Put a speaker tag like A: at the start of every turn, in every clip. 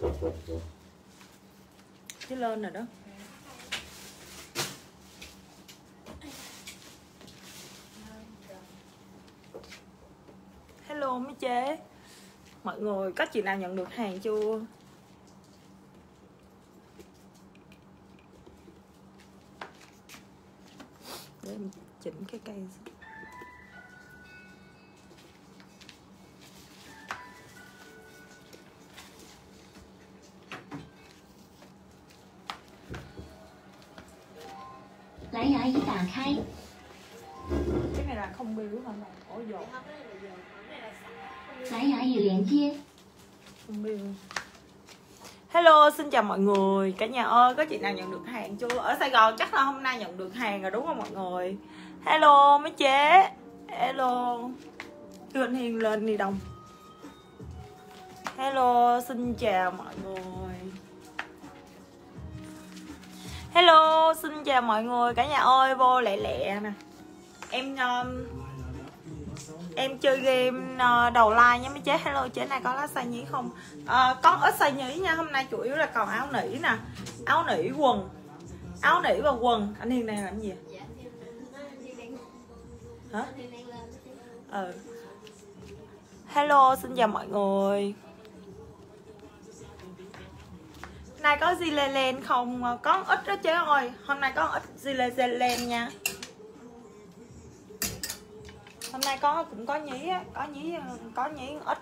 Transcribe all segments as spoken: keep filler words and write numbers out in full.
A: Chứ lên rồi đó. Hello mấy chế. Mọi người có chị nào nhận được hàng chưa? Để em chỉnh cái cây.
B: Lấy ở với tà khai.
A: Cái này là không bill hả? Ủa dồi.
B: Lấy ở dự liền chia.
A: Không bill. Hello, xin chào mọi người. Cả nhà ơi, có chị nào nhận được hàng chưa? Ở Sài Gòn chắc là hôm nay nhận được hàng rồi đúng không mọi người? Hello mấy chế. Hello. Đưa anh Hiền lên đi đồng. Hello, xin chào mọi người. Hello, xin chào mọi người. Cả nhà ơi, vô lẹ lẹ nè. Em um, em chơi game uh, đầu like nha mấy chế. Hello chế này có lá size nhí không? Uh, có ít size nhí nha. Hôm nay chủ yếu là còn áo nỉ nè, áo nỉ quần, áo nỉ và quần. Anh Hiền này làm gì? Hả? Ừ. Hello, xin chào mọi người. Nay có Zilelen không? Có ít đó chế ơi. Hôm nay có ít Zilelen nha. Hôm nay có cũng có nhí á, có nhí có nhí ít.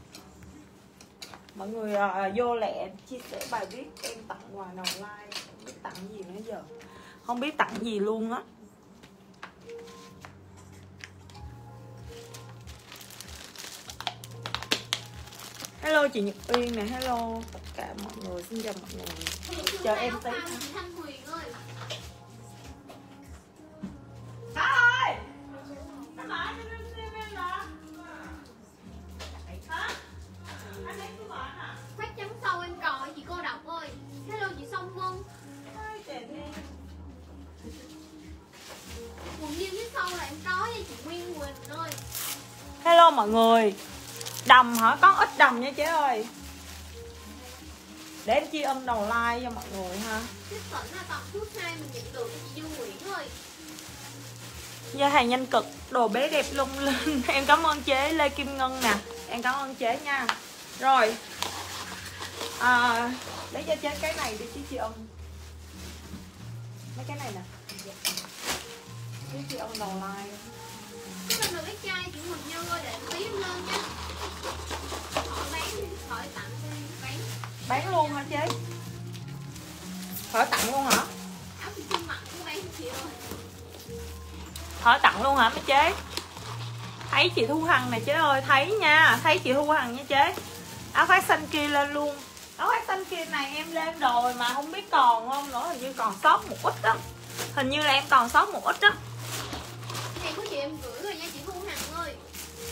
A: Mọi người uh, vô lẹ chia sẻ bài viết em tặng quà đầu like. Không biết tặng gì nữa giờ. Không biết tặng gì luôn á. Hello chị Nhật Uyên nè, hello tất cả mọi người, xin chào mọi người. Chờ em tí. Ơi.
C: Phát trắng sâu em còn chị cô độc ơi. Hello chị Song Vân. Quần jean phía sau là em có nha chị Nguyên Quỳnh ơi.
A: Hello mọi người. Đầm hả? Có ít đầm nha chế ơi. Để em chia ân đầu like cho mọi người ha.
C: Cái tỉnh là tập thứ hai mình nhận được cho chị Dương Nguyễn ơi.
A: Gia hàng nhanh cực, đồ bé đẹp lung linh. Em cảm ơn chế Lê Kim Ngân nè. Em cảm ơn chế nha. Rồi à, lấy cho chế cái này đi chứ chị ân. Mấy cái này nè. Chứ chị ân đầu like.
C: Cái bên được cái chai chị Huỳnh Như ơi, để tí em lên nha. Họ bán họ tặng bán.
A: Bán luôn hả chế? Hỏi tặng luôn hả?
C: Áo chị Xuân mặc cũng bán chị ơi.
A: Hỏi tặng luôn hả mấy chế? Thấy chị Thu Hằng này chế ơi, thấy nha, thấy chị Thu Hằng nha chế. Áo khoác xanh kia lên luôn. Áo khoác xanh kia này em lên rồi mà không biết còn không nữa, hình như còn sót một ít đó. Hình như là em còn sót một ít đó.
C: Hàng của chị em gửi rồi nha chị Thu Hằng ơi.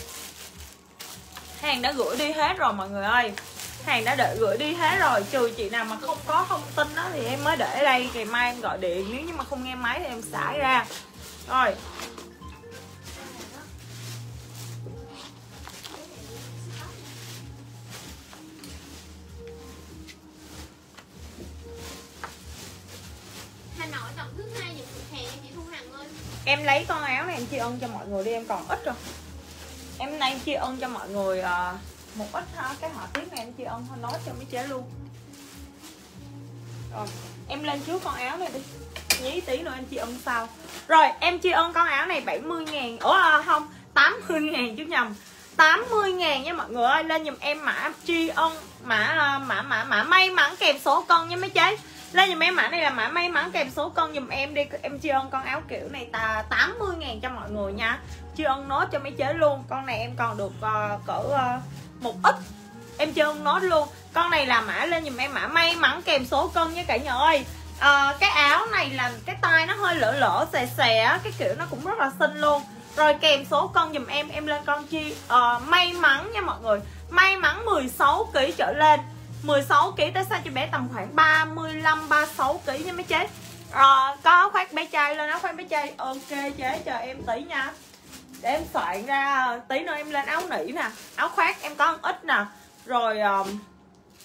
A: Hàng đã gửi đi hết rồi mọi người ơi. Hàng đã đợi gửi đi hết rồi. Trừ chị nào mà không có thông tin đó thì em mới để ở đây. Ngày mai em gọi điện. Nếu như mà không nghe máy thì em xả ra. Rồi.
C: Hà Nội tập thứ hai nhận được hàng nha chị Thu Hằng ơi.
A: Em lấy con áo này em tri ân cho mọi người đi. Em còn ít rồi. Em nay em tri ân cho mọi người uh, một ít ha. Cái họa tiết này em tri ân thôi, nói cho mấy chế luôn. Rồi em lên trước con áo này đi. Nhí tí nữa em tri ân sau. Rồi em tri ân con áo này bảy mươi ngàn. Ủa à, không, tám mươi ngàn chứ nhầm. Tám mươi ngàn nha mọi người ơi. Lên dùm em mã tri ân. Mã mã mã mã may mắn kèm số cân nha mấy chế. Lên dùm em mã này là mã may mắn kèm số cân dùm em đi. Em tri ân con áo kiểu này ta tám mươi ngàn cho mọi người nha. Tri ân nốt cho mấy chế luôn. Con này em còn được uh, cỡ uh, một ít. Em tri ân nốt luôn. Con này là mã lên dùm em mã may mắn kèm số cân nha cả nhà ơi. À, cái áo này là cái tay nó hơi lỡ lỡ xè xè. Cái kiểu nó cũng rất là xinh luôn. Rồi kèm số cân dùm em. Em lên con chi uh, may mắn nha mọi người. May mắn mười sáu ki lô gam trở lên. Mười sáu ki lô gam tới size cho bé tầm khoảng ba mươi lăm ba mươi sáu ki lô gam nha mấy chế. À, có áo khoác bé trai lên áo khoác bé trai. Ok chế chờ em tí nha. Để em soạn ra tí nữa em lên áo nỉ nè. Áo khoác em có ít nè. Rồi um,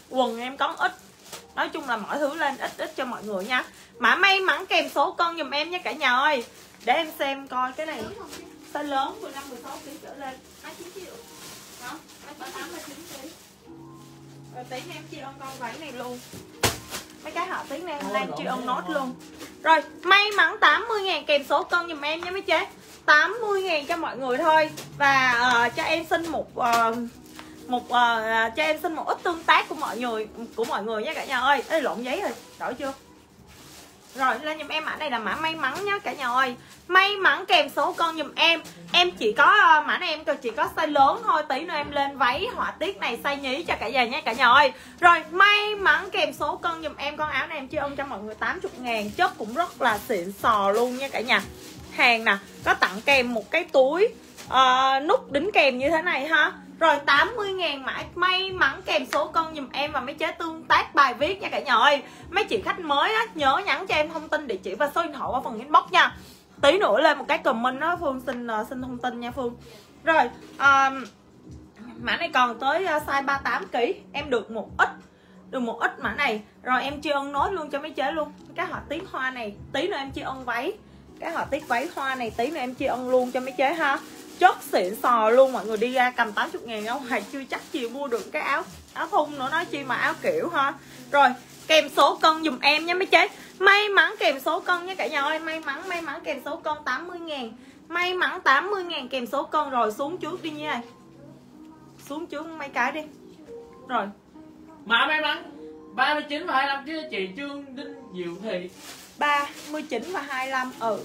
A: Quần em có ít. Nói chung là mọi thứ lên ít ít cho mọi người nha. Mã may mắn kèm số cân giùm em nha cả nhà ơi. Để em xem coi cái này. Size lớn mười lăm mười sáu ký trở lên.
C: ba mươi chín triệu.
A: Đó, ba mươi tám ba mươi chín ký. Rồi tí em chia ơn con váy này luôn. Mấy cái họ tí em lên chia ơn nốt luôn. Rồi, may mắn tám mươi ngàn kèm số cân giùm em nha mấy chế. tám mươi ngàn cho mọi người thôi. Và uh, cho em xin một uh, một uh, cho em xin một ít tương tác của mọi người của mọi người nha cả nhà ơi. Ê, lộn giấy rồi, đổi chưa? Rồi, lên giùm em mã này là mã may mắn nhá cả nhà ơi. May mắn kèm số con giùm em. Em chỉ có uh, mã này em chỉ có size lớn thôi. Tí nữa em lên váy họa tiết này size nhí cho cả nhà nha cả nhà ơi. Rồi, may mắn kèm số con giùm em. Con áo này em chia ơn cho mọi người tám mươi ngàn. Chất cũng rất là xịn sò luôn nha cả nhà. Hàng nè, có tặng kèm một cái túi uh, nút đính kèm như thế này ha. Rồi tám mươi ngàn mã may mắn kèm số cân dùm em và mấy chế tương tác bài viết nha cả nhà ơi. Mấy chị khách mới á, nhớ nhắn cho em thông tin địa chỉ và số điện thoại qua phần inbox nha. Tí nữa lên một cái comment đó Phương xin uh, xin thông tin nha Phương. Rồi uh, mã này còn tới uh, size ba mươi tám ký. Em được một ít Được một ít mã này. Rồi em chia ân nối luôn cho mấy chế luôn. Cái họa tiết hoa này tí nữa em chia ân váy. Cái họa tiết váy hoa này tí nữa em chia ân luôn cho mấy chế ha. Chất xịn sò luôn, mọi người đi ra cầm tám mươi ngàn đâu hay chưa chắc chiều mua được cái áo áo thun nữa, nói chi mà áo kiểu ha. Rồi kèm số cân dùm em nha mấy chế. May mắn kèm số cân nha cả nhà ơi. May mắn may mắn kèm số cân tám mươi ngàn. May mắn tám mươi ngàn kèm số cân. Rồi xuống trước đi nha. Xuống trước mấy cái đi. Rồi
D: mã may mắn ba mươi chín và hai mươi lăm chứ chị Trương Đinh Diệu Thị.
A: Ba mươi chín và hai mươi lăm. Ừ.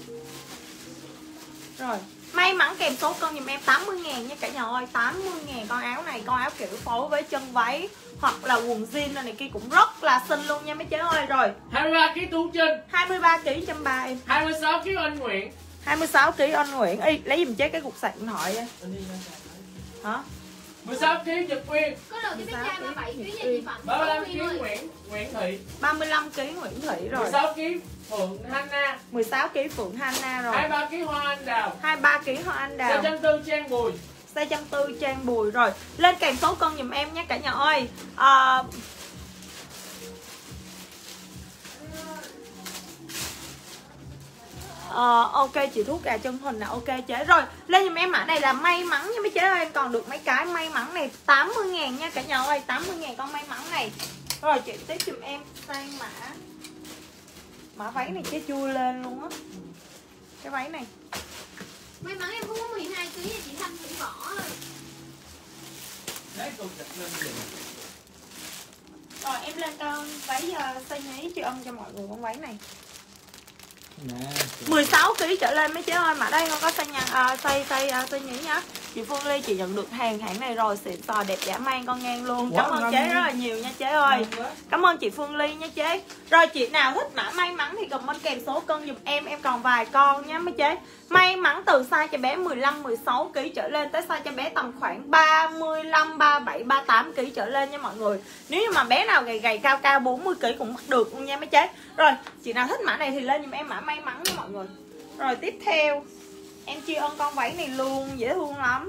A: Rồi may mắn kèm số cân dùm em tám mươi ngàn nha cả nhà ơi. Tám mươi ngàn con áo này. Con áo kiểu phối với chân váy hoặc là quần jean này, này kia cũng rất là xinh luôn nha mấy chế ơi. Rồi
D: hai mươi ba ký Tú Trinh.
A: hai mươi ba ký trăm ba em.
D: hai mươi sáu ký Anh Nguyễn.
A: hai mươi sáu ký Anh Nguyễn. Ê, lấy giùm chế cái cục sạc điện thoại đây. Hả?
D: mười sáu ký Nhật Uyên.
C: Có đầu cho bé trai ba mươi bảy ký nha chị Phận.
D: ba mươi lăm ký Nguyễn Nguyễn Thị.
A: ba mươi lăm ký Nguyễn Thị rồi.
D: mười sáu ký Phượng Hana.
A: mười sáu ký Phượng Hana rồi.
D: hai mươi ba ký Hoa Anh Đào.
A: hai mươi ba ký Hoa Anh Đào.
D: sáu trăm tư Trang Bùi.
A: sáu trăm tư Trang Bùi. Rồi lên kèm số cân dùm em nhé cả nhà ơi. à, Ờ, ok chị thuốc gà chân hình là ok chế. Rồi lên giùm em mã này là may mắn nha mấy chế ơi. Em còn được mấy cái may mắn này tám mươi ngàn nha cả nhà ơi. Tám mươi ngàn con may mắn này. Rồi chị tiếp giùm em sang mã mã váy này chế chui lên luôn á. Cái váy này
C: May mắn em không có mười hai ký nha chị Thanh Thủy Võ ơi.
D: Đấy cô chặt lên gì.
A: Rồi em lên con váy uh, size nhí chị ân cho mọi người con váy này.
D: Nè,
A: mười sáu ký trở lên mấy chế ơi. Mà đây không có size nhăn uh, size size uh, size nhí nhá. Chị Phương Ly chị nhận được hàng hãng này rồi, xịn sò đẹp dã man con ngang luôn. Cảm ơn chế rất là nhiều nha chế ơi. Cảm ơn chị Phương Ly nha chế. Rồi chị nào thích mã may mắn thì comment kèm số cân giùm em. Em còn vài con nha mấy chế. May mắn từ size cho bé mười lăm mười sáu ký trở lên tới size cho bé tầm khoảng ba mươi lăm ba mươi bảy ba mươi tám ký trở lên nha mọi người. Nếu như mà bé nào gầy gầy cao cao bốn mươi ký cũng mặc được luôn nha mấy chế. Rồi chị nào thích mã này thì lên giùm em mã may mắn nha mọi người. Rồi tiếp theo em chia ơn con váy này luôn, dễ thương lắm.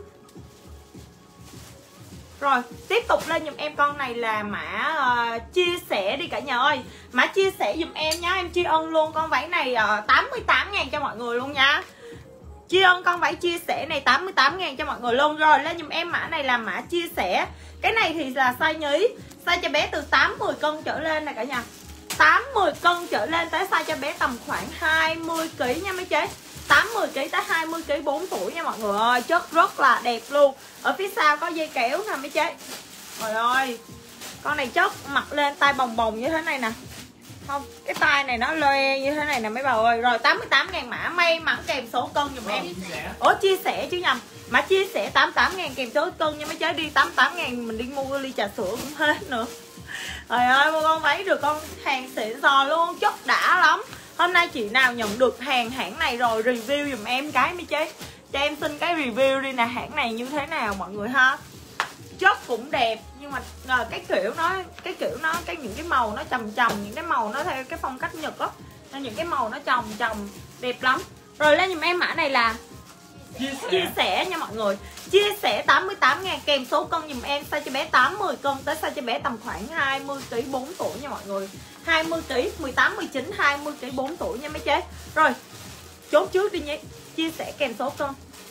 A: Rồi tiếp tục lên giùm em con này là mã uh, chia sẻ đi cả nhà ơi. Mã chia sẻ giùm em nhá. Em chia ơn luôn con váy này uh, tám mươi tám ngàn cho mọi người luôn nha. Chia ơn con váy chia sẻ này tám mươi tám ngàn cho mọi người luôn. Rồi lên giùm em mã này là mã chia sẻ. Cái này thì là size nhí. Size cho bé từ tám mươi cân trở lên nè cả nhà. Tám mươi cân trở lên tới size cho bé tầm khoảng hai mươi ký nha mấy chế. Tám mươi ký tới hai mươi ký bốn tuổi nha mọi người ơi. Chất rất là đẹp luôn. Ở phía sau có dây kéo nè mấy chế. Trời ơi, con này chất mặc lên tay bồng bồng như thế này nè. Không, cái tay này nó loe như thế này nè mấy bà ơi. Rồi tám mươi tám ngàn mã may mắn kèm số cân giùm em. Ủa chia sẻ chứ nhầm. Mã chia sẻ tám mươi tám ngàn kèm số cân nha mấy chế. Đi tám mươi tám ngàn mình đi mua ly trà sữa cũng hết nữa. Trời ơi, mua con váy được con hàng xịn sò luôn, chất đã lắm. Hôm nay chị nào nhận được hàng hãng này rồi review dùm em cái mấy chế. Cho em xin cái review đi nè, hãng này như thế nào mọi người ha. Chất cũng đẹp nhưng mà cái kiểu nó cái kiểu nó cái những cái màu nó trầm trầm, những cái màu nó theo cái phong cách Nhật á. Nên những cái màu nó trầm trầm đẹp lắm. Rồi lên giùm em mã này là
D: Chia sẻ.
A: Chia sẻ nha mọi người. Chia sẻ tám mươi tám ngàn kèm số cân dùm em. Size cho bé tám mười cân tới size cho bé tầm khoảng hai mươi ki lô gam bốn tuổi nha mọi người. hai mươi ki lô gam mười tám, mười chín, hai mươi ki lô gam bốn tuổi nha mấy chế. Rồi chốt trước đi nhé. Chia sẻ kèm số cân.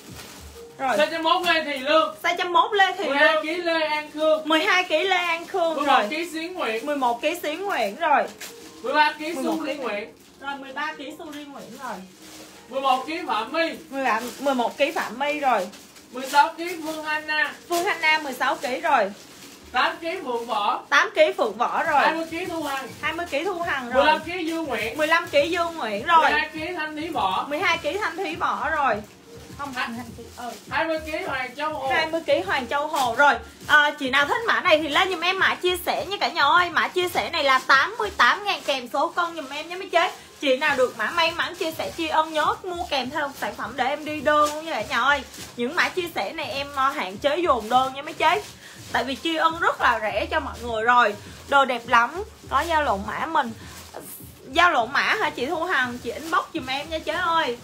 A: Rồi
D: Size mốt Lê Thị Lương.
A: size mốt Lê Thị
D: mười hai
A: Lương.
D: ki lô gam Lê An Khương.
A: mười hai ki lô gam Lê An Khương.
D: mười
A: Rồi
D: một ki lô gam Xuyến Nguyễn.
A: mười một ki lô gam Xuyến Nguyễn rồi.
D: mười ba ki lô gam
A: mười một
D: Su Liên Nguyễn.
A: Rồi mười ba ki lô gam Su Liên Nguyễn rồi.
D: mười một ki lô gam Phạm My.
A: mười một ki lô gam Phạm My rồi.
D: mười sáu ki lô gam Phương Anna.
A: Phương Anna mười sáu ki lô gam rồi.
D: tám ki lô gam Phượng Võ.
A: tám ki lô gam Phượng Võ rồi.
D: hai mươi ki lô gam Thu Hằng.
A: hai mươi ki lô gam Thu Hằng
D: mười
A: rồi.
D: lăm ki lô gam Dương Nguyễn.
A: mười lăm ki lô gam Dương Nguyễn rồi.
D: mười hai ki lô gam Thanh Thí Võ.
A: mười hai ki lô gam Thanh Thúy Võ rồi. Không,
D: À,
A: ừ.
D: hai mươi ki lô gam Hoàng Châu Hồ.
A: hai mươi ki lô gam Hoàng Châu Hồ rồi. À, chị nào thích mã này thì lên giùm em mã chia sẻ nha cả nhà ơi. Mã chia sẻ này là tám mươi tám ngàn kèm số cân giùm em nhé mấy chế. Chị nào được mã may mắn chia sẻ tri ân nhớ mua kèm theo sản phẩm để em đi đơn luôn nha cả nhà ơi. Những mã chia sẻ này em hạn chế dồn đơn nha mấy chế. Tại vì tri ân rất là rẻ cho mọi người rồi. Đồ đẹp lắm. Có giao lộn mã mình. Giao lộn mã hả chị Thu Hằng? Chị inbox giùm em nha chế ơi.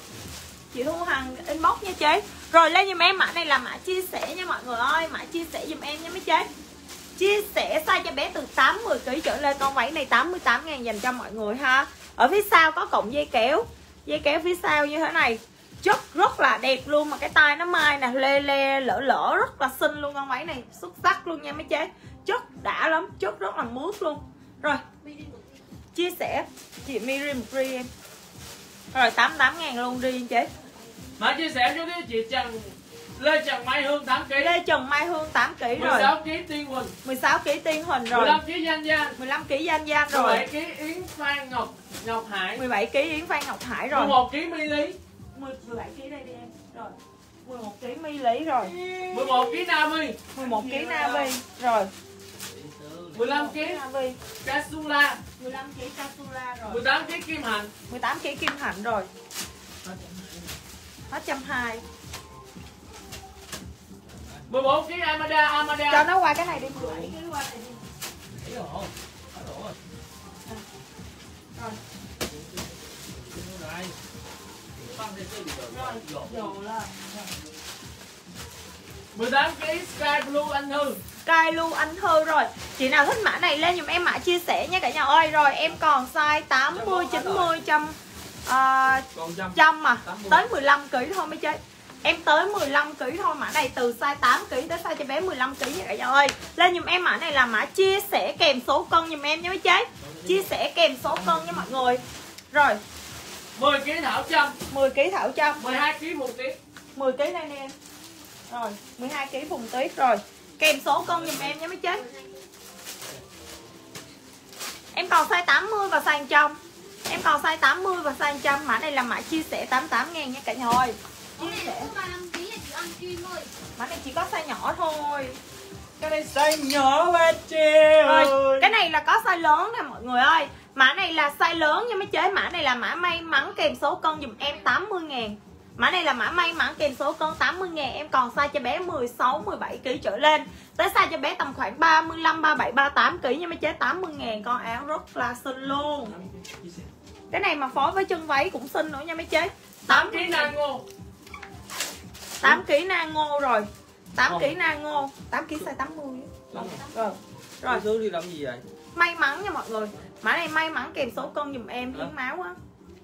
A: Chị Thu Hằng inbox nha chế. Rồi lên giùm em mã này là mã chia sẻ nha mọi người ơi. Mã chia sẻ giùm em nha mấy chế. Chia sẻ size cho bé từ tám mươi ki lô gam trở lên. Con váy này tám mươi tám ngàn dành cho mọi người ha. Ở phía sau có cọng dây kéo. Dây kéo phía sau như thế này. Chất rất là đẹp luôn. Mà cái tay nó mai nè, lê lê lỡ lỡ rất là xinh luôn. Con váy này xuất sắc luôn nha mấy chế. Chất đã lắm, chất rất là mướt luôn. Rồi chia sẻ chị Miri một ri em. Rồi tám mươi tám ngàn luôn riêng chế.
D: Mã chia sẻ cho chị Trần Lê Trần Mai Hương tám ki lô gam.
A: Lê Trần Mai Hương tám ki lô gam
D: mười
A: rồi.
D: sáu ki lô gam Tiên Huỳnh.
A: mười sáu ki lô gam Tiên Huỳnh
D: mười
A: rồi.
D: lăm ki lô gam Danh Danh.
A: mười lăm ki lô gam Danh Danh
D: mười
A: rồi.
D: bảy ki lô gam Yến Phan Ngọc Ngọc Hải.
A: mười bảy ki lô gam Yến Phan Ngọc Hải rồi.
D: mười một ki lô gam My Lý.
A: mười bảy ki lô gam đây đi em. Rồi. mười một ki lô gam My Lý rồi.
D: mười một ki lô gam Navi.
A: mười một ki lô gam Navi rồi.
D: mười lăm ki lô gam
A: Navi.
D: Casula.
A: mười lăm ki lô gam Casula rồi.
D: mười tám ki lô gam Kim Hạnh.
A: mười tám ki lô gam Kim Hạnh rồi. Hết một trăm hai mươi.
D: mười bốn ki lô gam Amada Amada.
A: Cho nó qua cái này đi. mười bảy ki lô gam qua này đi. Rồi. Rồi, dồ lên.
D: mười tám ki lô gam Sky Blue Anh Thư.
A: Sky Blue Anh Thư rồi. Chị nào thích mã này lên giùm em mã chia sẻ nha cả nhà ơi. Rồi em còn size tám mươi, chín mươi, trăm uh, trăm mà tới mười lăm ki lô gam thôi mấy chơi. Em tới mười lăm ki lô gam thôi. Mã này từ size tám ki lô gam tới size cho bé mười lăm ki lô gam nha cả nhà ơi. Lên giùm em mã này là mã chia sẻ kèm số cân giùm em nha mấy chế. Chia sẻ kèm số cân nha mọi người. Rồi
D: mười ki lô gam Thảo Trâm.
A: mười ki lô gam Thảo Trâm.
D: mười hai ki lô gam Phùng Tuyết.
A: mười ki lô gam đây nè em. Rồi mười hai ki lô gam Phùng Tuyết rồi. Kèm số cân giùm em nha mấy chế. Em còn size tám mươi và size một trăm. Em còn size tám mươi và size một trăm. Mã này là mã chia sẻ tám mươi tám ngàn nha cả nhà ơi. Chia sẻ. Mã này chỉ có size nhỏ thôi.
D: Cái này size nhỏ ba triệu.
A: Rồi, cái này là có size lớn nè mọi người ơi. Mã này là size lớn nha mấy chế. Mã này là mã may mắn kèm số cân dùm em tám mươi ngàn. Mã này là mã may mắn kèm số cân tám mươi ngàn. Em còn size cho bé mười sáu, mười bảy ki lô gam trở lên. Tới size cho bé tầm khoảng ba mươi lăm, ba mươi bảy, ba mươi tám ki lô gam nha mấy chế. Tám mươi ngàn con áo rất là xinh luôn. Cái này mà phối với chân váy cũng xinh nữa nha mấy chế.
D: tám ki lô gam Ngô.
A: tám ki lô gam nang ngô rồi. tám ki lô gam nang ngô. tám ki lô gam size tám mươi. Rồi. Rồi.
E: Số đi làm gì vậy?
A: May mắn nha mọi người. Mã này may mắn kèm số cân dùm em hiến máu á.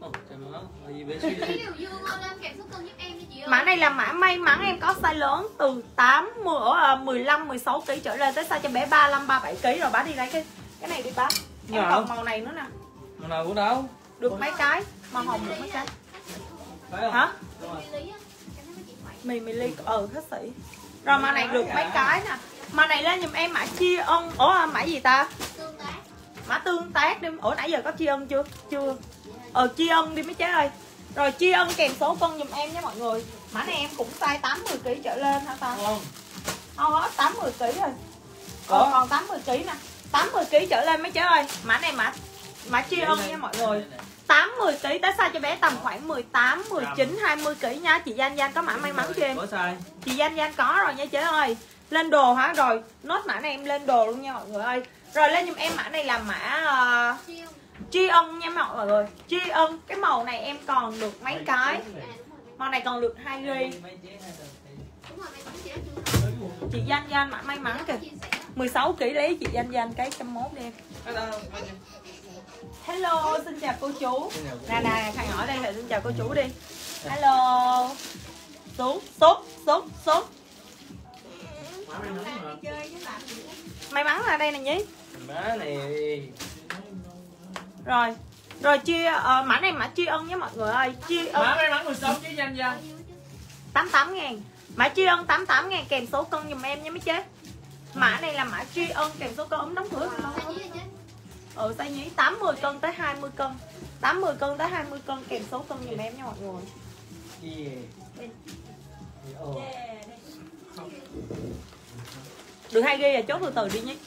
A: Mã này là mã may mắn em có size lớn từ tám mươi ở mười lăm, mười sáu ki lô gam trở lên tới size cho bé ba mươi lăm, ba mươi bảy ki lô gam rồi. Bá đi lấy cái cái này đi bá. Em
E: Nào?
A: còn màu này nữa nè.
E: Màu nào của đâu?
A: Được mấy cái, màu hồng được mấy cái.
E: Phải không?
A: Hả?
E: Đúng rồi.
A: Mì mì ly ừ hết sĩ. Rồi mã này được mấy cái nè. Mã này lên giùm em mã tri ân. Ủa mã gì ta? Mã tương tác đi. Ủa nãy giờ có tri ân chưa? Chưa. Ờ tri ân đi mấy chế ơi. Rồi tri ân kèm số cân giùm em nhé mọi người. Mã này em cũng size tám mươi ki lô gam trở lên hả ta?
E: Không.
A: Không có tám mươi ki lô gam rồi.
E: Có.
A: Ờ, còn tám mươi ki lô gam nè. tám mươi ki lô gam trở lên mấy chế ơi. Mã này mã mã tri ân nha mọi người. tám mươi ki lô gam tới size cho bé tầm khoảng mười tám, mười chín, hai mươi ki lô gam nha. Chị Danh Danh có mã may mắn cho em.
E: Có sai.
A: Chị Danh Danh có rồi nha chế ơi. Lên đồ hả? Rồi nốt mã này em lên đồ luôn nha mọi người ơi. Rồi lên giùm em mã này là mã uh, tri ân nha mọi người. Tri ân. Cái màu này em còn được mấy cái. Màu này còn được hai ghi.
C: Đúng rồi, mày cũng chỉ chưa rồi.
A: Chị Danh Danh mã may mắn kìa.
C: Chia sẻ.
A: mười sáu ki lô lấy chị Danh Danh cái một trăm mốt đi em. Hello, xin chào cô chú. Nè nè, Khang hỏi đây là xin chào cô chú đi. Hello. Xuống, xuống, xuống, xuống. May mắn là đây nè nhí.
E: Má này.
A: Rồi. Rồi chia uh, mã này mã tri ân nhé mọi người ơi. Tri ân
D: Mã may mắn mười sáu chứ Danh Danh.
A: tám mươi tám ngàn. Mã tri ân tám mươi tám ngàn kèm số cân giùm em nhé mấy chế. Mã này là mã tri ân kèm số cân ống đóng cửa. Ừ, size nhí tám mươi cân tới hai mươi cân. tám mươi cân tới hai mươi cân kèm số cân giùm em nha mọi người. Được hai ghi rồi, chốt từ từ đi nhé.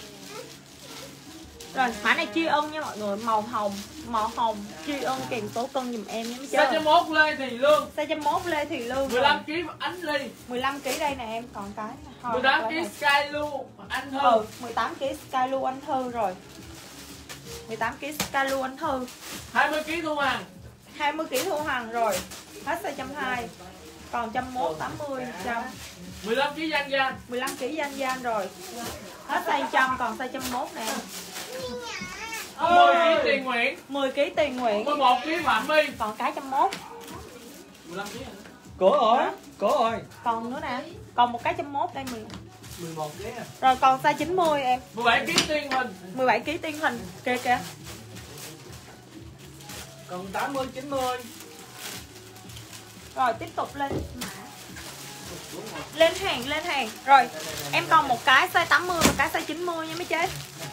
A: Rồi, mã này tri ân nha mọi người, màu hồng, màu hồng tri ân kèm số cân giùm em nhé.
D: Size trăm mốt Lê Thị Lương.
A: Size trăm mốt Lê Thị Lương.
D: mười lăm ki lô gam Ánh Ly.
A: mười lăm ki lô gam đây nè em, còn cái. Thôi,
D: mười tám ki lô
A: cái
D: gam Sky Lu Anh Thư.
A: Ừ, mười tám ki lô gam Sky Lu anh Thư rồi. mười tám ki lô gam Sky Lu anh Thư.
D: hai mươi ki lô gam Thu Hằng.
A: hai mươi ki lô gam Thu Hằng rồi. Hết size một trăm hai mươi. Còn một trăm mốt, tám mươi, một trăm.
D: mười lăm ki lô gam Danh Danh.
A: mười lăm ki lô gam Danh Danh rồi. Hết size một trăm, còn size một trăm mốt nè.
D: mười ki lô gam Tiền Nguyễn.
A: mười ki lô gam Tiền Nguyễn.
D: mười một ki lô gam Phạm My.
A: Còn cái một trăm mốt.
D: mười lăm ki lô gam.
E: Cổ rồi, cổ rồi.
A: Còn nữa nè. Còn một cái một trăm mốt đây mười.
E: mười một cái à.
A: Rồi còn size chín mươi em.
D: mười bảy ki lô gam Tiên Hình.
A: mười bảy ki lô gam Tiên Hình. Kìa kìa.
E: Còn tám mươi chín mươi.
A: Rồi tiếp tục lên mã. Lên hàng, lên hàng. Rồi, em còn một cái size tám mươi và cái size chín mươi nha mấy chế.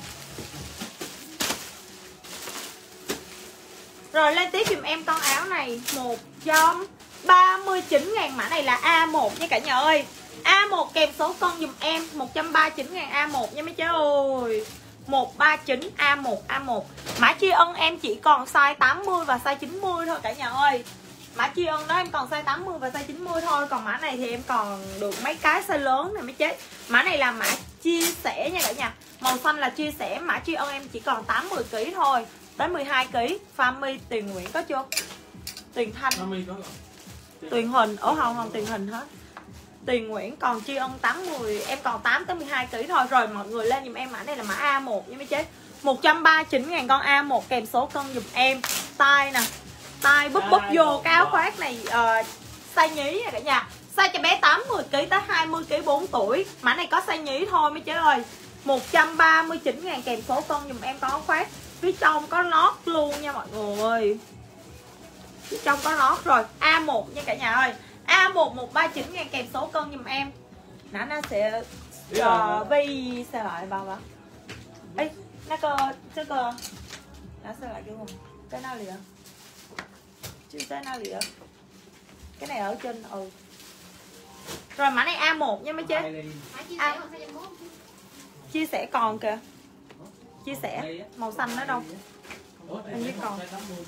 A: Rồi lên tiếp giùm em con áo này một trăm ba mươi chín ngàn, mã này là A một nha cả nhà ơi. A một kèm số con giùm em một trăm ba mươi chín ngàn A một nha mấy chế ơi. một trăm ba mươi chín A một A một. Mã tri ân em chỉ còn size tám mươi và size chín mươi thôi cả nhà ơi. Mã tri ân đó em còn size tám mươi và size chín mươi thôi. Còn mã này thì em còn được mấy cái size lớn này mới chết. Mã này là mã chia sẻ nha cả nhà. Màu xanh là chia sẻ. Mã tri ân em chỉ còn tám mươi ki lô gam thôi. Tới mười hai ki lô gam. Pha My Tiền Nguyễn có chưa? Tiền Thanh
D: Phạm My có rồi.
A: Tiền Hình. Ủa không không Tiền Hình hết. Tiền Nguyễn còn tri ân tám mươi. Em còn tám tới mười hai ki lô gam thôi. Rồi mọi người lên giùm em mã này là mã A một nha mấy chế. một trăm ba mươi chín ngàn con A một kèm số cân giùm em. Tay nè, tay búp búp vô cái áo khoác này uh, size nhí nha cả nhà. Size cho bé tám mươi ki lô gam tới hai mươi ki lô gam bốn tuổi. Mã này có size nhí thôi mấy chế ơi. một trăm ba mươi chín ngàn kèm số cân giùm em con áo khoác. Phía trong có lót luôn nha mọi người. Phía trong có lót rồi. A một nha cả nhà ơi. A một một trăm ba mươi chín ngàn kèm số cân giùm em. Nãy nó sẽ uh, vi sao lại bao vậy? Ê, nó cơ chứ cơ. Nó sao lại kêu không? Cái nào liền? Chứ cái nào liền? Cái này ở trên ừ. Rồi mã này A một nha mấy chế.
C: Mã chia
A: À.
C: sẻ còn size trăm mốt.
A: Chia sẻ còn kìa. Chia sẻ màu xanh đó đâu? Hình như còn.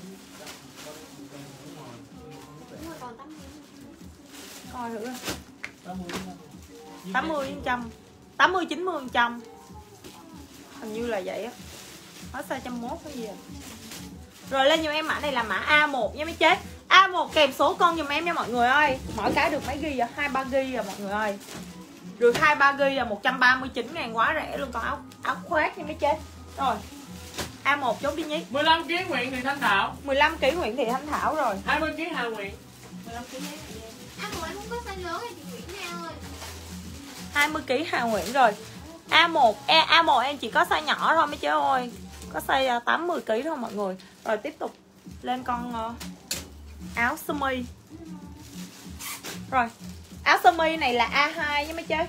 C: Đúng rồi, còn tám mươi.
A: Coi thử coi. tám mươi phần trăm. tám mươi chín mươi phần trăm. Hình như là vậy á. Hết size một trăm mốt cái gì à. Rồi lên giùm em mã này là mã A một nha mấy chế. A một kèm số con giùm em nha mọi người ơi. Mỗi cái được mấy ghi vậy? hai ba ghi rồi mọi người ơi. Được hai ba ghi là một trăm ba mươi chín ngàn, quá rẻ luôn. Còn áo áo khoác nha mấy chế. Rồi A một chốt đi nhí.
D: mười lăm ki lô gam Nguyễn Thị Thanh Thảo.
A: mười lăm ki lô gam Nguyễn Thị Thanh Thảo rồi.
D: hai mươi ki lô gam Hà Nguyễn.
C: À, một em không có size lớn thì chị Nguyễn Nga ơi.
A: hai mươi ki lô gam Hà Nguyễn rồi. A một e A một em chỉ có size nhỏ thôi mấy chế ơi. Có size tám mươi ki lô gam thôi mọi người. Rồi tiếp tục lên con uh, áo sơ mi. Rồi áo sơ mi này là A hai nha mấy chế.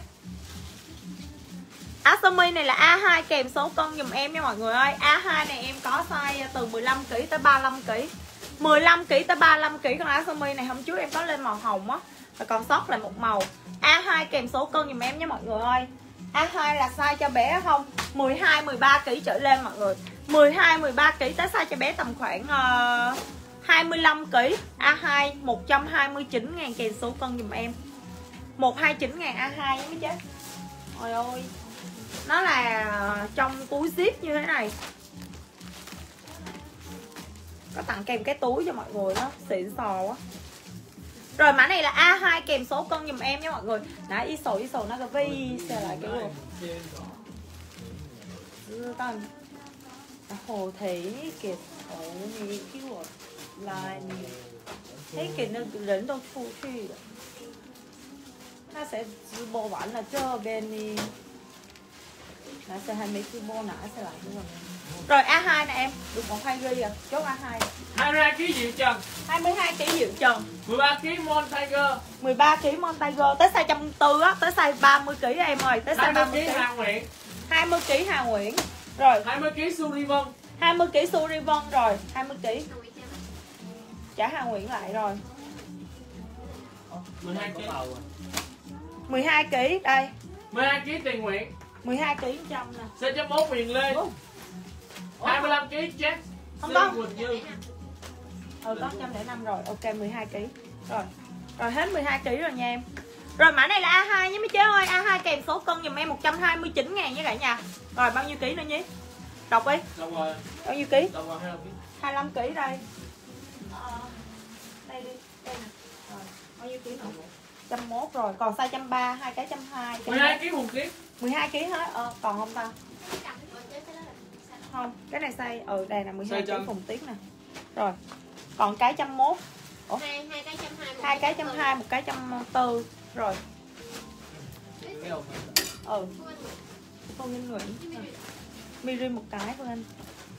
A: Áo sơ mi này là A hai kèm số cân giùm em nha mọi người ơi. A hai này em có size từ mười lăm ki lô gam tới ba mươi lăm ki lô gam. mười lăm ki lô gam tới ba mươi lăm ki lô gam. Con áo sơ mi này hôm trước em có lên màu hồng á. Và còn sót lại một màu. A hai kèm số cân giùm em nha mọi người ơi. A hai là size cho bé không? mười hai mười ba ki lô gam trở lên mọi người. mười hai mười ba ki lô gam tới size cho bé tầm khoảng uh, hai mươi lăm ki lô gam. A hai một trăm hai mươi chín ngàn kèm số cân giùm em. một trăm hai mươi chín ngàn A hai nhé mấy chế. Ôi ơi. Nó là trong túi zip như thế này. Có tặng kèm cái túi cho mọi người đó. Xịn sò quá. Rồi mã này là A hai kèm số cân giùm em nha mọi người. Đã y sổ y sổ nó cái vi xe lại cái luôn. Con Hồ Thị Kiệt Hồ Nhi kêu lại thấy kìa nó rỉnh đâu phu phi nó sẽ直播完了这边呢nó sẽ hay mấy直播nãy sẽ lại đúng rồi. Rồi A hai nè em, được một hai ghi à, chốt A hai.
D: hai mươi hai ký Diệu Trần,
A: hai mươi hai ký Diệu Trần,
D: mười ba ký Mon Tiger,
A: mười ba ký Mon Tiger, tới size một trăm bốn mươi á, tới size ba mươi ký em ơi, tới size ba mươi ký.
D: Hà Nguyễn,
A: hai mươi ký Hà Nguyễn. Rồi,
D: hai mươi ký Suri Vân,
A: hai mươi ký Suri Vân rồi, hai mươi ký. Trả Hà Nguyễn lại rồi.
D: mười hai ký.
A: mười hai ký đây.
D: mười hai ký Tiền Nguyễn,
A: mười hai ký trong nè.
D: C chấm một Miền Lê, hai mươi lăm ký Jack.
A: Không có.
D: Quỳnh Như.
A: Ừ có một trăm lẻ năm rồi, ok mười hai ký. Rồi. Rồi hết mười hai ký rồi nha em. Rồi mã này là A hai nhé mấy chế ơi, A hai kèm số cân giùm em một trăm hai mươi chín ngàn nha cả nhà. Rồi bao nhiêu ký nữa nhé? Đọc đi.
D: Đọc rồi.
A: Bao nhiêu ký?
D: Đọc rồi hai mươi lăm ký.
A: hai mươi lăm ký đây. Ờ, đây đi, đây nè. Rồi, bao nhiêu ký nữa? một trăm mốt rồi, còn size một trăm ba mươi, hai cái một trăm hai mươi.
D: mười hai ký Hùng Tiết.
A: mười hai ký hết, ờ, còn không ta? Không, cái này size, ừ đây là mười hai ký Phùng Tiết nè. Rồi, còn cái một trăm mốt. Ủa?
C: Hai, hai cái trăm hai,
A: Hai cái một trăm hai mươi, một cái một trăm bốn. Rồi. Ừ. Phương Minh Nguyễn. Miri một cái Phương Anh.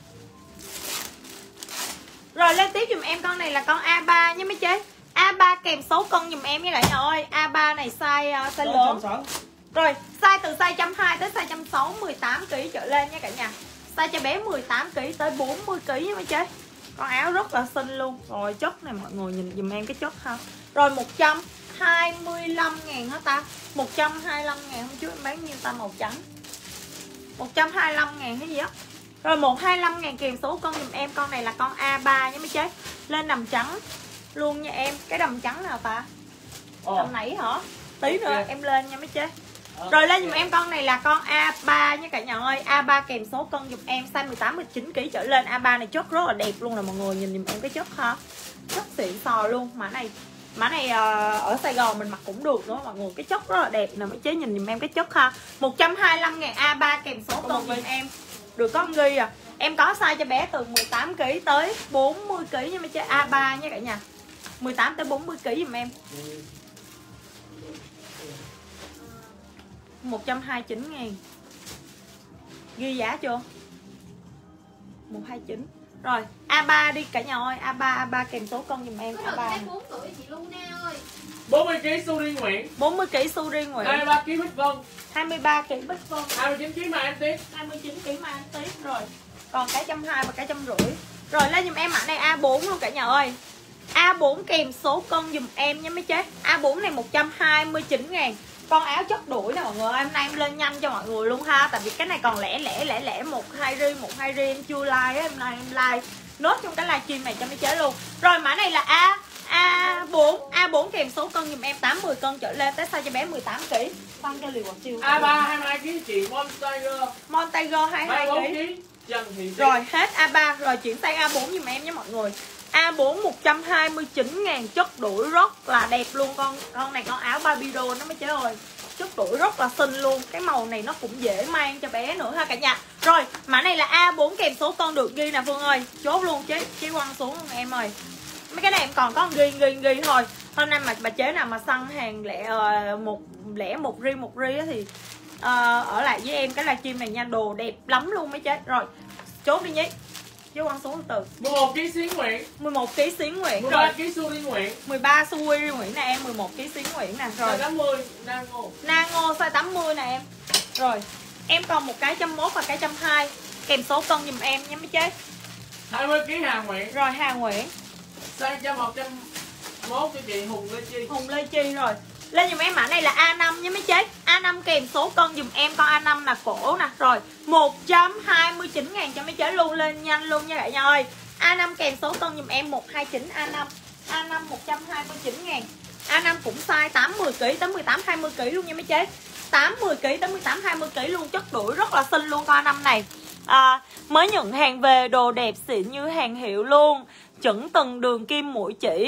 A: Rồi lên tiếp dùm em con này là con A ba nhé mấy chế. A ba kèm số cân dùm em với lại nhà ơi. A ba này size uh, size lớn. Rồi, size từ size một trăm hai mươi tới size một trăm sáu mươi, mười tám ký trở lên nha cả nhà. Size cho bé mười tám ký tới bốn mươi ký nha mấy chế. Con áo rất là xinh luôn. Rồi chất này mọi người nhìn dùm em cái chất ha. Rồi một trăm hai mươi lăm ngàn hả ta? một trăm hai mươi lăm ngàn hôm trước em bán nhiêu ta, màu trắng. một trăm hai mươi lăm ngàn cái gì á. Rồi một trăm hai mươi lăm ngàn kèm số cân dùm em. Con này là con A ba nha mấy chế. Lên đầm trắng luôn nha em. Cái đầm trắng nào ta? Đầm nãy hả? Tí nữa em lên nha mấy chế. Rồi lên dùm em con này là con A ba nha cả nhà ơi. A ba kèm số cân dùm em. Size mười tám mười chín ký trở lên. A ba này chất rất là đẹp luôn nè mọi người. Nhìn dùm em cái chất ha. Chất xịn sò luôn. Mã này Mã này uh, ở Sài Gòn mình mặc cũng được nữa mọi người. Cái chất rất là đẹp nè. Mấy chế nhìn dùm em cái chất ha. một trăm hai mươi lăm ngàn A ba kèm số cân dùm em. Được có ghi à. Em có size cho bé từ mười tám ký tới bốn mươi ký nha mấy chế. A ba nha cả nhà. mười tám tới bốn mươi ký dùm em. một trăm hai mươi chín ngàn. Ghi giá chưa? một trăm hai mươi chín. Rồi A ba đi cả nhà ơi. A ba A ba kèm số cân dùm em. A ba
C: bốn tuổi chị Luna ơi.
D: bốn mươi ký Suri Nguyễn,
A: bốn mươi ký Suri Nguyễn,
D: hai mươi ba ký Bích Vân,
A: hai mươi ba ký Bích Vân,
D: hai mươi chín ký Mai Anh Tiết,
A: hai mươi chín ký Mai Anh Tiết. Rồi còn cái một trăm hai mươi và cái một trăm rưỡi. Rồi lên dùm em mã này A bốn luôn cả nhà ơi. A bốn kèm số cân dùm em nha mấy chế. A bốn này một trăm hai mươi chín ngàn. Con áo chất đuổi nè mọi người. Hôm nay em lên nhanh cho mọi người luôn ha. Tại vì cái này còn lẻ lẻ lẻ lẻ một hai ri một hai ri em chưa like á. Hôm nay em like nốt trong cái livestream này cho mấy chế luôn. Rồi mã này là A A bốn. A bốn kèm số cân dùm em tám mươi cân trở lên. Tới size cho bé mười tám ký. Tăng cho liều một siêu.
D: A ba hai mươi hai ký chị Mon Tiger,
A: Mon Tiger hai mươi hai ký.
D: Trần Thị Tuyết.
A: Rồi hết A ba. Rồi chuyển sang A bốn dùm em nha mọi người. A bốn một trăm hai mươi chín ngàn. Chất đuổi rất là đẹp luôn. Con con này con áo Barbie doll nó mấy chế ơi. Chất đuổi rất là xinh luôn. Cái màu này nó cũng dễ mang cho bé nữa ha cả nhà. Rồi mã này là A bốn kèm số con được ghi nè Phương ơi. Chốt luôn chế chế quăng xuống luôn em ơi. Mấy cái này em còn có ghi ghi ghi thôi. Hôm nay mà bà chế nào mà săn hàng lẻ uh, một lẻ một ri một ri thì uh, ở lại với em cái livestream này nha. Đồ đẹp lắm luôn mấy chế. Rồi chốt đi nhé. Chứ quăng xuống từ
D: mười một ký Xín Nguyễn,
A: mười một ký Xín Nguyễn.
D: mười
A: Rồi
D: ba ký Suri Nguyễn,
A: mười ba Suri Nguyễn nè em. Mười một ký Xín Nguyễn nè. Rồi
D: tám mươi Nano,
A: Nano size tám mươi nè em. Rồi em còn một cái một trăm mốt và cái một trăm hai mươi kèm số cân dùm em nha mấy chế.
D: hai mươi ký Hà Nguyễn,
A: Rồi Hà Nguyễn,
D: size một trăm mốt cho chị Hùng Lê Chi,
A: Hùng Lê Chi. Rồi lên dùm em mã này là A năm nha mấy chế. A năm kèm số cân dùm em. Con A năm là cổ nè. Rồi một trăm hai mươi chín ngàn cho mấy chế luôn. Lên nhanh luôn nha cả nhà ơi. A năm kèm số cân dùm em một trăm hai mươi chín. A năm A năm một trăm hai mươi chín ngàn. A năm cũng size tám mươi ký tới mười tám hai mươi ký luôn nha mấy chế. tám mươi ký tới mười tám hai mươi ký luôn. Chất đuổi rất là xinh luôn con A năm này. À, mới nhận hàng về đồ đẹp xịn như hàng hiệu luôn. Chuẩn từng đường kim mũi chỉ.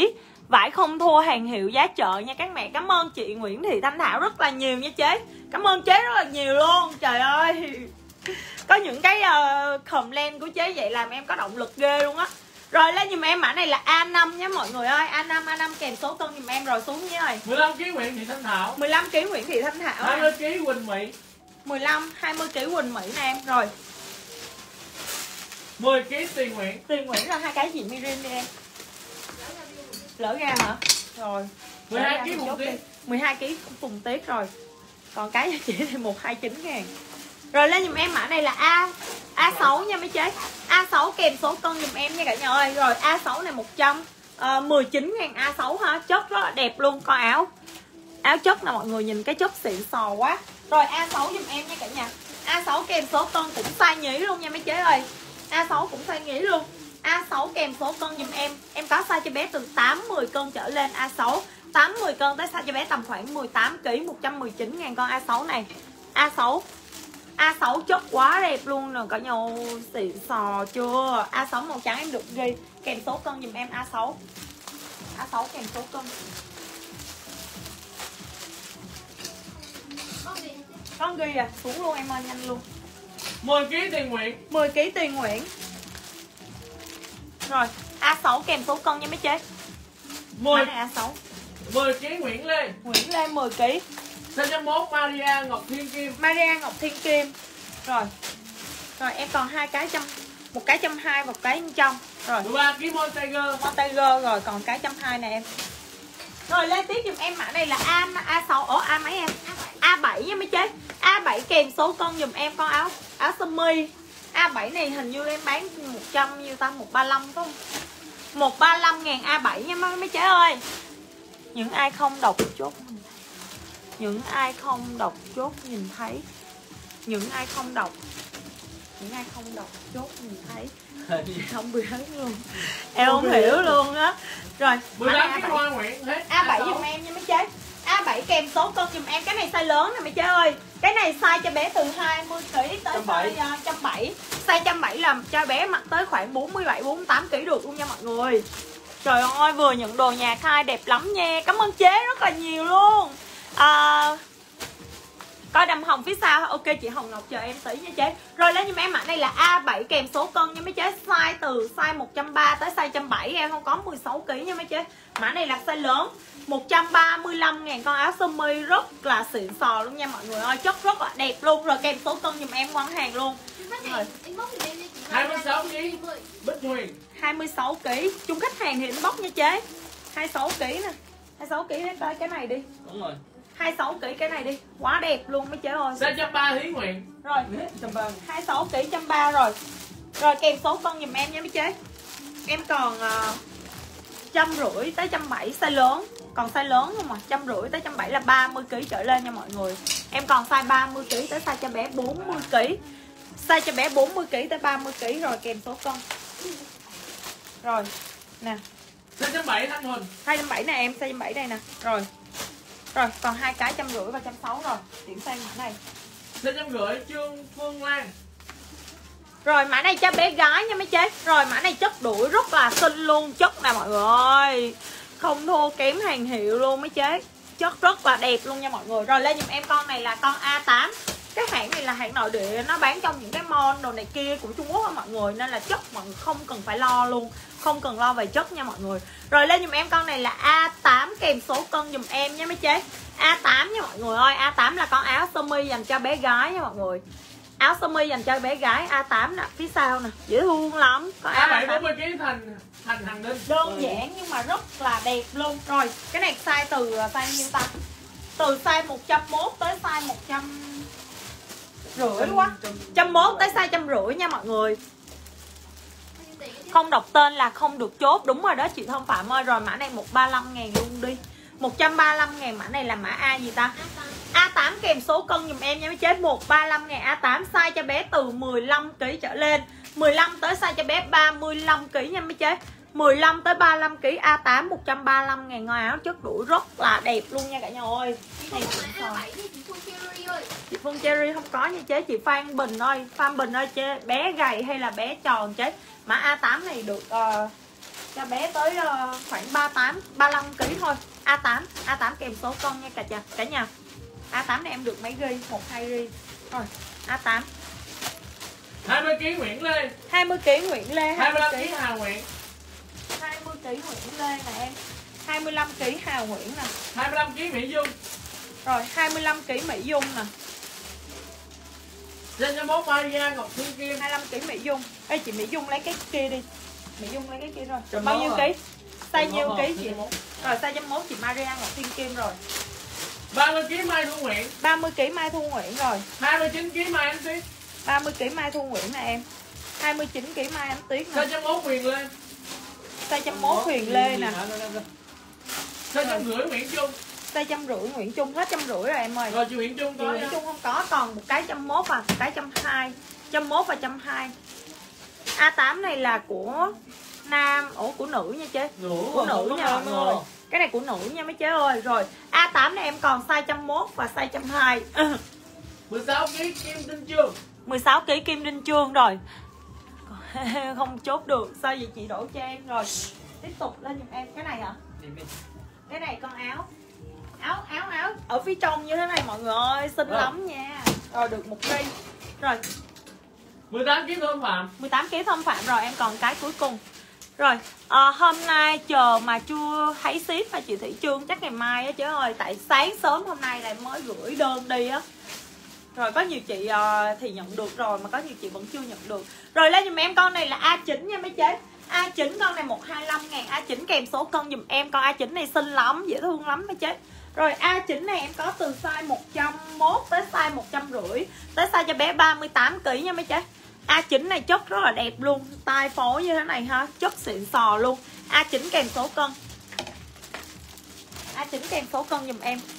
A: Vải không thua hàng hiệu giá chợ nha các mẹ. Cảm ơn chị Nguyễn Thị Thanh Thảo rất là nhiều nha chế. Cảm ơn chế rất là nhiều luôn. Trời ơi, có những cái uh, comment của chế vậy làm em có động lực ghê luôn á. Rồi lên giùm em mã này là A năm nha mọi người ơi. A năm A năm kèm số cân giùm em rồi xuống nha ơi.
D: mười lăm ki lô gam Nguyễn Thị Thanh Thảo,
A: mười lăm ki lô gam Nguyễn Thị Thanh Thảo,
D: hai mươi ki lô gam Quỳnh Mỹ,
A: mười lăm hai mươi ki lô gam Quỳnh Mỹ nè em. Rồi
D: mười ki lô gam Tiền Nguyễn.
A: Tiền Nguyễn là hai cái gì Mirin đi em. Lỡ ra hả? Rồi
D: mười hai ki lô gam Phùng Tiết.
A: mười hai ki lô gam Phùng Tiết rồi. Còn cái cho chị thì một trăm hai mươi chín ngàn. Rồi lên giùm em mã này là A A sáu nha mấy chế. A sáu kèm số cân giùm em nha cả nhà ơi. Rồi A sáu này một trăm mười chín ngàn A sáu ha. Chất rất là đẹp luôn. Con áo áo chất nè mọi người, nhìn cái chất xịn sò quá. Rồi A sáu giùm em nha cả nhà. A sáu kèm số cân cũng size nhí luôn nha mấy chế ơi. A sáu cũng size nhí luôn. A sáu kèm số cân giùm em. Em có size cho bé từ tám mươi cân trở lên. A sáu tám mươi cân tới size cho bé tầm khoảng mười tám ki lô gam, một trăm mười chín ngàn con A sáu này. A sáu A sáu chất quá đẹp luôn nè cả nhà, xịn sò chưa. A sáu màu trắng em được ghi kèm số cân giùm em. A sáu A sáu kèm số cân. Con ghi à, xuống luôn em ơi, nhanh luôn.
D: mười ki lô gam Tiền Nguyễn,
A: mười ki lô gam Tiền Nguyễn. Rồi A sáu kèm số cân nha mấy chế.
D: mười
A: này A sáu.
D: mười ki lô gam Nguyễn Lê,
A: Nguyễn Lê mười ki lô gam.
D: size mốt Maria Ngọc Thiên Kim,
A: Maria Ngọc Thiên Kim. Rồi rồi em còn hai cái trăm, một cái trăm hai, một cái trăm. Rồi
D: mười ba ki lô gam Tiger,
A: Tiger rồi còn cái trăm hai nè em. Rồi lên tiếp giùm em mã này là A A sáu. Ủa A mấy em? A bảy nha mấy chế. A bảy kèm số cân giùm em con áo áo sơ mi. A bảy này hình như em bán một trăm nhiêu ta, một trăm ba mươi lăm phải không? một trăm ba mươi lăm ngàn A bảy nha mấy chế ơi. Những ai không đọc chốt, những ai không đọc chốt nhìn thấy, những ai không đọc, những ai không đọc chốt nhìn thấy. Không biết luôn, em không hiểu luôn á. Rồi
D: mười lăm ki lô gam Nguyễn hết.
A: A bảy giùm em nha mấy chế. A bảy kèm số cân giùm em. Cái này size lớn nè mấy chế ơi. Cái này size cho bé từ hai mươi ki lô gam tới size một trăm bảy mươi. Size một trăm bảy mươi là cho bé mặc tới khoảng bốn mươi bảy bốn mươi tám ki lô gam được luôn nha mọi người. Trời ơi, vừa nhận đồ nhà khai đẹp lắm nha. Cảm ơn chế rất là nhiều luôn. À, coi đầm hồng phía sau. Ok chị Hồng Ngọc chờ em tí nha chế. Rồi lên giùm em mã này là A bảy kèm số cân nha mấy chế. Size từ size một trăm ba mươi tới size một trăm bảy mươi, em không có mười sáu ki lô gam nha mấy chế. Mã này là size lớn, một trăm ba mươi lăm ngàn con áo sơ mi rất là xịn sò luôn nha mọi người ơi. Chất rất là đẹp luôn. Rồi kèm số cân giùm em ngoan hàng luôn. Rồi
D: hai mươi sáu ki lô gam Bích Huyền,
A: hai mươi sáu ki lô gam. Chung khách hàng thì inbox nha chế. hai mươi sáu ki lô gam nè. hai mươi sáu ki lô gam cái này đi.
E: Đúng rồi.
A: hai mươi sáu ki lô gam cái này đi. Quá đẹp luôn mấy chế ơi.
D: size một trăm ba mươi Thí Nguyện.
A: Rồi hai mươi sáu ki lô gam một trăm ba mươi rồi. Rồi kèm số cân giùm em nha mấy chế. Em còn uh, trăm rưỡi tới trăm bảy size lớn. Còn size lớn không mà, trăm rưỡi tới trăm bảy là ba mươi ki lô gam trở lên nha mọi người. Em còn size ba mươi ki lô gam tới size cho bé bốn mươi ki lô gam. Size cho bé bốn mươi ki lô gam tới ba mươi ki lô gam rồi kèm số cân. Rồi nè,
D: size một trăm bảy mươi Thanh Huỳnh,
A: hai trăm bảy mươi nè em, size một trăm bảy mươi đây nè. Rồi rồi còn hai cái trăm rưỡi và trăm sáu rồi. Chuyển sang mã này.
D: size một trăm rưỡi Trương Phương Lan.
A: Rồi mã này cho bé gái nha mấy chế. Rồi mã này chất đuổi rất là xinh luôn. Chất nè mọi người ơi, không thua kém hàng hiệu luôn mấy chế. Chất rất là đẹp luôn nha mọi người. Rồi lên giùm em con này là con A tám. Cái hãng này là hãng nội địa, nó bán trong những cái mall đồ này kia của Trung Quốc á mọi người. Nên là chất mọi người không cần phải lo luôn. Không cần lo về chất nha mọi người. Rồi lên giùm em con này là A tám kèm số cân giùm em nha mấy chế. A tám nha mọi người ơi. A tám là con áo sơ mi dành cho bé gái nha mọi người. Áo sơ mi dành cho bé gái. A tám nè, phía sau nè, dễ thương lắm. Có
D: A bảy bốn mươi ki lô gam Thành Thành Hằng Đinh.
A: đơn giản nhưng mà rất là đẹp luôn. Rồi cái này size từ size nhiêu ta, từ size một trăm mốt tới size một trăm rưỡi quá, trăm mốt tới size trăm rưỡi nha mọi người. Không đọc tên là không được chốt. Đúng rồi đó chị Thông Phạm ơi. Rồi mã này một trăm ba mươi lăm ngàn luôn đi. Một trăm ba mươi lăm ngàn. Mã này là mã A gì ta, A tám kèm số cân dùm em nha mấy chế. Một trăm ba mươi lăm ngàn A tám. Size cho bé từ mười lăm ki lô gam trở lên, mười lăm tới size cho bé ba mươi lăm ki lô gam nha mấy chế. Mười lăm tới ba mươi lăm ki lô gam A tám. Một trăm ba mươi lăm ngàn. Ngôi áo chất đuổi rất là đẹp luôn nha cả nhà ơi. Này chị Phương Cherry không có nha chế. Chị Phan Bình ơi, Phan Bình ơi chế. Bé gầy hay là bé tròn chế. Mã A tám này được uh, cho bé tới uh, khoảng ba mươi tám, ba mươi lăm ki lô gam thôi. A tám, A tám kèm số cân nha cả nhà. Cả nhà. A tám này em được mấy ghi? một hai ghi. Rồi, A tám.
D: hai mươi ki lô gam Nguyễn Lê.
A: hai mươi ki lô gam Nguyễn Lê,
D: hai mươi lăm ki lô
A: gam
D: gam Hà Nguyễn.
A: hai mươi ki lô gam Nguyễn Lê nè em. hai mươi lăm ki lô gam Hà Nguyễn nè.
D: hai mươi lăm ki lô gam Mỹ Dung.
A: Rồi, hai mươi lăm ki lô gam Mỹ Dung nè.
D: Trên cho mốt Maria Ngọc Thiên Kim.
A: hai mươi lăm ki lô gam Mỹ Dung. Ê chị Mỹ Dung lấy cái kia đi. Mỹ Dung lấy cái kia rồi.
E: Trăm
A: Bao
E: mốt
A: nhiêu
E: à?
A: ký? Size
E: Trăm
A: nhiêu
E: mốt
A: ký
E: à?
A: chị?
E: Trăm mốt.
A: Rồi size trăm mốt chị Maria Ngọc Thiên Kim rồi.
D: ba mươi ki lô gam Mai Thu Nguyễn.
A: ba mươi ki lô gam Mai Thu Nguyễn rồi.
D: hai mươi chín ki lô gam Mai Ánh Tuyết.
A: ba mươi ki lô gam Mai Thu Nguyễn nè em. hai mươi chín ki lô gam Mai Ánh Tuyết nè.
D: Size trăm mốt Huyền Lê.
A: Size trăm mốt Huyền Lê nè.
D: Size trăm rưỡi Nguyễn Trung.
A: Size trăm rưỡi Nguyễn Trung, hết trăm rưỡi rồi em ơi.
D: Rồi chị Nguyễn Trung
A: Chị
D: có
A: Nguyễn
D: nha.
A: Trung không có, còn một cái trăm mốt à, một cái trăm hai. Trăm mốt và trăm hai. A tám này là của nam, ủa của nữ nha chế. Của nữ nha mọi người. Cái này của nữ nha mấy chế ơi. Rồi A tám này em còn size trăm mốt và size trăm hai.
D: mười sáu ki lô gam Kim Tinh Trương.
A: mười sáu ki lô gam Kim Đinh Trương rồi. Không chốt được. Sao vậy chị đổ cho em rồi. Tiếp tục lên giùm em cái này hả? Cái này con áo. Áo áo áo ở phía trong như thế này mọi người ơi, xinh
D: Rồi.
A: lắm nha. Rồi được một ly. Rồi,
D: mười tám ki lô gam Thơm Phạm.
A: mười tám ki lô gam Thơm Phạm rồi, em còn cái cuối cùng. Rồi, à, hôm nay chờ mà chưa thấy ship mà chị Thị Trương chắc ngày mai á chứ ơi, tại sáng sớm hôm nay là mới gửi đơn đi á. Rồi có nhiều chị uh, thì nhận được rồi mà có nhiều chị vẫn chưa nhận được. Rồi lên giùm em con này là A chín nha mấy chế. A chín con này một trăm hai mươi lăm ngàn, A chín kèm số cân giùm em. Con A chín này xinh lắm, dễ thương lắm mấy chế. Rồi A chín này em có từ size một trăm mốt tới size một trăm rưỡi, tới size cho bé ba mươi tám ki lô gam nha mấy chế. A chín này chất rất là đẹp luôn, tay phối như thế này ha, chất xịn sò luôn. A chín kèm số cân. A chín kèm số cân giùm em.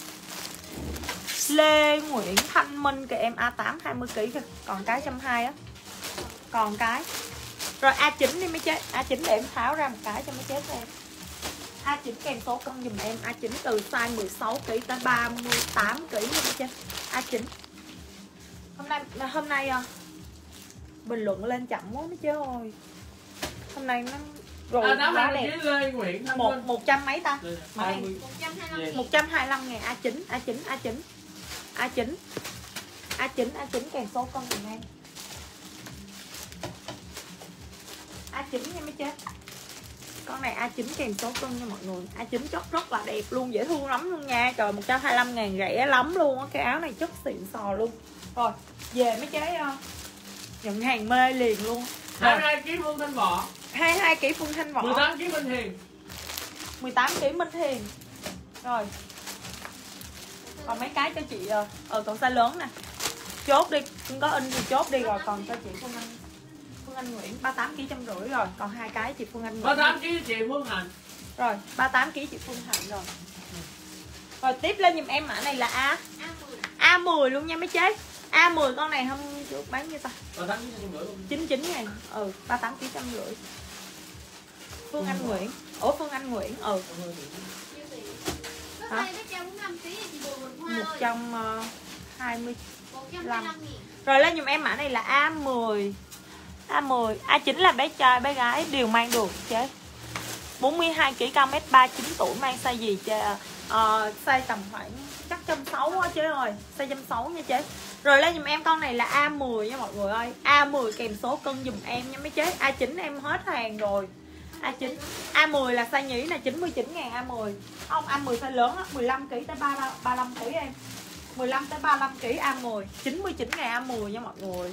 A: Lê Nguyễn Thanh Minh kìa em, A tám hai mươi ki lô gam kìa, còn cái một trăm hai mươi á. Còn cái. Rồi A chín đi mấy chế, A chín để em tháo ra một cái cho mấy chế xem. A chín kèm số cân giùm em. A chín từ size mười sáu ki lô gam tới ba mươi tám ki lô gam nha mấy chế. A chín. Hôm nay hôm nay bình luận lên chậm quá mấy chế ơi. Hôm nay nó rồi
D: A tám
A: quá
D: hai mươi
A: đẹp.
D: chín Lê Nguyễn Thanh
A: Một
D: Minh.
A: một trăm mấy ta?
E: hai mươi.
C: một trăm hai mươi lăm
A: một trăm hai mươi lăm ngàn A chín, A chín, A chín. A chín. A chín, A chín kèm số cân giùm em. A chín nha mấy chế. Con này A chín kèm số cân nha mọi người. A chín chất rất là đẹp luôn, dễ thương lắm luôn nha. Trời một trăm hai mươi lăm ngàn rẻ lắm luôn á. Cái áo này chất xịn sò luôn. Rồi về mấy chế uh, nhận hàng mê liền luôn.
D: hai mươi hai ki lô gam Phương Thanh Võ.
A: hai mươi hai ki lô gam Phương Thanh Võ.
D: mười tám ki lô gam Minh Hiền.
A: mười tám ki lô gam Minh Hiền. Rồi còn mấy cái cho chị ờ uh, còn size lớn nè. Chốt đi, không có in thì chốt đi. Rồi còn cho chị Phương Anh Phương Anh Nguyễn ba mươi tám ki lô gam trăm rưỡi rồi. Còn hai cái chị Phương Anh
D: ba
A: Nguyễn.
D: mươi tám ki lô gam chị Phương Hạnh.
A: Rồi ba mươi tám ki lô gam chị Phương Hạnh rồi. Rồi tiếp lên giùm em mã này là A
C: A mười.
A: A mười luôn nha mấy chế. A mười con này hôm trước bán như ta
D: ba mươi tám ki lô gam trăm rưỡi luôn.
A: chín mươi chín ngàn. Ừ ba mươi tám ki lô gam trăm rưỡi. Phương Anh Nguyễn. Ủa Phương Anh Nguyễn. Ừ
C: Nhiêu tiền? Có
A: Hả?
C: hai cái trăm bốn mươi lăm ký chị bùi Quỳnh Hoa
A: một
C: ơi.
A: trăm hai mươi.
C: một trăm hai mươi lăm nghìn.
A: Rồi lên giùm em mã này là A mười. A mười, A chín là bé trai bé gái đều mang được chế. bốn mươi hai ki lô gam, mét ba mươi chín tuổi, mang size gì chế? Ờ, size tầm khoảng chắc một trăm sáu mươi á chế ơi, size một trăm sáu mươi nha chế. Rồi lên giùm em con này là A mười nha mọi người ơi. A mười kèm số cân giùm em nha mấy chế. A chín em hết hàng rồi. A chín, A mười là size nhí là chín mươi chín ngàn A mười. Không, A mười size lớn á, mười lăm ki lô gam tới ba mươi lăm ki lô gam em. mười lăm tới ba mươi lăm ki lô gam A mười, chín mươi chín ngàn A mười nha mọi người.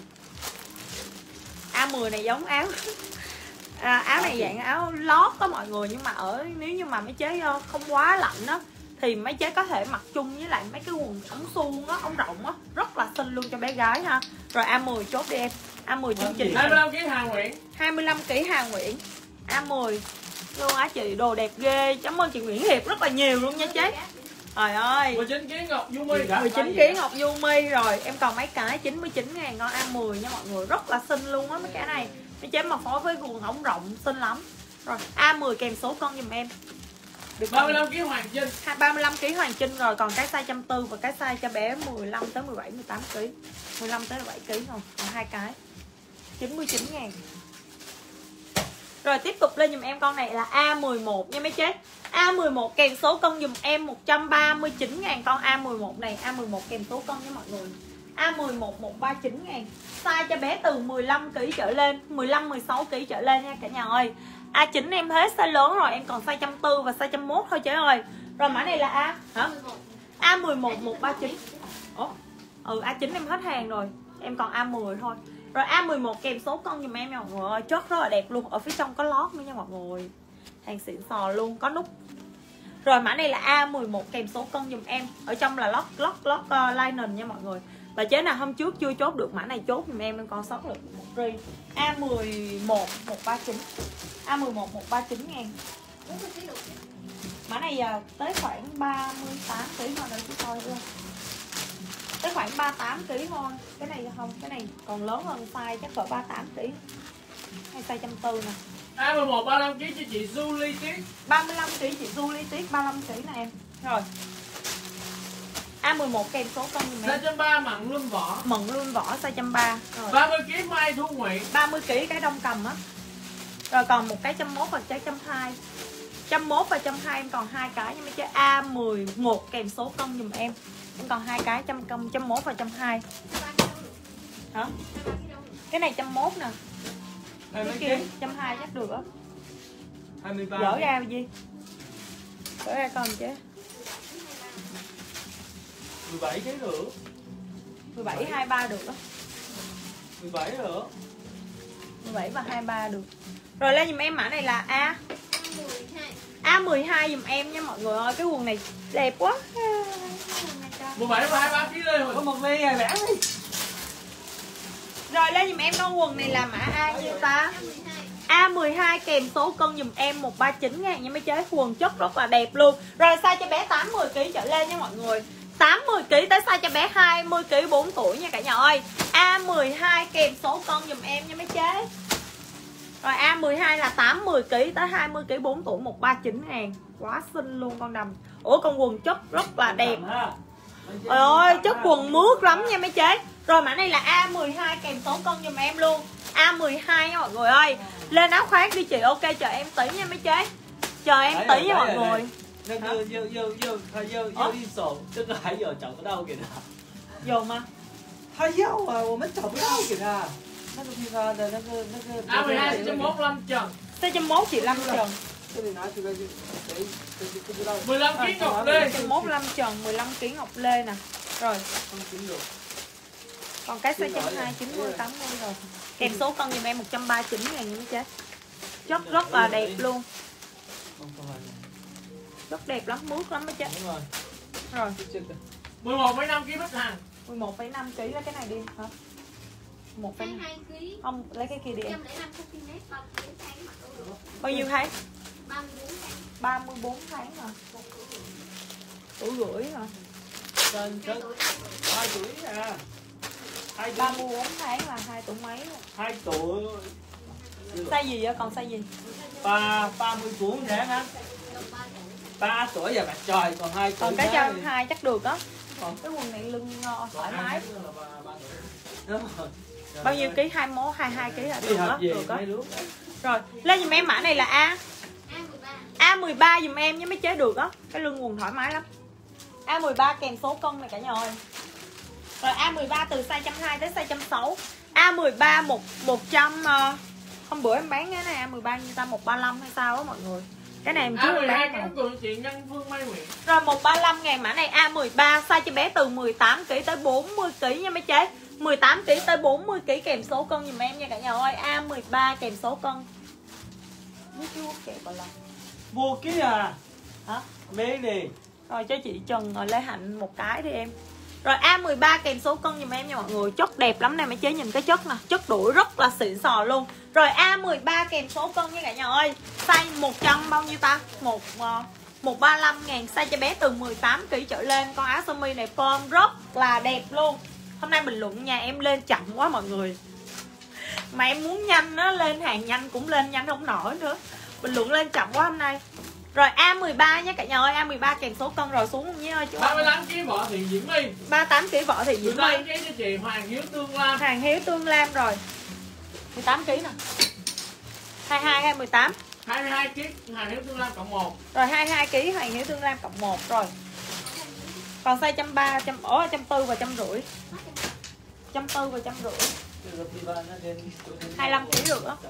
A: A mười này giống áo à, áo này dạng áo lót đó mọi người, nhưng mà ở nếu như mà mấy chế không quá lạnh á thì mấy chế có thể mặc chung với lại mấy cái quần ống suông á, ống rộng á, rất là xinh luôn cho bé gái ha. Rồi A mười chốt đi em. A mười chương trình
D: hai mươi lăm ki lô gam Hà Nguyễn.
A: hai mươi lăm ki lô gam Hà Nguyễn. A mười luôn á chị, đồ đẹp ghê. Cảm ơn chị Nguyễn Hiệp rất là nhiều luôn nha chế. Trời ơi,
D: mười chín ki lô gam Ngọc Du My.
A: mười chín ki lô gam Ngọc Du My. Rồi em còn mấy cái chín mươi chín ngàn con A mười nha mọi người, rất là xinh luôn á mấy cái này. Mấy chế mà phối với quần ống rộng xinh lắm. Rồi A mười kèm số con giùm em. Được
D: ba mươi lăm ki lô gam Hoàng Trinh.
A: ba mươi lăm ki lô gam Hoàng Trinh rồi, còn cái size một trăm bốn mươi và cái size cho bé mười lăm tới mười bảy mười tám ki lô gam. mười lăm tới mười bảy ki lô gam thôi, còn hai cái. chín mươi chín ngàn. Rồi tiếp tục lên dùm em con này là A mười một nha mấy chế. A mười một kèm số cân dùm em một trăm ba mươi chín ngàn con A mười một này. A mười một kèm số cân với mọi người. A mười một một trăm ba mươi chín ngàn. Size cho bé từ mười lăm ki lô gam trở lên, mười lăm mười sáu ki lô gam trở lên nha cả nhà ơi. A chín em hết size lớn rồi, em còn size một trăm bốn mươi và size một trăm mốt thôi chế ơi. Rồi mã này là A hả? A mười một một trăm ba mươi chín. Ủa? Ừ A chín em hết hàng rồi. Em còn A mười thôi. Rồi A mười một kèm số cân dùm em nha mọi người ơi. Chất rất là đẹp luôn. Ở phía trong có lót nữa nha mọi người. Hàng xịn sò luôn, có nút. Rồi mã này là A mười một kèm số cân dùm em. Ở trong là lót lót lót uh, linen nha mọi người. Và chế nào hôm trước chưa chốt được mã này chốt dùm em, em còn sót được một ri. A mười một một trăm ba mươi chín. A mười một một trăm ba mươi chín ngàn. Mã này uh, tới khoảng ba mươi tám ki lô gam thôi để chị coi luôn. Tới khoảng ba mươi tám ki lô gam thôi. Cái này không, cái này còn lớn hơn size chắc cỡ ba mươi tám ki lô gam. Hay size một trăm bốn mươi nè.
D: A mười một ba mươi lăm ki lô gam cho chị Julie Tiết.
A: ba mươi lăm ki lô gam chị Julie Tiết ba mươi lăm ki lô gam nè em. Rồi. A mười một kèm số cân dùm
D: Size
A: em.
D: một trăm ba mươi mặn luôn vỏ.
A: Mận luôn vỏ size một trăm ba mươi. Rồi.
D: ba mươi ki lô gam Mai Thu Nguyễn.
A: ba mươi ki lô gam cái đông cầm á. Rồi còn một cái một trăm mốt và cái một trăm hai mươi. một trăm mốt và một trăm hai mươi em còn hai cái nhưng mà chơi A mười một kèm số cân dùm em. Em còn hai cái trăm công một trăm mốt và một trăm hai mươi. Hả? Cái này một trăm mốt nè. Cái kia một trăm hai mươi chắc được á.
E: hai mươi ba.
A: Dỡ ra gì? Dỡ ra con chứ.
E: mười bảy cái nữa.
A: mười bảy hai mươi ba được á.
E: mười bảy nữa.
A: mười bảy và hai mươi ba được. Rồi lên dùm em mã này là A A mười hai dùm em nha mọi người ơi. Cái quần này đẹp quá.
D: mười bảy và hai mươi ba ki lô gam.
E: Có một ly rồi bán đi.
A: Rồi lên dùm em con quần này là mã A như ta. A mười hai kèm số cân dùm em một trăm ba mươi chín ngàn nha mấy chế. Quần chất rất là đẹp luôn. Rồi size cho bé tám mươi ki lô gam trở lên nha mọi người. tám mươi ki lô gam tới size cho bé hai mươi ki lô gam bốn tuổi nha cả nhà ơi. A mười hai kèm số cân dùm em nha mấy chế. Rồi A mười hai là tám mươi ki lô gam tới hai mươi ki lô gam bốn tuổi một trăm ba mươi chín ngàn. Quá xinh luôn con đầm. Ủa con quần chất rất là đẹp. Trời ơi chất quần mướt lắm nha mấy chế. Rồi mã này là A mười hai kèm số cân dùm em luôn. A mười hai nha mọi người ơi. Lên áo khoác đi chị. Ok chờ em tí nha mấy chế. Chờ em tí nha mọi người.
E: 那个又又又他又又一手，这个还有找不到给他。
A: Dù mà
E: 他要啊，我们找不到给他。那个批发的那个那个。
D: A mười hai size một trăm lăm trần.
A: size một trăm mốt chị Lâm Trần.
E: 这里拿出来就，谁谁就不知道。
D: mười lăm ki lô gam Ngọc Lê.
A: một trăm mốt Lâm Trần, mười lăm ki lô gam Ngọc Lê nè. Rồi.
E: Không chín được.
A: Còn cái size một trăm hai mươi, chín mươi, tám mươi rồi. Kèm số cân giùm em một trăm ba mươi chín ngàn như thế. Chất rất là đẹp luôn.
E: Không không phải.
A: Rất đẹp lắm, mướt lắm mới chết.
E: Đúng rồi.
A: Rồi.
D: mười một phẩy năm ki lô gam Bích Hằng.
A: mười một phẩy năm ki lô gam lấy cái này đi hả? một phẩy năm
C: hai ki lô gam.
A: Không, lấy cái kia đi em.
C: một trăm lẻ năm xăng-ti-mét, ba mươi bốn tháng mặc đủ được.
A: Bao nhiêu tháng?
C: ba mươi bốn tháng.
A: ba mươi bốn tháng hả? Tuổi rưỡi hả?
E: Tên chất hai tuổi à. Hai
A: ba mươi bốn tháng là hai tuổi mấy rồi.
E: hai tuổi.
A: Size gì vậy? Còn size gì?
E: Ba ba mươi bốn tháng á. ba tuổi giờ mặt trời còn hai tuổi.
A: Còn cái
E: tháng
A: trăm
E: thì-
A: hai chắc được á.
E: Còn
A: Cái quần này lưng uh, thoải mái.
E: Đúng rồi.
A: Bao nhiêu ký? hai mươi mốt, hai mươi hai ký là
E: Đi
A: được
E: học
A: á,
E: về
A: được á.
E: mấy đứa.
A: Rồi, lên giùm em mã này là A.
C: A mười ba.
A: A mười ba giùm em nhé mấy chế được á. Cái lưng quần thoải mái lắm. A mười ba kèm số cân này cả nhà ơi. Rồi A mười ba từ size một trăm hai mươi tới size một trăm sáu mươi. A mười ba một một trăm uh, hôm bữa em bán cái này A mười ba như ta một trăm ba mươi lăm hay sao á mọi người. Cái này em
D: A
A: trước
D: mười
A: em
D: hai
A: bán này.
D: cánh của chị Nhân Phương Mai Nguyễn.
A: Rồi một trăm ba mươi lăm ngàn mã này A mười ba size cho bé từ mười tám ki lô gam tới bốn mươi ki lô gam nha mấy chế. mười tám ki lô gam tới bốn mươi ki lô gam kèm số cân giùm em nha cả nhà ơi. A mười ba kèm số cân. Biết chú kẹp gọi là.
E: Mua ký à?
A: Hả?
E: Mấy này.
A: Rồi cho chị Trần rồi Lê Hạnh một cái đi em. Rồi A mười ba kèm số cân giùm em nha mọi người. Chất đẹp lắm nè mấy chế, nhìn cái chất nè, chất đuổi rất là xịn sò luôn. Rồi A mười ba kèm số cân nha cả nhà ơi. Size một trăm bao nhiêu ta? Một uh, một trăm ba mươi lăm ngàn, size cho bé từ mười tám ki lô gam trở lên. Con áo sơ mi này form rất là đẹp luôn. Hôm nay bình luận nhà em lên chậm quá mọi người. Mà em muốn nhanh nó lên hàng nhanh cũng lên nhanh không nổi nữa. Bình luận lên chậm quá hôm nay. Rồi A mười ba nha cả nhà ơi, A mười ba kèm số cân rồi xuống nhé ơi chú.
D: ba mươi lăm ki lô gam Võ Thị Diễm My.
A: ba mươi tám ki lô gam Võ Thị Diễm
D: mười tám
A: My.
D: ki lô gam cho chị Hoàng Hiếu Tương Lam.
A: Hàng Hiếu Tương Lam rồi. mười tám ki lô gam nè. hai mươi hai hay mười tám?
D: hai mươi hai ký Hàng Hiếu Thương Lam cộng một.
A: Rồi hai mươi hai ký Hàng Hiếu Thương Lam cộng một rồi. Còn size trăm ba, trăm ổ, trăm tư và trăm rưỡi. Trăm tư và trăm rưỡi. hai mươi lăm ký được đó.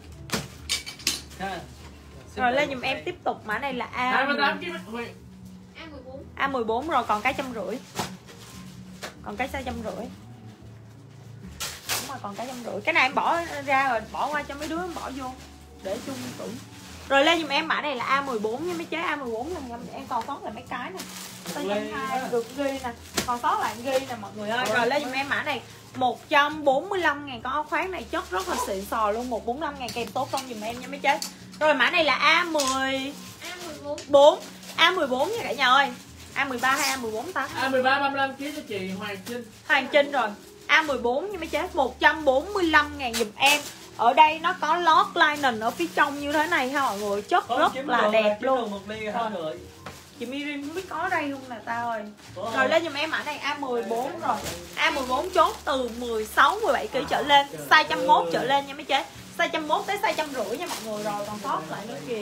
A: Rồi lên giùm em tiếp tục mã này là A
D: hai mươi tám ký Huyền.
C: A mười bốn.
A: A mười bốn rồi, còn cái trăm rưỡi. Còn cái size trăm rưỡi. Đúng rồi, còn cái trăm rưỡi. Cái này em bỏ ra rồi, bỏ qua cho mấy đứa em bỏ vô để chung tủ. Rồi lên giùm em mã này là A mười bốn nha mấy chế. A mười bốn là em còn sót lại mấy cái nè. Size trăm hai được ghi nè. Còn sót lại ghi nè mọi người ơi. Rồi lên giùm em mã này một trăm bốn mươi lăm ngàn. Con áo khoác này chất rất là xịn sò luôn. một trăm bốn mươi lăm ngàn kèm số con giùm em nha mấy chế. Rồi mã này là A mười bốn. A mười bốn nha cả nhà ơi. A mười ba hay A mười bốn ta?
D: A mười ba ba mươi lăm ký cho chị Hoàng Trinh.
A: Hoàng Trinh rồi. A mười bốn nha mấy chế. một trăm bốn mươi lăm ngàn giùm em. Ở đây nó có lót lining ở phía trong như thế này ha mọi người. Chất rất là đẹp luôn. Rồi. Chị Mirim không biết có ở đây không nè tao ơi. Rồi lên giùm em mã này A mười bốn rồi. A mười bốn chốt từ mười sáu, mười bảy ký trở lên. Size một trăm mốt trở lên nha mấy chế. Size một trăm mốt tới size một trăm rưỡi nha mọi người. Rồi còn sót lại nữa kìa.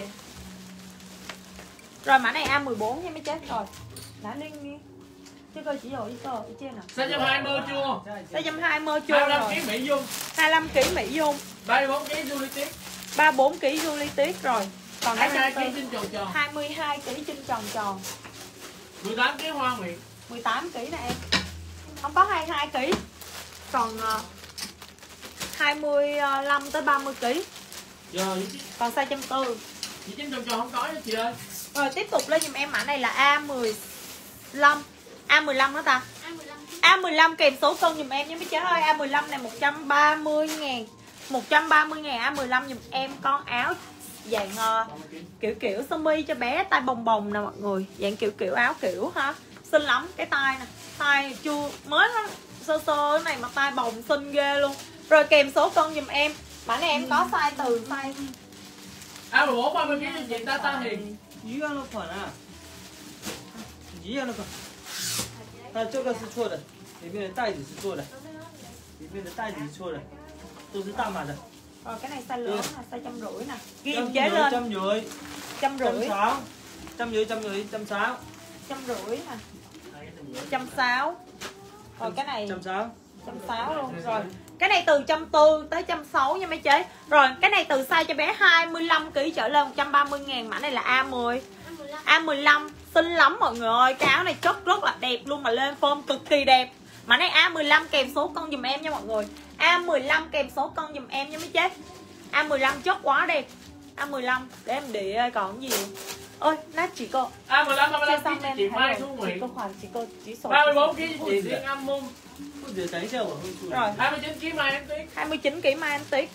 A: Rồi mã này A mười bốn nha mấy chế. Rồi đã lên đi. Chứ coi chỉ rồi cơ ở trên nè.
D: Size một trăm hai mươi chua.
A: Size một trăm hai mươi chua
D: hai mươi lăm
A: rồi.
D: ký Mỹ Dung.
A: hai mươi lăm ký Mỹ Dung.
D: ba mươi bốn ký Julie Tiết.
A: ba mươi bốn ký Julie Tiết rồi. Còn
D: hai
A: cái
D: mươi hai
A: trăm
D: ký Trinh Tròn Tròn.
A: hai mươi hai ký Trinh Tròn Tròn.
D: mười tám ký Hoa Nguyệt.
A: mười tám ký nè em. Không có hai mươi hai ký. Còn uh, hai mươi lăm tới ba mươi ký.
D: Rồi
A: Còn size trăm tư.
D: chị Trinh Tròn Tròn không có nha chị ơi.
A: Rồi tiếp tục lên giùm em mã này là A mười lăm. A mười lăm đó ta.
C: A mười lăm.
A: A mười lăm kèm số cân giùm em nha mấy chế ơi. A mười lăm này một trăm ba mươi ngàn. một trăm ba mươi ngàn A mười lăm giùm em. Con áo dạng uh, kiểu kiểu sơ mi cho bé, tay bồng bồng nè mọi người. Dạng kiểu kiểu áo kiểu ha. Xinh lắm. Cái tay nè. Tay chưa mới nó sơ sơ này mà tay bồng xinh ghê luôn. Rồi kèm số cân giùm em. Mã này em có size từ size
D: A mười bốn ba mươi ký cho chị Ta Ta Hiền.
E: 一样的款啊，一样的款。但这个是错的，里面的袋子是错的，里面的袋子是错的，都是大码的。
A: Rồi cái này size lớn là size trăm rưỡi nè. Ghi
E: Trăm
A: chế
E: rưỡi,
A: lên.
E: trăm rưỡi,
A: Trăm
E: trăm
A: rưỡi.
E: sáu, trăm rưỡi, trăm rưỡi, trăm sáu.
A: Trăm rưỡi nè. Trăm sáu. Rồi cái này
E: Trăm sáu.
A: trăm sáu luôn. Rồi cái này từ trăm tư tới trăm sáu nha mấy chế. Rồi cái này từ size cho bé hai mươi lăm ký trở lên một trăm ba mươi ngàn. Mã này là A mười. A mười lăm xinh lắm mọi người ơi. Cái áo này chất rất là đẹp luôn mà lên form cực kỳ đẹp. Mã này A mười lăm kèm số cân dùm em nha mọi người. A mười lăm kèm số cân dùm em nha mấy chế. A mười lăm chất quá đẹp. A mười lăm để em để còn gì. Ơi nát chỉ cô.
D: A mười lăm ba mươi lăm
A: Chưa
D: ký
A: xong
D: cho
A: em
D: chị
A: thấy
D: Mai
A: rồi.
D: Thu
A: Chỉ
D: Nguyệt.
A: cô khoản chỉ cô chỉ số.
D: ba mươi bốn ký cho chị Riêng Âm Môn.
E: 或者等一下我会出来。
A: Rồi
D: hai mươi chín ký Mai Em Tuyết.
A: hai mươi chín ký Mai Anh Tuyết.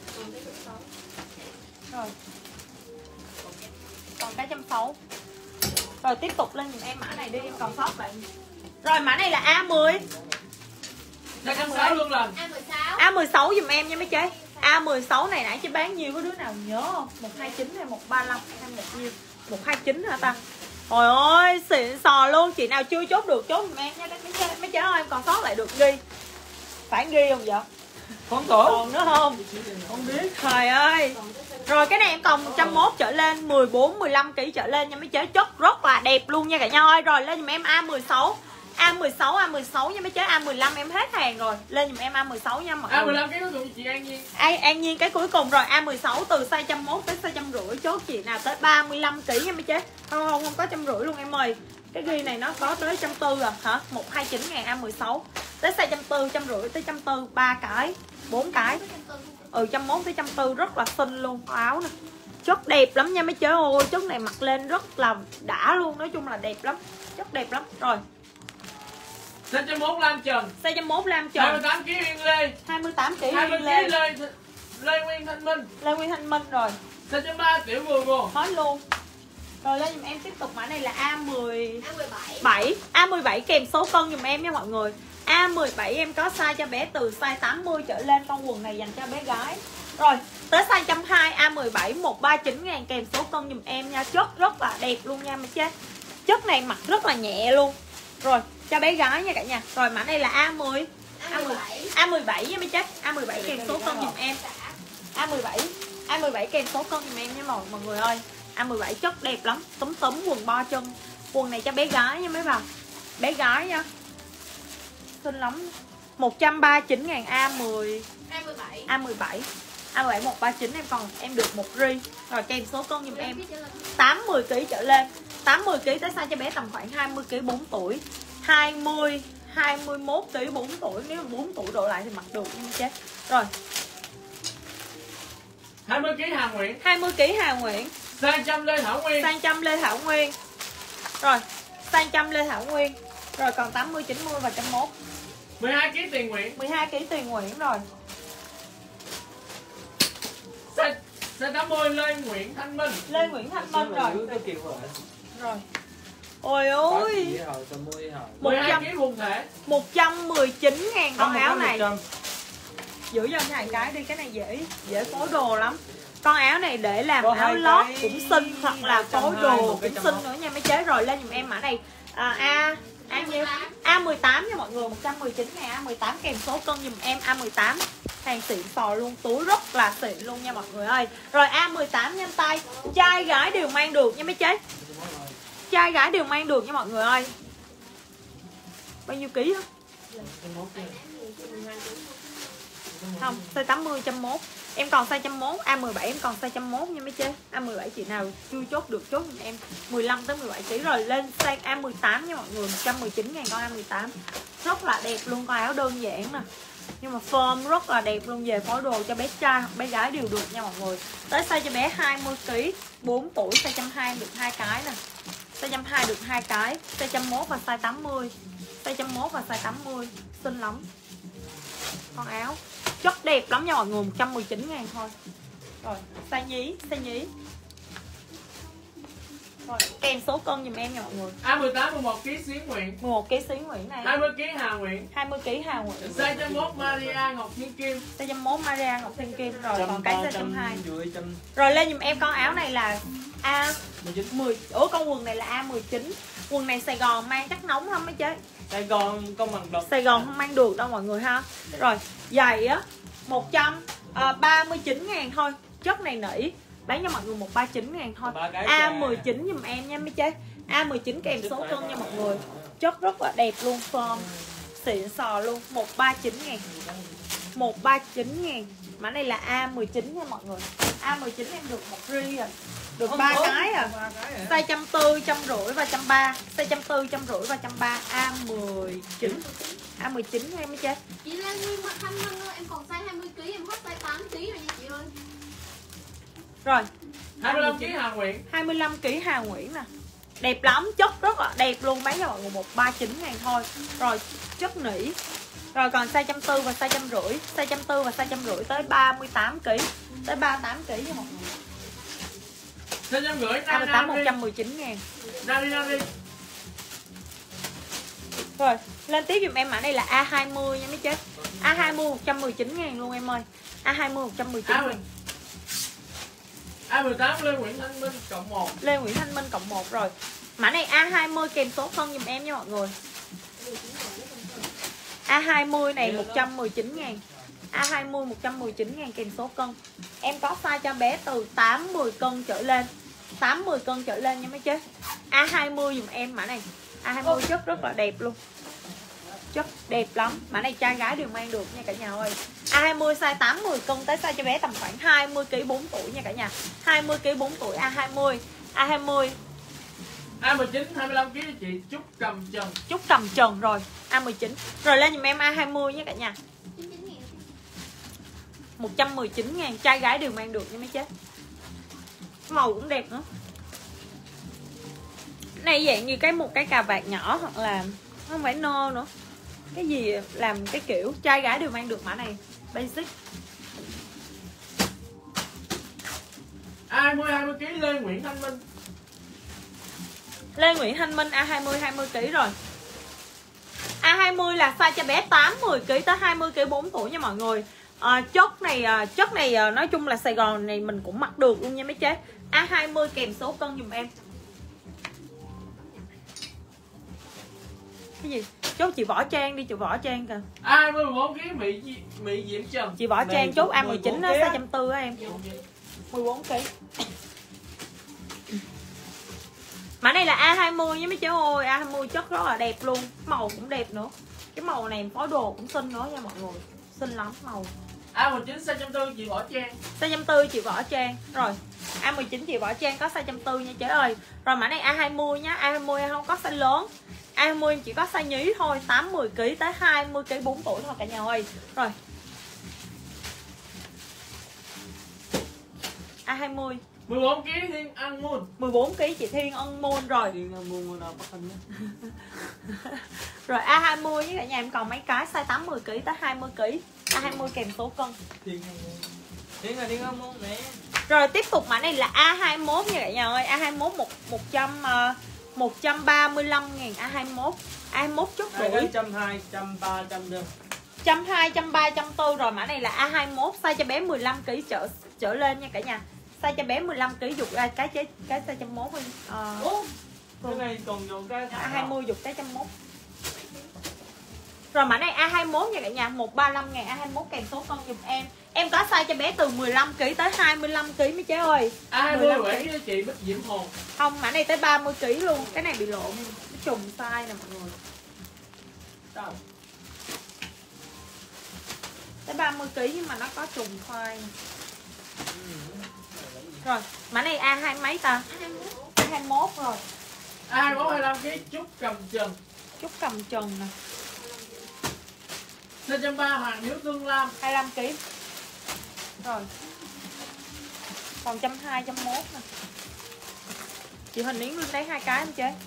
A: Rồi còn cái trăm sáu. Rồi tiếp tục lên giùm em mã này đi, em còn sót lại. Rồi mã này là A mười.
D: Hai trăm sáu luôn lần.
C: A mười sáu.
A: A mười sáu dùm em nha mấy chế. A mười sáu này nãy chứ bán nhiêu, có đứa nào nhớ không? một hai chín hay một ba lăm hay một nhiêu? một hai chín hả ta? Trời ơi xịn sò luôn. Chị nào chưa chốt được chốt giùm em nha mấy chế, mấy chế ơi, em còn sót lại được ghi. Phải ghi không vậy?
E: Không có.
A: Còn nữa không?
E: Không biết.
A: Trời ơi. Rồi cái này em còn một trăm mốt trở lên, mười bốn, mười lăm ký trở lên nha mấy chế, chất rất là đẹp luôn nha cả nhà ơi. Rồi lên giùm em A mười sáu. A mười sáu, A mười sáu nha mấy chế. A mười lăm em hết hàng rồi. Lên giùm em A mười sáu nha mọi người.
D: A mười lăm ký cuối cùng cho chị An Nhiên.
A: An, An Nhiên cái cuối cùng rồi. A mười sáu từ size một trăm mốt tới size một trăm rưỡi. Chốt chị nào tới ba mươi lăm ký nha mấy chế. Không không không có trăm rưỡi luôn em ơi. Cái ghi này nó có tới trăm tư à hả? một trăm hai mươi chín ngàn A mười sáu. Tới size trăm tư, trăm rưỡi tới trăm tư, ba cái, bốn cái. Ừ trăm mốt tới trăm tư rất là xinh luôn. Áo nè. Chất đẹp lắm nha mấy chế ơi. Chất này mặc lên rất là đã luôn. Nói chung là đẹp lắm. Chất đẹp lắm. Rồi
D: Size một trăm mốt Lam Trần.
A: size một trăm mốt Lam
D: hai mươi
A: Trần.
D: tám ký Uyên Lê.
A: hai mươi tám ký
D: hai mươi
A: Uyên
D: ký
A: Lê.
D: Lê Lê Nguyên Thanh Minh.
A: Lê Nguyên Thanh Minh rồi.
D: Size một trăm ba Tiểu Vừa Vừa.
A: Hết luôn. Rồi lên giùm em tiếp tục mã này là A mười
C: A mười bảy.
A: bảy. A mười bảy kèm số cân giùm em nha mọi người. A mười bảy em có size cho bé từ size tám mươi trở lên. Con quần này dành cho bé gái. Rồi tới size một trăm hai mươi A mười bảy một trăm ba mươi chín ngàn kèm số cân giùm em nha. Chất rất là đẹp luôn nha mấy chế. Chất này mặc rất là nhẹ luôn. Rồi cho bé gái nha cả nhà. Rồi mã này là A mười.
C: A mười bảy.
A: A mười bảy nha mấy chế. A mười bảy kèm số cân giùm em. A mười bảy. A mười bảy kèm số cân giùm em nha mọi mọi người ơi. A mười bảy chất đẹp lắm, túm túm quần bo chân. Quần này cho bé gái nha mấy bà. Bé gái nha. Xinh lắm. một trăm ba mươi chín ngàn A mười.
C: A mười bảy.
A: A mười bảy. A mười bảy một trăm ba mươi chín em còn em được một ri. Rồi kèm số cân giùm em. tám mươi ki lô gam trở lên. tám mươi ki lô gam tới size cho bé tầm khoảng hai mươi ki lô gam bốn tuổi. hai mươi hai mươi mốt ki lô gam bốn tuổi, nếu mà bốn tuổi đổ lại thì mặc được nhưng chết. Rồi.
D: hai mươi ki lô gam Hà Nguyễn.
A: hai mươi ki lô gam Hà Nguyễn.
D: Size trăm Lê Thảo Nguyên.
A: Size trăm Lê Thảo Nguyên. Rồi, size trăm Lê Thảo Nguyên. Rồi còn tám mươi, chín mươi và một trăm mốt.
D: mười hai ki lô gam Tiền Nguyễn.
A: mười hai ki lô gam Tiền Nguyễn rồi.
D: Size size tám mươi Lê Nguyễn Thanh Minh.
A: Lê Nguyễn Thanh Minh rồi.
E: Cái kiểu rồi.
A: Rồi. Ôi ôi.
D: mười hai ki lô gam quần thể.
A: một trăm mười chín ngàn con áo này.
E: một trăm.
A: Giữ cho hai cái đi, cái này dễ dễ phối đồ lắm. Con áo này để làm
E: Có
A: áo
E: hai
A: lót
E: cái
A: cũng xinh hoặc là phối
E: hai trăm hai mươi,
A: đồ
E: một cái
A: cũng
E: trăm
A: xinh
E: một.
A: nữa nha mấy chế. Rồi lên giùm em mã này à, A A nhiêu? A mười tám nha mọi người, một trăm mười chín ngàn A mười tám kèm số cân giùm em. A mười tám hàng xịn sò luôn, túi rất là xịn luôn nha mọi người ơi. Rồi A mười tám nhanh tay, trai gái đều mang được nha mấy chế. Trai gái đều mang được nha mọi người ơi. Bao nhiêu ký hả? Không, size tám mươi, một trăm mốt. Em còn size một trăm mốt, A mười bảy em còn size một trăm mốt nha mấy chế. A mười bảy chị nào chưa chốt được chốt giùm em. mười lăm tới mười bảy ký rồi lên size A mười tám nha mọi người, một trăm mười chín ngàn con A mười tám. Rất là đẹp luôn, con áo đơn giản nè. Nhưng mà form rất là đẹp luôn, về phối đồ cho bé trai hoặc bé gái đều được nha mọi người. Tới size cho bé hai mươi ký, bốn tuổi, size một trăm hai mươi được hai cái nè. Size một trăm hai mươi được hai cái, size một trăm mốt và size tám mươi. Size một trăm mốt và size tám mươi, xinh lắm. Con áo chất đẹp lắm nha mọi người, một trăm mười chín ngàn thôi. Rồi, size nhí, size nhí. Rồi, kèm số cân giùm em nha mọi người.
D: A mười tám mười một ki lô gam Xuyến Nguyễn.
A: mười một ký Xí Nguyễn này.
D: hai mươi ki lô gam Hà Nguyễn.
A: hai mươi ký Hà Nguyễn.
D: Size một trăm mốt Maria Ngọc Thiên Kim.
A: Size một trăm mốt Maria Ngọc Thiên Kim rồi, còn cái size một trăm hai mươi.
E: Trăm...
A: Rồi lên giùm em con áo này là A mười. Ủa con quần này là A mười chín. Quần này Sài Gòn mang chắc nóng không mấy chế?
E: Sài Gòn không bằng được.
A: Sài Gòn không mang được đâu mọi người ha. Rồi, giày á một trăm ba mươi chín ngàn thôi. Chất này nỉ bán cho mọi người một trăm ba mươi chín ngàn thôi. A mười chín giùm em nha mấy chế. A mười chín kèm số cân nha mọi người. Chất rất là đẹp luôn, form xịn sò luôn, một trăm ba mươi chín ngàn. một trăm ba mươi chín ngàn. Mã này là A mười chín nha mọi người. A mười chín em được một ri rồi. Được ba cái à. Size một trăm bốn mươi, một trăm rưỡi và một trăm ba mươi. Size một trăm bốn mươi, một trăm rưỡi và một trăm ba mươi. A mười chín. A mười chín em mới chết.
C: Chị Lan Nguyên mặc Thanh Minh ơi, em còn size hai mươi ký, em hết size tám ký rồi nha chị ơi.
A: Rồi,
D: hai mươi lăm ki lô gam Hà Nguyễn.
A: hai mươi lăm ký Hà Nguyễn nè. Đẹp lắm, chất rất là đẹp luôn, bán cho mọi người một trăm ba mươi chín ngàn thôi. Rồi, chất nỉ. Rồi còn size một trăm bốn mươi và size một trăm rưỡi. Size một trăm bốn mươi và size một trăm rưỡi tới ba mươi tám ký. Tới ba mươi tám ký cho mọi người.
D: Size một trăm rưỡi
A: ba mươi tám một trăm mười chín ngàn.
D: Ra đi ra đi.
A: Rồi, lên tiếp dùm em mã này là A hai mươi nha mấy chế. A hai mươi một trăm mười chín ngàn luôn em ơi. A hai mươi một trăm mười chín ngàn.
D: A mười tám Lê Nguyễn Thanh Minh cộng một.
A: Lê Nguyễn Thanh Minh cộng một rồi. Mã này A hai mươi kèm số cân dùm em nha mọi người. A hai mươi này một trăm mười chín ngàn. A hai mươi một trăm mười chín ngàn kèm số cân. Em có size cho bé từ tám mươi cân trở lên. tám mươi cân trở lên nha mấy chế. A hai mươi dùm em mã này. A hai mươi chất rất là đẹp luôn. Chất đẹp lắm. Mã này trai gái đều mang được nha cả nhà ơi. A hai mươi size tám mươi cân tới size cho bé tầm khoảng hai mươi ký bốn tuổi nha cả nhà. hai mươi ký bốn tuổi A hai mươi. A hai mươi.
D: A mười chín hai mươi lăm ký chị Trúc Cầm Trần.
A: Trúc Cầm Trần rồi. A mười chín. Rồi lên dùm em A hai mươi nha cả nhà. một trăm mười chín ngàn. Trai gái đều mang được nha mấy chế. Màu cũng đẹp nữa. Này dạng như cái một cái cà vạt nhỏ hoặc là không phải nơ nữa. Cái gì làm cái kiểu trai gái đều mang được mã này. Basic.
D: A hai mươi hai mươi ký Lê Nguyễn Thanh Minh.
A: Lê Nguyễn Thanh Minh A hai mươi hai mươi ký rồi. A hai mươi là size cho bé tám mươi ký tới hai mươi ký bốn tuổi nha mọi người. À, chất này chất này nói chung là Sài Gòn này mình cũng mặc được luôn nha mấy chế. A hai mươi kèm số cân dùm em. Cái gì? Chốt chị Võ Trang đi, chị Võ Trang kìa.
D: A hai mươi mười bốn ký Mỹ Mỹ Diễm Trần.
A: Chị Võ Trang chốt A mười chín đó, size một trăm bốn mươi á em. mười bốn ki lô gam. Mã này là A hai mươi nha mấy cháu ơi, A hai mươi chất rất là đẹp luôn, màu cũng đẹp nữa. Cái màu này phối đồ cũng xinh nữa nha mọi người, xinh lắm màu.
D: A mười chín size trăm tư chị Võ Trang.
A: Size trăm tư chị Võ Trang. Rồi, A mười chín chị Võ Trang có size trăm tư nha chế ơi. Rồi mã này A hai mươi nhá, A hai mươi không có size lớn. A hai mươi chỉ có size nhí thôi, tám mươi ki lô gam tới hai mươi ki lô gam bốn tuổi thôi cả nhà ơi. Rồi. A hai mươi
D: mười bốn ki lô gam Thiên Ân Moon.
A: mười bốn ki lô gam chị Thiên Ân Moon rồi.
E: Thiên Ân Moon nào Bắc Anh nhé.
A: Rồi A hai mươi với cả nhà em còn mấy cái size tám mươi ki lô gam tới hai mươi ki lô gam. A hai mươi kèm số cân.
E: Thiên Ân Moon. Thiên là Thiên Ân Moon nè.
A: Rồi tiếp tục mã này là A hai mốt nha cả nhà ơi. A hai mốt một một trăm một trăm ba mươi lăm ngàn A hai mốt. A hai mốt chút
E: Hai
A: tuổi.
E: cái trăm hai, trăm ba, trăm được.
A: Trăm hai, trăm ba, trăm tư. Rồi mã này là A hai mốt size cho bé mười lăm ki lô gam trở trở lên nha cả nhà. Size cho bé mười lăm ki lô gam dục ra cái chế cái size trăm mốt đi. Ờ.
E: Ủa? Cái này còn dùng cái
A: A hai mươi dục cái trăm mốt. Rồi mã này A hai mốt nha cả nhà, một trăm ba mươi lăm ngàn A hai mốt kèm số cân giùm em. Em có size cho bé từ mười lăm ki lô gam tới hai mươi lăm ki lô gam mấy chế ơi.
D: A hai mươi bảy cho chị Bích Diễm Hồn.
A: Không, mã này tới ba mươi ki lô gam luôn. Cái này bị lộn, nó trùng size nè mọi người.
E: Sao?
A: Tới ba mươi ki lô gam nhưng mà nó có trùng size. Rồi, mã này A hai mấy ta? A hai mốt rồi.
D: A hai mốt hai mươi lăm ki lô gam Trúc Cầm Trần.
A: Chút cầm trần nè.
D: Size trăm ba Hoàng Hiếu Tương Lam.
A: hai mươi lăm ki lô gam. Rồi. Còn trăm hai, trăm mốt nè. Chị Hình Yến lên đấy hai cái không chế?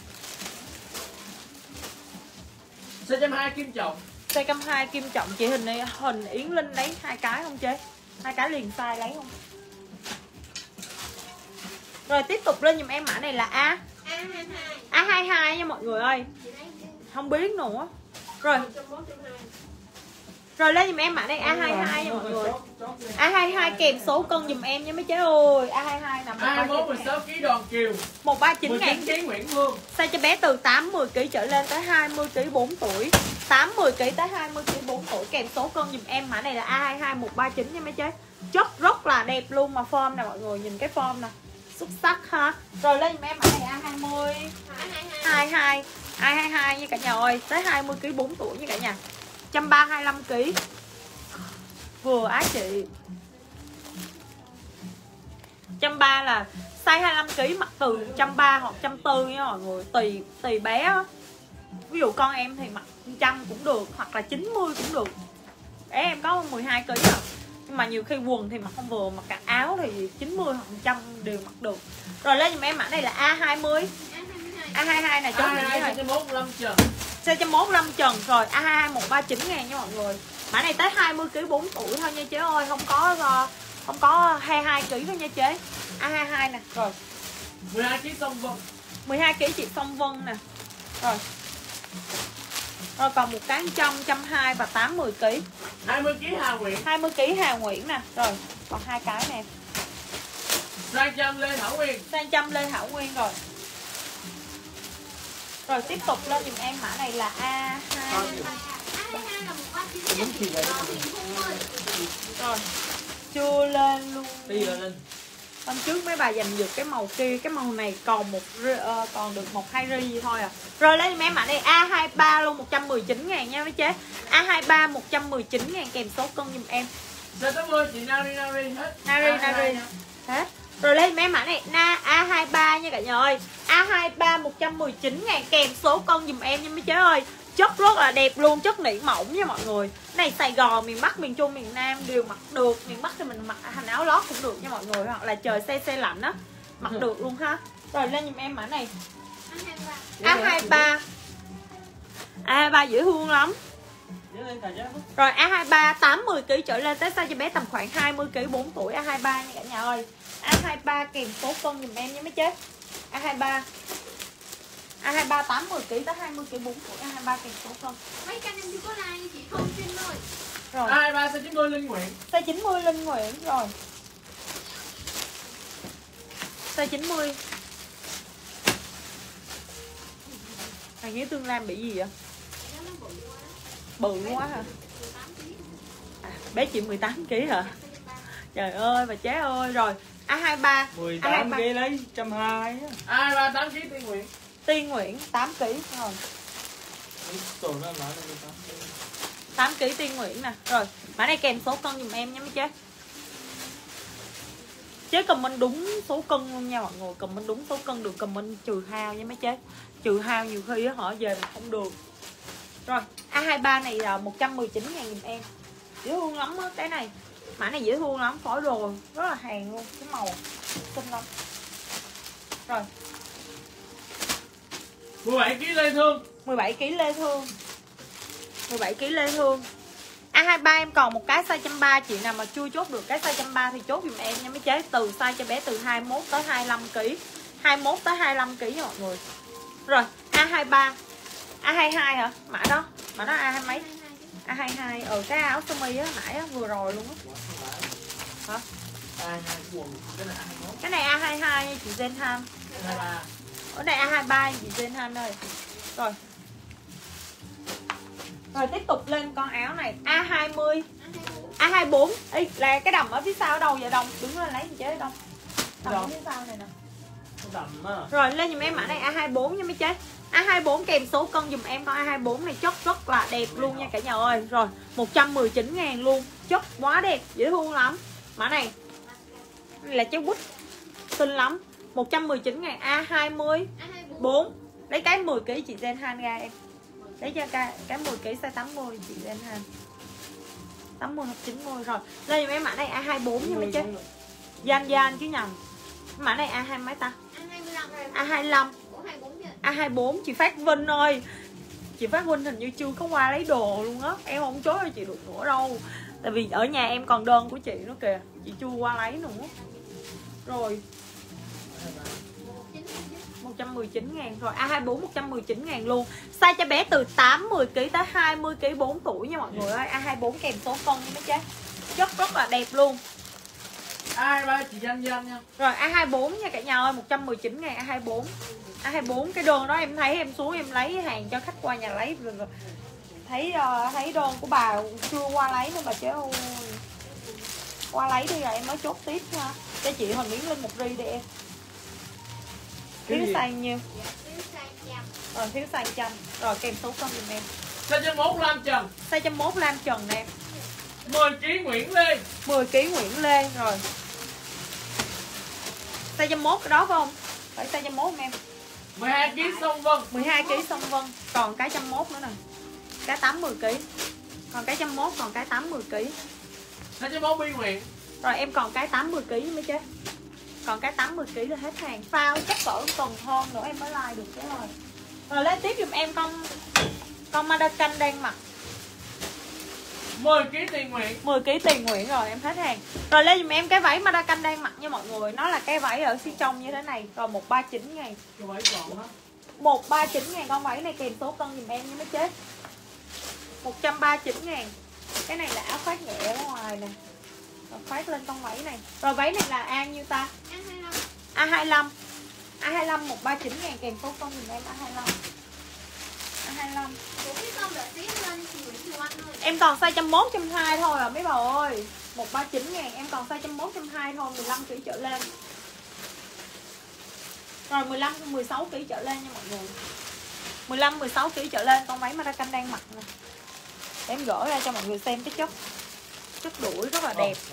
D: Size trăm hai Kim Trọng.
A: Size trăm hai Kim Trọng chị Hình Hình Yến Linh lấy hai cái không chế? Hai cái liền size lấy không? Rồi tiếp tục lên giùm em mã này là A
C: A hai hai.
A: A hai hai nha mọi người ơi.
C: Chị lấy chưa?
A: Không biết nữa. Rồi.
C: một trăm bốn mươi, một trăm hai mươi.
A: Rồi lên giùm em mã này A hai hai nha mọi người. A hai hai kèm số cân giùm em nha mấy chế ơi. A hai hai nằm
D: A hai mốt mười sáu ki lô gam Đoàn Kiều.
A: một trăm ba mươi chín
D: mười
A: ngàn.
D: chín ki lô gam Nguyễn Vương.
A: Size cho bé từ tám mươi ki lô gam trở lên tới hai mươi ki lô gam bốn tuổi. tám mươi ki lô gam tới hai mươi ki lô gam bốn tuổi kèm số cân giùm em. Mã này là A hai hai một trăm ba mươi chín nha mấy chế. Chất rất là đẹp luôn mà form nè mọi người, nhìn cái form nè. Xuất sắc ha. Rồi lên giùm em mã này A hai mươi hai hai A hai hai nha cả nhà ơi, tới hai mươi ki lô gam bốn tuổi nha cả nhà. một trăm ba mươi lăm ki lô gam. Vừa á chị. một trăm ba mươi là size hai mươi lăm ki lô gam mặc từ một trăm ba mươi hoặc một trăm bốn mươi nha mọi người, tùy tùy bé á. Ví dụ con em thì mặc một trăm cũng được hoặc là chín mươi cũng được. Bé em có mười hai ki lô gam. Nhưng mà nhiều khi quần thì mặc không vừa, mặc cả áo thì chín mươi hoặc một trăm đều mặc được. Rồi lên giùm em mã này là A hai mươi. A hai hai này chốt
D: A hai
A: này
D: hai
A: rồi.
D: size một mươi lăm Trần.
A: Size trăm bốn mươi lăm trần rồi. A hai hai một trăm ba mươi chín ngàn nha mọi người. Mã này tới hai mươi ki lô gam bốn tuổi thôi nha chế ơi, không có không có hai mươi hai ki lô gam thôi nha chế. A hai hai nè. Rồi.
D: mười hai ki lô gam Song Vân.
A: mười hai ki lô gam chị Song Vân nè. Rồi. Rồi còn một cái trăm, một trăm hai mươi và tám mươi ki lô gam.
D: hai mươi ki lô gam Hà Nguyễn.
A: hai mươi ki lô gam Hà Nguyễn nè. Rồi, còn hai cái nè.
D: Size trăm Lê Thảo Nguyên.
A: Sang trăm Lê Thảo Nguyên rồi. Rồi tiếp tục lên dùm em mã này là A hai.
C: A hai hai là một trăm ba mươi chín ngàn chị Võ Hiền Thu ơi.
A: Rồi. Chưa lên luôn.
E: Bây giờ lên.
A: Hôm trước mấy bà giành được cái màu kia, cái màu này còn một uh, còn được một hai ri thôi à. Rồi lên em mã này A hai ba luôn một trăm mười chín ngàn nha mấy chế. A hai ba một trăm mười chín ngàn kèm số cân giùm em.
D: Size tám mươi chị Nari Nari hết.
A: Nari Nari hết. Rồi lên mấy mã này na A hai ba nha cả nhà ơi. A hai ba một trăm mười chín ngàn kèm số cân giùm em nha mấy chế ơi. Chất rất là đẹp luôn, chất nỉ mỏng nha mọi người. Cái này Sài Gòn, miền Bắc, miền Trung, miền Nam đều mặc được. Miền Bắc thì mình mặc hành áo lót cũng được nha mọi người. Hoặc là trời se se lạnh á, mặc được luôn ha. Rồi lên giùm em mã này A hai ba. A hai ba dễ thương lắm. Rồi A hai ba tám mươi ki lô gam trở lên tới size cho bé tầm khoảng hai mươi ki lô gam bốn tuổi. A hai ba nha cả nhà ơi. A hai ba kèm số cân giùm em nha mấy chế. A hai ba A hai ba tám mươi ki lô gam tới hai mươi ki lô gam bốn tuổi. A hai ba kèm số cân.
C: Mấy kênh em chưa có like chị không xin ơi.
A: Rồi
D: A hai ba size chín mươi Linh Nguyễn.
A: size chín mươi Linh Nguyễn rồi. Size chín mươi. Thằng Hiếu Tương Lam bị gì vậy? Bự quá hả? À, bé chị mười tám ki lô gam hả? Trời ơi bà chế ơi. Rồi A hai ba
E: mười
A: A hai
E: tám
A: ba
E: cái lấy một trăm hai mươi.
D: A hai ba tám ký Tiên Nguyễn.
A: Tiên Nguyễn tám ký rồi.
E: Tổ nó nói là mười tám cái.
A: tám ký Tiên Nguyễn nè. Rồi, mã này kèm số cân giùm em nha mấy chế. Chế comment đúng số cân luôn nha mọi người, comment đúng số cân được comment trừ hao nha mấy chế. Trừ hao nhiều khi họ về mà không được. Rồi, A hai ba này là một trăm mười chín ngàn giùm em. Dễ thương lắm á, cái này. Mã này dễ thương lắm, phối đồ rất là hàng luôn, cái màu xinh lắm. Rồi.
D: mười bảy ký Lê Thương.
A: mười bảy ký Lê Thương. mười bảy ký Lê Thương. A hai ba em còn một cái size một trăm ba mươi, chị nào mà chưa chốt được cái size một trăm ba mươi thì chốt giùm em nha mấy chế. Từ size cho bé từ hai mươi mốt tới hai mươi lăm ký. hai mươi mốt tới hai mươi lăm ký nha mọi người. Rồi, A hai ba. A hai hai hả? Mã đó. Mã đó A hai mấy? A hai hai. Ừ, cái áo sơ mi á, nãy á, vừa rồi luôn á. Hả?
D: A hai quần, cái này A hai mốt.
A: Cái này A hai hai nha chị Zen Ham.
D: A hai ba.
A: Ở đây A hai ba chị Zen Han ơi. Rồi. Rồi tiếp tục lên con áo này A hai mươi. A hai bốn. Ê, là cái đầm ở phía sau ở đâu vậy Đông? Đứng lên lấy chế Đông. Đầm ở phía sau này nè.
E: Đậm á.
A: Rồi lên giùm em mã này A hai bốn nha mấy chế. A hai bốn kèm số cân giùm em con A hai bốn này chất rất là đẹp luôn nha cả nhà ơi. Rồi, một trăm mười chín ngàn luôn. Chất quá đẹp, dễ thương lắm. Mã này là cháu bút xinh lắm. một trăm mười chín ngàn A hai mươi bốn. Lấy cái mười ký chị Zen Han ra em. Lấy cho cái, cái mười ký size tám mươi chị Zen Han. tám mươi hoặc chín mươi rồi. Lên giùm em mã này A hai bốn nha mấy chế. Gian gian chứ nhầm. Mã này A hai mấy ta? A hai lăm. A hai bốn chị Phát Vinh ơi. Chị Phát Vinh hình như chưa có qua lấy đồ luôn á. Em không chối cho chị được nữa đâu. Tại vì ở nhà em còn đơn của chị nữa kìa. Chị chưa qua lấy nữa. Rồi một trăm mười chín ngàn rồi. A hai bốn một trăm mười chín ngàn luôn. Size cho bé từ tám mươi ký tới hai mươi ký bốn tuổi nha mọi người ơi. A hai bốn kèm số cân mấy chế. Chất rất là đẹp luôn.
D: A hai ba chị Danh Danh nha.
A: Rồi A hai bốn nha cả nhà ơi, một trăm mười chín ngàn A hai bốn. A hai bốn cái đơn đó em thấy em xuống em lấy hàng cho khách qua nhà lấy rồi. Thấy uh, thấy đơn của bà chưa qua lấy nữa bà chế ơi. Qua lấy đi rồi em mới chốt tiếp nha. Cho chị Huỳnh Miếng lên một ri đi em. Thiếu size nhiêu? Rồi thiếu size trăm. Rồi kèm số cân giùm em.
D: Size trăm mốt Lam Trần.
A: Size trăm mốt Lam Trần nè em.
D: mười ký Nguyễn Lê.
A: mười ký Nguyễn Lê rồi. Size trăm mốt cái đó phải không? Phải size trăm mốt không em?
D: mười hai ký Sông Vân.
A: mười hai ký Sông Vân. Còn cái trăm mốt nữa nè. Cái tám mươi ký. Còn cái trăm mốt, còn cái tám mươi ký.
D: Size trăm mốt Bi Nguyễn.
A: Rồi em còn cái tám mươi ký mới chứ. Còn cái tám mươi ký là hết hàng. Phao chắc cỡ tuần hơn nữa em mới like được cái rồi. Rồi lên tiếp giùm em con con Madakan đang mặc.
D: mười ký Tiền Nguyễn.
A: mười ký Tiền Nguyễn rồi em hết hàng. Rồi lên giùm em cái váy Madakan đang mặc nha mọi người. Nó là cái váy ở phía trong như thế này. Rồi một trăm ba mươi chín ngàn.
D: Cái váy còn đó.
A: một trăm ba mươi chín ngàn con váy này kèm số cân giùm em nha mấy chế. một trăm ba mươi chín ngàn. Cái này là áo khoác nhẹ ở ngoài nè. Rồi khoác lên con váy này. Rồi váy này là A nhiêu ta? A hai lăm. A hai lăm một trăm ba mươi chín ngàn kèm số cân giùm em A hai lăm. A hai lăm. Em còn size một trăm mốt, một trăm hai thôi à mấy bà ơi. một trăm ba mươi chín ngàn em còn size một trăm mốt, một trăm hai thôi, mười lăm ký trở lên. Rồi mười lăm, mười sáu ký trở lên nha mọi người. mười lăm, mười sáu ký trở lên con váy Madakan đang mặc nè. Để em gỡ ra cho mọi người xem cái chất. Chất đuổi rất là đẹp.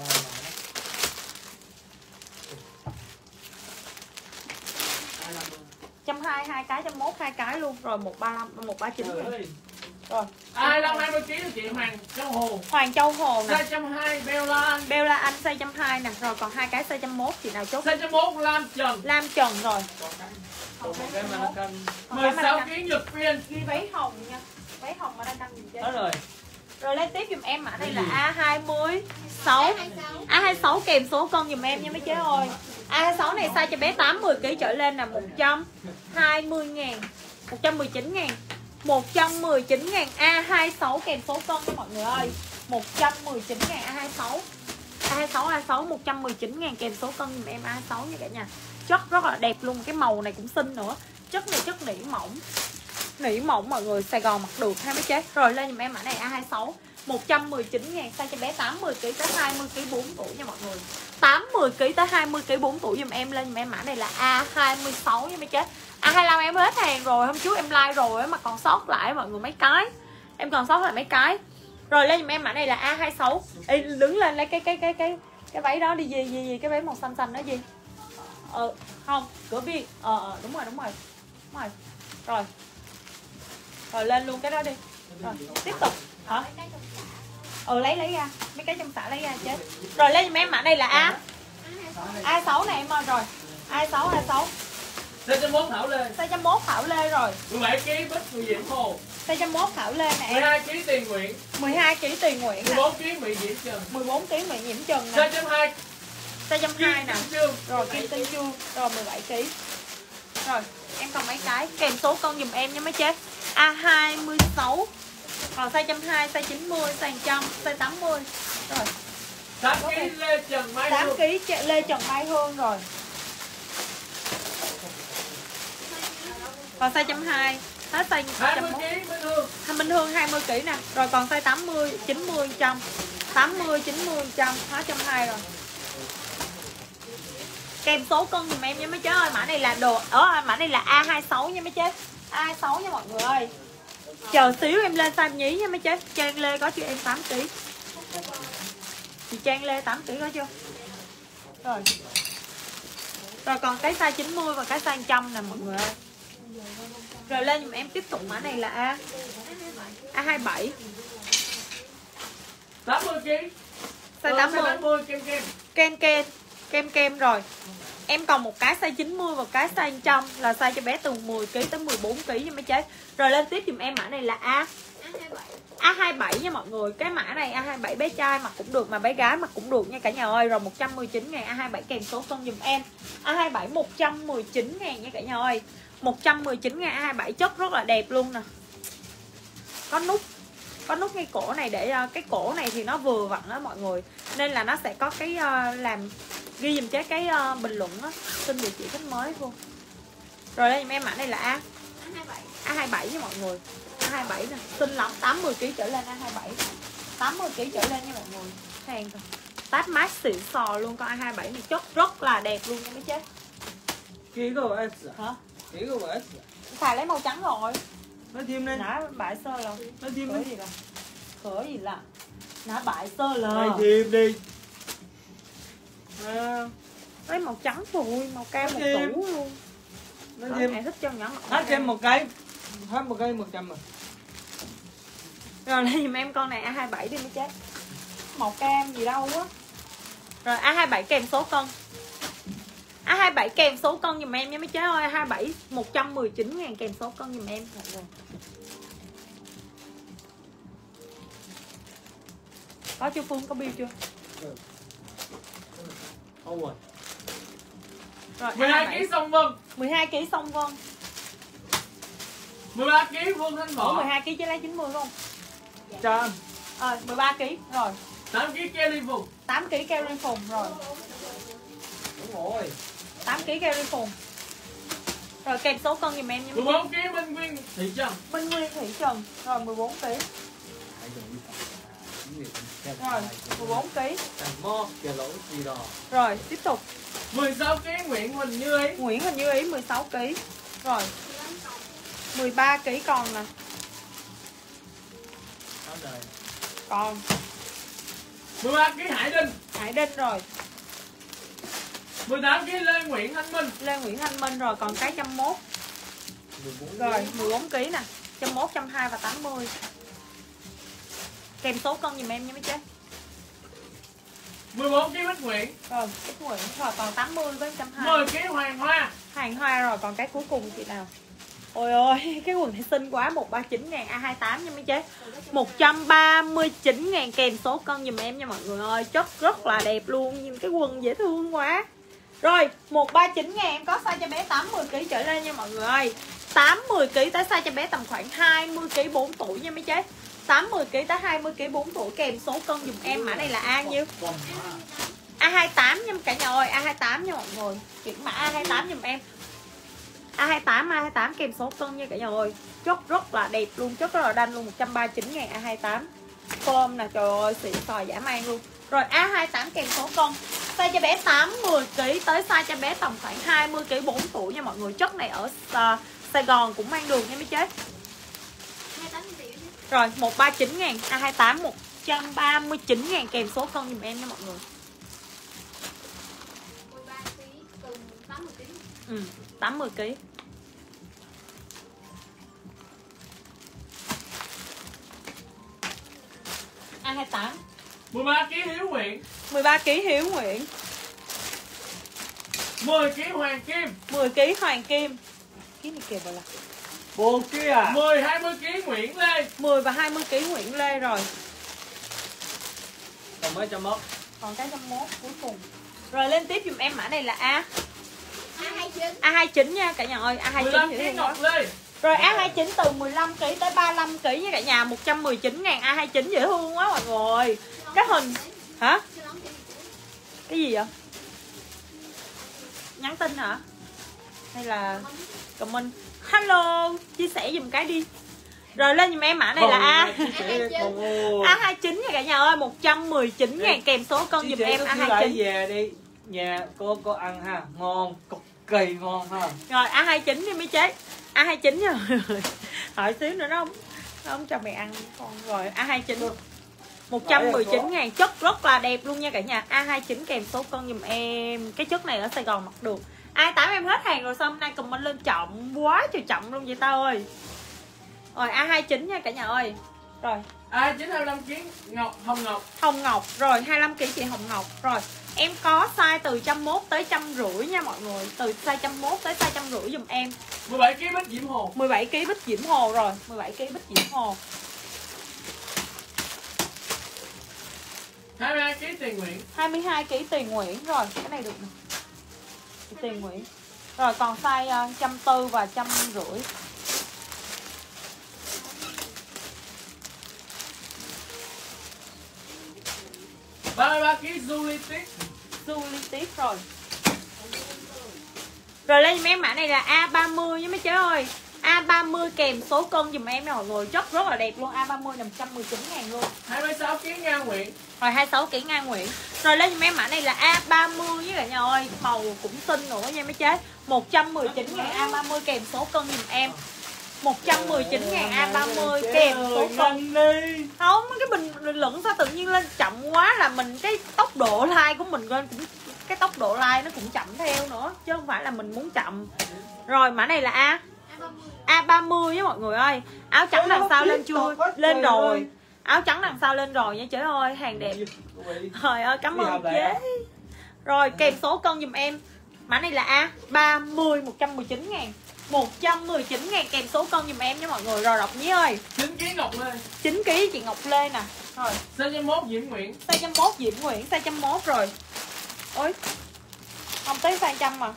A: một trăm hai mươi, hai cái, một trăm mốt, hai cái luôn. Rồi một trăm ba mươi lăm, một trăm ba mươi chín ngàn. Rồi.
D: A hai lăm hai mươi ký chị Hoàng Châu Hồ.
A: Hoàng Châu Hồ nè.
D: Size một trăm hai mươi Bella Anh.
A: Bella Anh size một trăm hai mươi nè. Rồi còn hai cái size một trăm mốt chị nào chốt?
D: Size một trăm mốt Lam Trần.
A: Lam Trần rồi.
E: Còn một cái Madakan.
D: mười sáu ký Nhật Phiên.
A: Ghi váy hồng nha. Váy hồng mà đang đăng gì chứ?
E: Đó rồi.
A: Rồi lên tiếp giùm em mã này là A hai mươi sáu. A hai mươi sáu kèm số cân giùm em nha mấy chế ơi. A hai mươi sáu này size cho bé tám mươi ký trở lên là một trăm hai mươi ngàn. một trăm mười chín ngàn. một trăm mười chín ngàn A hai mươi sáu kèm số cân nha mọi người ơi. một trăm mười chín ngàn A hai mươi sáu. A hai mươi sáu A hai mươi sáu một trăm mười chín ngàn kèm số cân giùm em A hai mươi sáu nha cả nhà. Chất rất là đẹp luôn, cái màu này cũng xinh nữa. Chất này chất nỉ mỏng. Nỉ mỏng mọi người, Sài Gòn mặc được hai mấy chế. Rồi lên giùm em mã này A hai mươi sáu một trăm mười chín ngàn size cho bé tám mươi ký tới hai mươi ký bốn tuổi nha mọi người. tám mười ki lô gam tới hai mươi ki lô gam bốn tuổi giùm em, lên giùm em mã này là A hai mươi sáu nha mấy chế. A hai mươi lăm em hết hàng rồi, hôm trước em like rồi mà còn sót lại mọi người mấy cái. Em còn sót lại mấy cái. Rồi lên giùm em mã này là A hai mươi sáu. Ê, đứng lên lấy cái cái cái cái cái váy đó đi gì gì gì cái váy màu xanh xanh đó gì. Ờ không, cửa biên. Ờ ờ đúng rồi, đúng rồi. Đúng rồi. Rồi. Rồi lên luôn cái đó đi. Rồi, tiếp tục. Hả? Ừ lấy lấy ra, mấy cái trong xả lấy ra chết. Rồi lên giùm em mã này là A. A sáu này em ơi rồi. A sáu A sáu.
D: Size một Thảo Lê.
A: Size một mốt Thảo Lê rồi.
D: mười bảy ki lô gam Bích Người Diễm Hồ.
A: Size một mốt Thảo Lê nè
D: mười
A: em.
D: hai ki lô gam Tiền Nguyện.
A: mười hai ki lô gam Tiền Nguyện
D: mười
A: nè.
D: bốn ki lô gam Mỹ Diễm Trần.
A: mười bốn ki lô gam Mỹ Diễm Trần nè.
D: Size hai.
A: Size hai nè.
D: Chương.
A: Rồi Kim Tinh Chương. Rồi mười bảy ki lô gam. Rồi em còn mấy cái kèm số cân giùm em nha mấy chế. A hai mươi sáu. Còn size một trăm hai mươi, size chín mươi, size một trăm, size tám mươi. Rồi
D: tám ki lô gam Lê Trần Mai
A: tám
D: Hương.
A: ki lô gam Lê Trần Mai Hương rồi. Còn size một trăm hai mươi, hết size
D: hai mươi
A: một trăm
D: ki lô gam Minh Hương.
A: mốt. Minh Hương hai mươi ki lô gam nè. Rồi còn size tám mươi, chín mươi, một trăm. tám mươi, chín mươi, một trăm, hết một trăm hai mươi rồi. Kèm số cân giùm em nha mấy chế ơi, mã này là đồ ở mã này là A hai mươi sáu nha mấy chế. A hai mươi sáu nha mọi người ơi. Chờ xíu em lên size nhí nha mấy chế. Trang Lê có chưa em tám ki lô gam. Chị Trang Lê tám ki lô gam có chưa? Rồi. Rồi còn cái size chín mươi và cái size một trăm nè mọi người ơi. Rồi lên giùm em tiếp tục mã này là A. A hai mươi bảy.
D: tám mươi ki lô gam.
A: Size tám mươi.
D: kem kem.
A: Kem kem. Kem kem rồi. Em còn một cái size chín mươi và cái size một trăm là size cho bé từ mười ki lô gam tới mười bốn ki lô gam nha mấy chế. Rồi lên tiếp giùm em mã này là A. A hai mươi bảy nha mọi người. Cái mã này A hai mươi bảy bé trai mặc cũng được mà bé gái mặc cũng được nha cả nhà ơi. Rồi một trăm mười chín ngàn A hai mươi bảy kèm số cân giùm em. A hai mươi bảy một trăm mười chín ngàn nha cả nhà ơi. một trăm mười chín ngàn A hai mươi bảy chất rất là đẹp luôn nè. Có nút. Có nút ngay cổ này để cái cổ này thì nó vừa vặn đó mọi người. Nên là nó sẽ có cái làm ghi dùm chế cái bình luận á. Xin địa chỉ khách mới luôn. Rồi đây em mã này là A. A hai mươi bảy nha mọi người. A hai mươi bảy nè, xinh lắm, tám mươi ki lô gam trở lên A hai mươi bảy. tám mươi ki lô gam trở lên nha mọi người. Hàng rồi. Táp mát xịn sò luôn, con A hai mươi bảy này chất rất là đẹp luôn nha mấy chế.
E: Ký của S à?
A: Hả?
E: Ký của S à?
A: Xài lấy màu trắng rồi.
E: Nó thêm lên.
A: Nã bãi sơ rồi.
E: Nó thêm
A: Khởi
E: lên.
A: gì rồi? Khởi gì là nã bãi sơ lờ.
E: Mày thêm đi. À,
A: Lấy màu trắng rồi, màu cam một
E: thêm.
A: tủ luôn.
E: nó
A: Đó,
E: thêm
A: em thích chân nhỏ mặt.
E: hết thêm một cái. Hết một cái một trăm rồi.
A: Rồi lấy giùm em con này A hai mươi bảy đi mới chết. Màu cam gì đâu á. Rồi A hai mươi bảy kèm số cân. A hai mươi bảy kèm số cân giùm em nha mấy chế ơi. A hai mươi bảy một trăm mười chín ngàn kèm số cân giùm em. Rồi. Có chưa Phương, có bill chưa?
E: Không rồi.
A: Rồi
D: mười hai ki lô gam Song Vân.
A: mười hai ki lô gam Song Vân.
D: mười ba ki lô gam Vương Thanh
A: Ủa
D: Võ.
A: mười hai ki lô gam chứ lấy chín mươi không?
E: Trăm.
A: Ờ mười ba ki lô gam rồi.
D: tám ki lô gam Kelly Phùng.
A: tám ki lô gam keo lên phùng rồi.
E: Đúng rồi.
A: tám ki lô gam keo lên phùng. Rồi kèm số cân giùm em nha.
D: mười bốn ki lô gam Minh Nguyên Thị Trần.
A: Minh Nguyên Thủy Trần. Rồi mười bốn ki lô gam. Rồi mười bốn ki lô gam.
E: Mo kìa lỗi gì đó.
A: Rồi tiếp tục.
D: mười sáu ki lô gam Nguyễn Huỳnh Như Ý.
A: Nguyễn Huỳnh Như Ý mười sáu ki lô gam. Rồi mười ba ki lô gam còn nè.
E: Sáu đời.
A: Còn
D: mười ba ki lô gam Hải Đinh.
A: Hải Đinh rồi.
D: mười tám ki lô gam Lê Nguyễn Thanh Minh.
A: Lê Nguyễn Thanh Minh rồi. Còn cái một trăm mốt.
E: mười bốn.
A: Rồi mười bốn ki lô gam nè. một trăm mốt, một trăm hai mươi và tám mươi. Kèm số cân giùm em nha mấy chế.
D: mười bốn ki lô gam Bích Nguyễn.
A: Rồi Bích Nguyễn rồi còn tám mươi với một trăm hai mươi.
D: mười ki lô gam Hoàng Hoa.
A: Hàng hoa rồi. Còn cái cuối cùng chị nào. Ôi ơi cái quần này xinh quá. Một trăm ba mươi chín ngàn A hai mươi tám nha mấy chế. Một trăm ba mươi chín ngàn kèm số cân giùm em nha mọi người ơi. Chất rất là đẹp luôn. Nhìn cái quần dễ thương quá. Rồi một trăm ba mươi chín ngàn em có size cho bé tám mươi ki lô gam trở lên nha mọi người ơi. Tám mươi ki lô gam tới size cho bé tầm khoảng hai mươi ki lô gam bốn tuổi nha mấy chế. Tám mươi ki lô gam tới hai mươi ki lô gam bốn tuổi kèm số cân giùm em. Mã này là A nhiêu? A hai mươi tám nha cả nhà ơi. A hai mươi tám nha mọi người. Chuyển mã A hai mươi tám giùm em. A hai mươi tám, A hai mươi tám kèm số cân nha cả nhà ơi. Chất rất là đẹp luôn. Chất rất là đanh luôn. Một trăm ba mươi chín ngàn A hai mươi tám. Form nè trời ơi xịn sò dã man luôn. Rồi A hai tám kèm số cân. Size cho bé tám mười ki tới size cho bé tầm khoảng hai mươi ki bốn tuổi nha mọi người. Chất này ở uh, Sài Gòn cũng mang được nha mấy chế.
C: hai tám triệu chứ.
A: Rồi một trăm ba mươi chín ngàn, A hai tám một trăm ba mươi chín ngàn kèm số cân dùm em nha mọi người.
C: mười ba ký từ tám mươi ký.
A: Ừ, tám mươi ki. A hai tám
D: mười ba ký Hiếu Nguyện,
A: mười ba ki Hiếu Nguyễn,
D: mười ký Hoàng Kim,
A: mười ki Hoàng Kim. Cái này kìa gọi là
E: Bộ kia à?
D: mười hai mươi ký Nguyễn Lê.
A: mười và hai mươi ki Nguyễn Lê rồi.
E: Còn mấy trăm mốt.
A: Còn cái trăm mốt cuối cùng. Rồi lên tiếp dùm em mã này là A
C: A hai chín.
A: A hai chín nha cả nhà ơi, A hai
D: mười
A: chín
D: lăm
A: hiểu
D: ký
A: không
D: Ngọc
A: đó.
D: Lê.
A: Rồi A hai chín từ mười lăm ki tới ba mươi lăm ki nha cả nhà, một trăm mười chín ngàn A hai chín dễ thương quá mọi người. Cái hình hả? Cái gì vậy? Nhắn tin hả? Hay là comment? Hello, chia sẻ dùm cái đi. Rồi lên dùm em mã này là A A hai chín nha cả nhà ơi, một trăm mười chín ngàn kèm số cân dùm em A hai chín.
E: Về đi. Nhà cô có ăn ha, ngon, cực kỳ ngon ha.
A: Rồi A hai chín đi mấy chế. A hai chín nha. Hỏi xíu nữa nó không nó không cho mày ăn con. Rồi A hai chín một trăm mười chín ngàn, chất rất là đẹp luôn nha cả nhà. A hai chín kèm số cân dùm em. Cái chất này ở Sài Gòn mặc được. A hai tám em hết hàng rồi sao hôm nay comment lên trọng quá trời trọng luôn vậy tao ơi. Rồi A hai chín nha cả nhà ơi. Rồi
D: A hai chín hai mươi lăm ký Ngọc Hồng Ngọc.
A: Hồng Ngọc. Rồi hai mươi lăm ki chị Hồng Ngọc. Rồi em có size từ một trăm mốt tới một trăm rưỡi nha mọi người. Từ size một trăm mốt tới size một trăm rưỡi dùm em.
D: mười bảy ký Bích Diễm Hồ.
A: mười bảy ki Bích Diễm Hồ rồi. mười bảy ki Bích Diễm Hồ.
D: hai mươi hai ký Tiền Nguyễn.
A: hai mươi hai ki Tiền Nguyễn rồi. Cái này được nè. Tiền Nguyễn. Rồi còn size uh, một trăm bốn mươi và một trăm rưỡi.
D: ba mươi ba ký Julie Tiết.
A: Julie Tiết rồi. Rồi lên dùm em mã này là A ba mươi nha mấy chế ơi. A ba mươi kèm số cân dùm em nha mọi người. Chất rất là đẹp luôn. A ba mươi là một trăm mười chín ngàn luôn.
D: hai mươi sáu ký Nga Nguyễn.
A: Rồi hai mươi sáu kỷ Nga Nguyễn. Rồi lên dùm em mã này là A ba mươi với cả nhà ơi. Màu cũng xinh nữa nha mấy chế. một trăm mười chín ngàn A ba mươi kèm số cân dùm em. một trăm mười chín ngàn A ba mươi kèm số cân đi. Không, cái bình luận sao tự nhiên lên chậm quá là mình cái tốc độ like của mình lên cũng cái tốc độ like nó cũng chậm theo nữa chứ không phải là mình muốn chậm. Rồi mã này là A A ba mươi với mọi người ơi. Áo trắng đằng sau lên chưa? Lên rồi. Áo trắng đằng sau lên rồi nha chế ơi, hàng đẹp. Trời ơi cảm ơn chế. Rồi kèm số cân dùm em. Mã này là A ba mươi một trăm mười chín ngàn. một trăm mười chín ngàn kèm số cân dùm em nha mọi người. Rồi đọc nhí ơi.
D: chín ký Ngọc Lê.
A: chín ki chị Ngọc Lê nè. Rồi
D: size một trăm mốt Diễm Nguyễn.
A: size một trăm mốt Diễm Nguyễn, size một trăm mốt rồi. Ôi. Không tới size một trăm mà.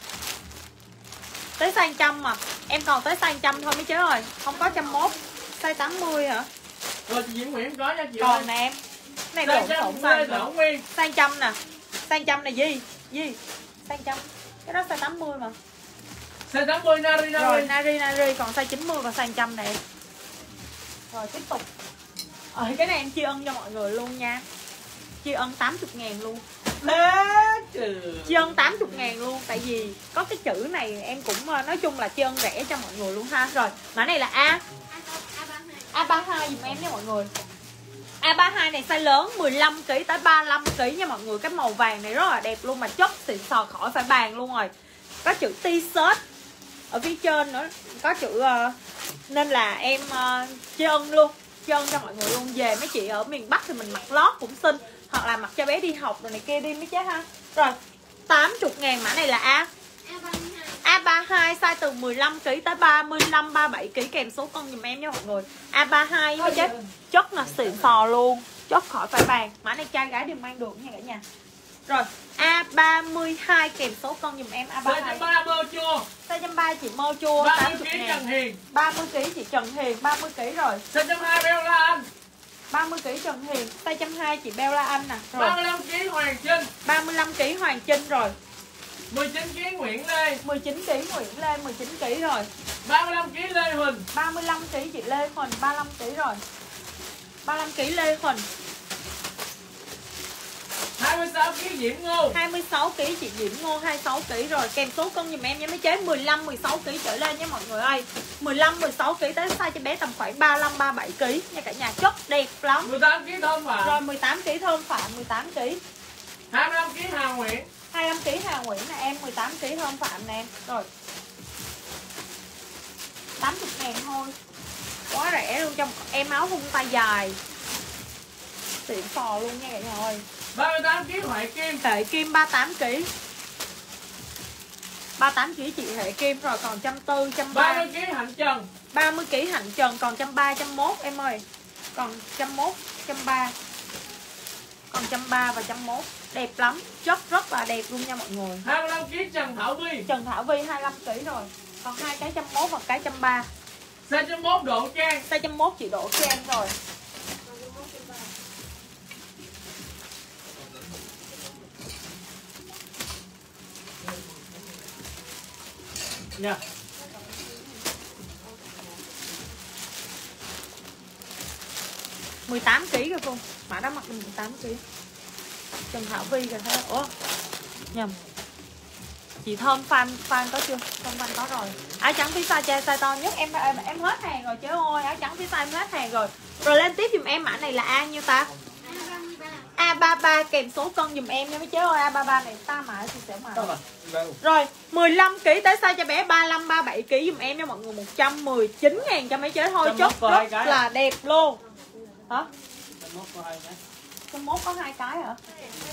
A: Tới size một trăm mà. Em còn tới size một trăm thôi mấy chế ơi. Không có một trăm mốt. Size tám mươi hả?
D: Rồi chị Diễm Nguyễn có nha chị
A: Còn
D: ơi.
A: nè em. Cái này
D: Size
A: lộn
D: trăm
A: xộn size
D: Lê
A: rồi.
D: Thảo Nguyên.
A: Size một trăm nè. Size một trăm này gì? Gì? Size một trăm. Cái đó size tám mươi mà.
D: Size tám mươi Nari
A: Rồi
D: Nari.
A: Nari Nari còn size chín mươi và size một trăm này. Rồi tiếp tục. Ờ, cái này em tri ân cho mọi người luôn nha. Tri ân tám mươi ngàn luôn. Tri ân tám mươi ngàn luôn. Tại vì có cái chữ này em cũng nói chung là tri ân rẻ cho mọi người luôn ha. Rồi mã này là A A ba mươi hai dùm em nha mọi người. A ba mươi hai này size lớn mười lăm ki tới ba mươi lăm ki nha mọi người. Cái màu vàng này rất là đẹp luôn mà chất xịn sò khỏi phải bàn luôn rồi. Có chữ T-shirt ở phía trên nữa, có chữ uh, nên là em uh, tri ân luôn, tri ân cho mọi người luôn. Về mấy chị ở miền Bắc thì mình mặc lót cũng xinh, hoặc là mặc cho bé đi học rồi này kia đi mới chết ha. Rồi tám mươi ngàn mã này là A A ba mươi hai size từ mười lăm ki tới ba mươi lăm ba mươi bảy ki kèm số cân dùm em nha mọi người. A ba mươi hai mới chết, chất là xịn sò luôn, chất khỏi phải bàn. Mã này trai gái đều mang được nha cả nhà. Rồi A ba mươi hai kèm số cân dùm em. A ba mươi hai
D: size ba bơ chua.
A: size một trăm ba mươi chị mơ chua
D: ba mươi
A: tám mươi
D: ký
A: ngàn.
D: Trần Hiền.
A: ba mươi ki chị Trần Hiền, ba mươi ki rồi.
D: size một trăm hai mươi Bella Anh.
A: ba mươi ki Trần Hiền, size một trăm hai mươi chị Bella Anh nè. Rồi
D: ba mươi lăm ký Hoàng Trinh.
A: ba mươi lăm ki Hoàng Trinh rồi.
D: mười chín ký Nguyễn Lê.
A: mười chín ki Nguyễn Lê, mười chín ki rồi.
D: ba mươi lăm ký Lê Huỳnh.
A: ba mươi lăm ki chị Lê Huỳnh, ba mươi lăm ki rồi. ba mươi lăm ki Lê Huỳnh.
D: hai mươi sáu ký Diễm Ngô.
A: hai mươi sáu ký chị Diễm Ngô hai mươi sáu ký rồi. Kèm số cân giùm em nha mấy chế. mười lăm mười sáu ký trở lên nha mọi người ơi. mười lăm mười sáu ký tới size cho bé tầm khoảng ba mươi lăm ba mươi bảy ký nha cả nhà, chất đẹp lắm.
D: mười tám ký Thơm Phạm.
A: Rồi mười tám ký Thơm Phạm mười tám ký.
D: hai mươi lăm ký Hà Nguyễn.
A: hai mươi lăm ký Hà Nguyễn nè em, mười tám ký Thơm Phạm nè em. Rồi tám mươi ngàn thôi. Quá rẻ luôn cho em, áo thun tay dài. Xịn phò luôn nha cả nhà ơi.
D: ba mươi tám ký Huệ Kim.
A: Hệ Kim ba mươi tám ký. ba mươi tám ký chị Hệ Kim rồi, còn một trăm bốn mươi, một trăm ba mươi.
D: ba mươi ký Hạnh Trần.
A: ba mươi ký Hạnh Trần còn một trăm ba mươi, một trăm mốt em ơi. Còn một trăm mốt, một trăm ba mươi. Còn một trăm ba mươi và một trăm mốt. Đẹp lắm, chất rất là đẹp luôn nha mọi người.
D: hai mươi lăm ký Trần Thảo Vi.
A: Trần Thảo Vi hai mươi lăm ký rồi. Còn hai cái một trăm mốt và cái một trăm ba mươi.
D: Size chấm mốt Độ Trang.
A: Size một trăm mốt chị Đỗ cho em rồi.
E: Nha.
A: mười tám ký rồi Phương. Mã đó mặc được mười tám ký. Trần Thảo Vi rồi thấy. Ủa nhầm. Chị Thơm fan fan có chưa? Thơm fan có rồi. Áo trắng phía size size size to nhất em em, em hết hàng rồi chứ ơi, áo trắng phía size em hết hàng rồi. Rồi lên tiếp giùm em mã này là A nhiêu ta? A ba mươi ba kèm số cân giùm em nha mấy chế ơi. A ba mươi ba này ta mã thì sẽ mã. Rồi mười lăm ký tới size cho bé ba mươi lăm ba mươi bảy ký giùm em nha mọi người, một trăm mười chín ngàn cho mấy chế thôi, chất rất là đẹp luôn. Hả? Trong mốt có hai cái hả?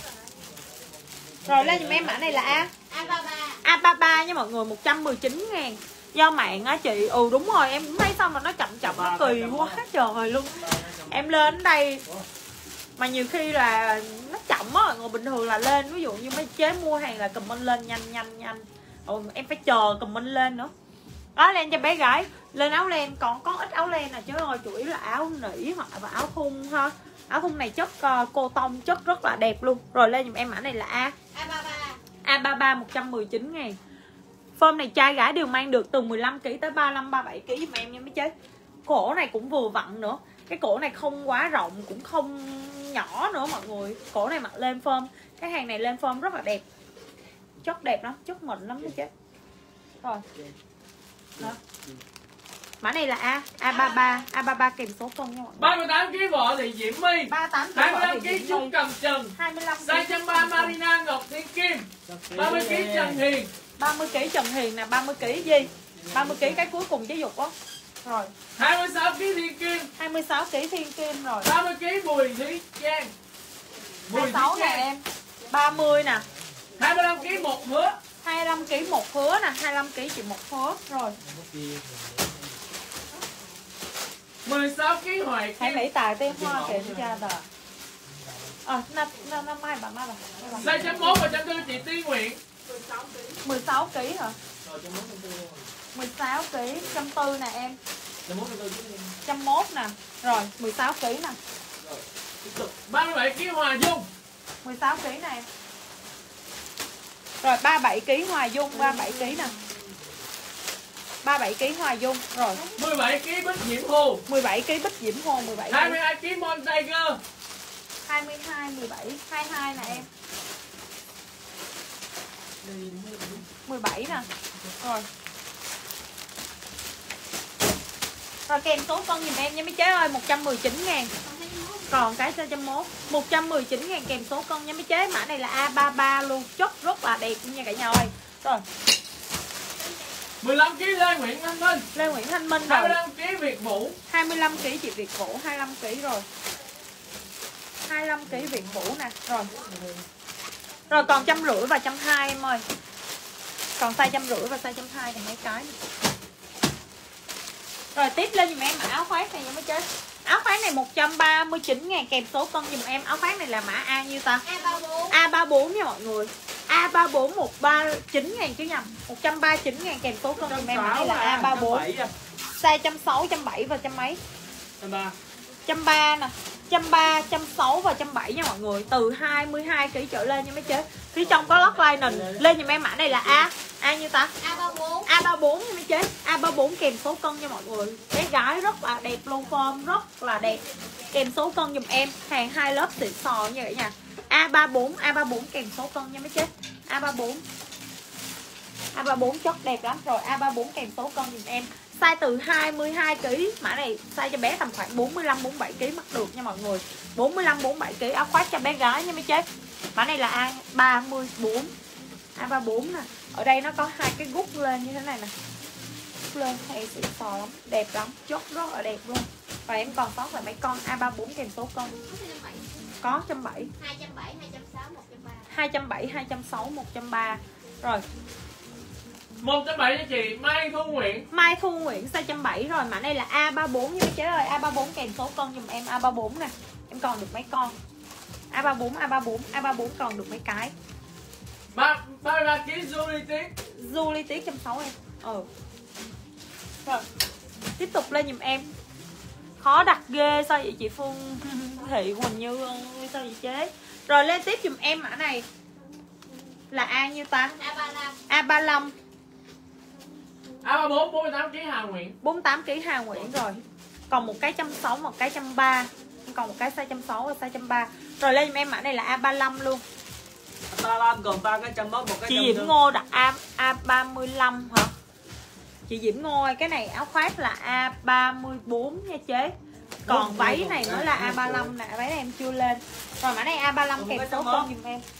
A: Rồi lên giùm em mã này là A
C: A ba mươi ba.
A: A ba mươi ba nha mọi người, một trăm mười chín ngàn. Do mạng á chị, ừ đúng rồi, em cũng thấy xong mà nó chậm chậm nó kỳ quá trời luôn. Em lên đến đây mà nhiều khi là nó chậm á, người bình thường là lên, ví dụ như mấy chế mua hàng là comment lên nhanh nhanh nhanh. Ừ, em phải chờ comment lên nữa. Đó, len cho bé gái, lên áo len, còn có ít áo len nè chứ ơi, chủ yếu là áo nỉ hoặc là áo thun ha. Áo thun này chất uh, cô tông, chất rất là đẹp luôn. Rồi lên giùm em mã này là A
C: A ba mươi ba.
A: A ba mươi ba một trăm mười chín ngàn. Form này trai gái đều mang được từ mười lăm ký tới ba mươi lăm ba mươi bảy ký giùm em nha mấy chế. Cổ này cũng vừa vặn nữa. Cái cổ này không quá rộng cũng không nhỏ nữa mọi người. Cổ này mặc lên form, cái hàng này lên form rất là đẹp. Chất đẹp lắm, chất mịn lắm mấy chế. Rồi. Đó. Mã này là A A ba mươi ba, A ba mươi ba kèm số cân nha mọi người.
D: ba mươi tám ký Võ Thị Diễm My.
A: ba mươi tám ký
D: hai mươi lăm
A: Võ Thị
D: ký
A: Diễm
D: Trúc
A: My.
D: Cầm Trần.
A: hai mươi lăm
D: Size trăm ba Marina Ngọc Thiên Kim. ba mươi ký Trần Hiền.
A: ba mươi ký Trần Hiền nè, ba mươi ký gì? ba mươi ký cái cuối cùng chế dục á. Rồi.
D: hai mươi sáu ký Thiên Kim.
A: hai mươi sáu ký Thiên Kim rồi.
D: ba mươi ký Bùi Thúy Trang.
A: hai mươi sáu nè em. ba mươi nè.
D: hai mươi lăm ký Một Hứa.
A: hai mươi lăm ký một hứa nè, hai mươi lăm ký chỉ một hứa rồi.
D: mười sáu ký Huệ
A: Hãy
D: Kim.
A: mỹ tài tiên hoa kìa cha tờ. Ờ, nó nó nó mai bà mai bà.
D: Size chấm mốt và chấm tư chị Tiên Nguyện.
A: mười sáu ký hả? mười sáu ký, một trăm bốn mươi nè em. một trăm mốt nè. Rồi, mười sáu ký nè.
D: ba mươi bảy ký Hòa Dung.
A: mười sáu ký nè em. Rồi ba mươi bảy ký Hòa Dung, ba mươi bảy ký nè. ba mươi bảy ký Hòa Dung rồi.
D: mười bảy ký Bích Diễm Hồ.
A: mười bảy ký Bích Diễm Hồ, mười bảy ký.
D: hai mươi hai ký Mon Tiger.
A: hai mươi hai, mười bảy, hai mươi hai nè em. mười bảy nè. Rồi. Rồi kèm số cân giùm em nha mấy chế ơi, một trăm mười chín ngàn. Còn cái size trăm mốt, một trăm mười chín ngàn kèm số cân nha mấy chế. Mã này là A ba mươi ba luôn, chất rất là đẹp nha cả nhà ơi. Rồi.
D: mười lăm ký Lê Nguyễn Thanh Minh.
A: Lê Nguyễn Thanh Minh
D: hai mươi
A: rồi.
D: lăm ký Việt Vũ.
A: hai mươi lăm ký chị Việt Vũ, hai mươi lăm ký rồi. hai mươi lăm ký Việt Vũ nè, rồi. Rồi còn trăm rưỡi và trăm hai em ơi. Còn size trăm rưỡi và size trăm hai này mấy cái này. Rồi tiếp lên giùm em mã áo khoác này nha mấy chế. Áo khoác này một trăm ba mươi chín ngàn kèm số cân giùm em. Áo khoác này là mã A nhiêu ta?
C: A ba mươi bốn.
A: A ba mươi bốn nha mọi người. A ba mươi bốn một trăm ba mươi chín ngàn chứ nhầm. một trăm ba mươi chín ngàn kèm số cân giùm em. Mã này là A ba mươi bốn. Size một trăm sáu mươi, một trăm bảy và trăm mấy?
E: trăm ba.
A: một trăm ba nè. một trăm ba, một trăm sáu và một trăm bảy nha mọi người. Từ hai mươi hai ký trở lên nha mấy chế. Phía trong có lót lining. Lên giùm em mã này là A A nhiêu ta?
C: A ba mươi bốn.
A: A ba mươi bốn nha mấy chế. A ba mươi bốn kèm số cân nha mọi người. Bé gái rất là đẹp luôn, form rất là đẹp. Kèm số cân dùm em. Hàng hai lớp xịn sò như vậy nha. A ba mươi bốn, A ba mươi bốn kèm số cân nha mấy chế. A ba mươi bốn. A ba mươi bốn chất đẹp lắm rồi. A ba mươi bốn kèm số cân dùm em. Size từ hai mươi hai ki lô gam. Mã này size cho bé tầm khoảng bốn mươi lăm bốn mươi bảy ki lô gam mắc được nha mọi người. bốn mươi lăm bốn mươi bảy ki lô gam áo khoác cho bé gái nha mấy chế. Mã này là A ba mươi bốn. A ba mươi bốn nè. Ở đây nó có hai cái gút lên như thế này nè. Gút lên hay xịn sò lắm, đẹp lắm, chất rất là đẹp luôn. Và em còn sót lại mấy con A ba mươi bốn kèm số cân. Có một trăm bảy mươi.
C: hai trăm bảy mươi, hai trăm sáu mươi, một trăm ba mươi.
A: hai trăm bảy mươi, hai trăm sáu mươi, một trăm ba mươi. Rồi.
D: một trăm bảy mươi cho chị Mai Thu Nguyễn.
A: Mai Thu Nguyễn size một trăm bảy mươi rồi. Mã này là A ba mươi bốn nha mấy chế ơi. A ba mươi bốn kèm số cân dùm em. A ba mươi bốn nè. Em còn được mấy con. A ba mươi bốn, A ba mươi bốn, A ba mươi bốn còn được mấy cái.
D: ba mươi ba ki lô gam Julie Tiết.
A: Julie Tiết một trăm sáu mươi em. Ừ. Rồi. Tiếp tục lên dùm em. Khó đặt ghê sao vậy chị Phương Thị Quỳnh Như ơi, sao vậy chế. Rồi lên tiếp dùm em mã này là A nhiêu ta?
C: A ba mươi lăm.
A: A ba mươi lăm.
D: A ba mươi bốn, bốn mươi tám ki lô gam Hà Nguyễn.
A: bốn mươi tám ki lô gam Hà Nguyễn rồi. Còn một cái một trăm sáu mươi, một cái một trăm ba mươi. Còn một cái size một trăm sáu mươi và size một trăm ba mươi. Rồi lên dùm em mã này là A ba mươi lăm luôn.
E: ba mươi lăm còn ba cái trăm mốt, một cái
A: Chị
E: trăm
A: Diễm Ngô đặt A A ba mươi lăm hả? Chị Diễm Ngô ơi, cái này áo khoác là A ba mươi bốn nha chế. Còn váy này nữa là A ba mươi lăm nè, váy này em chưa lên. Rồi mã này A ba mươi lăm kèm số cân giùm em.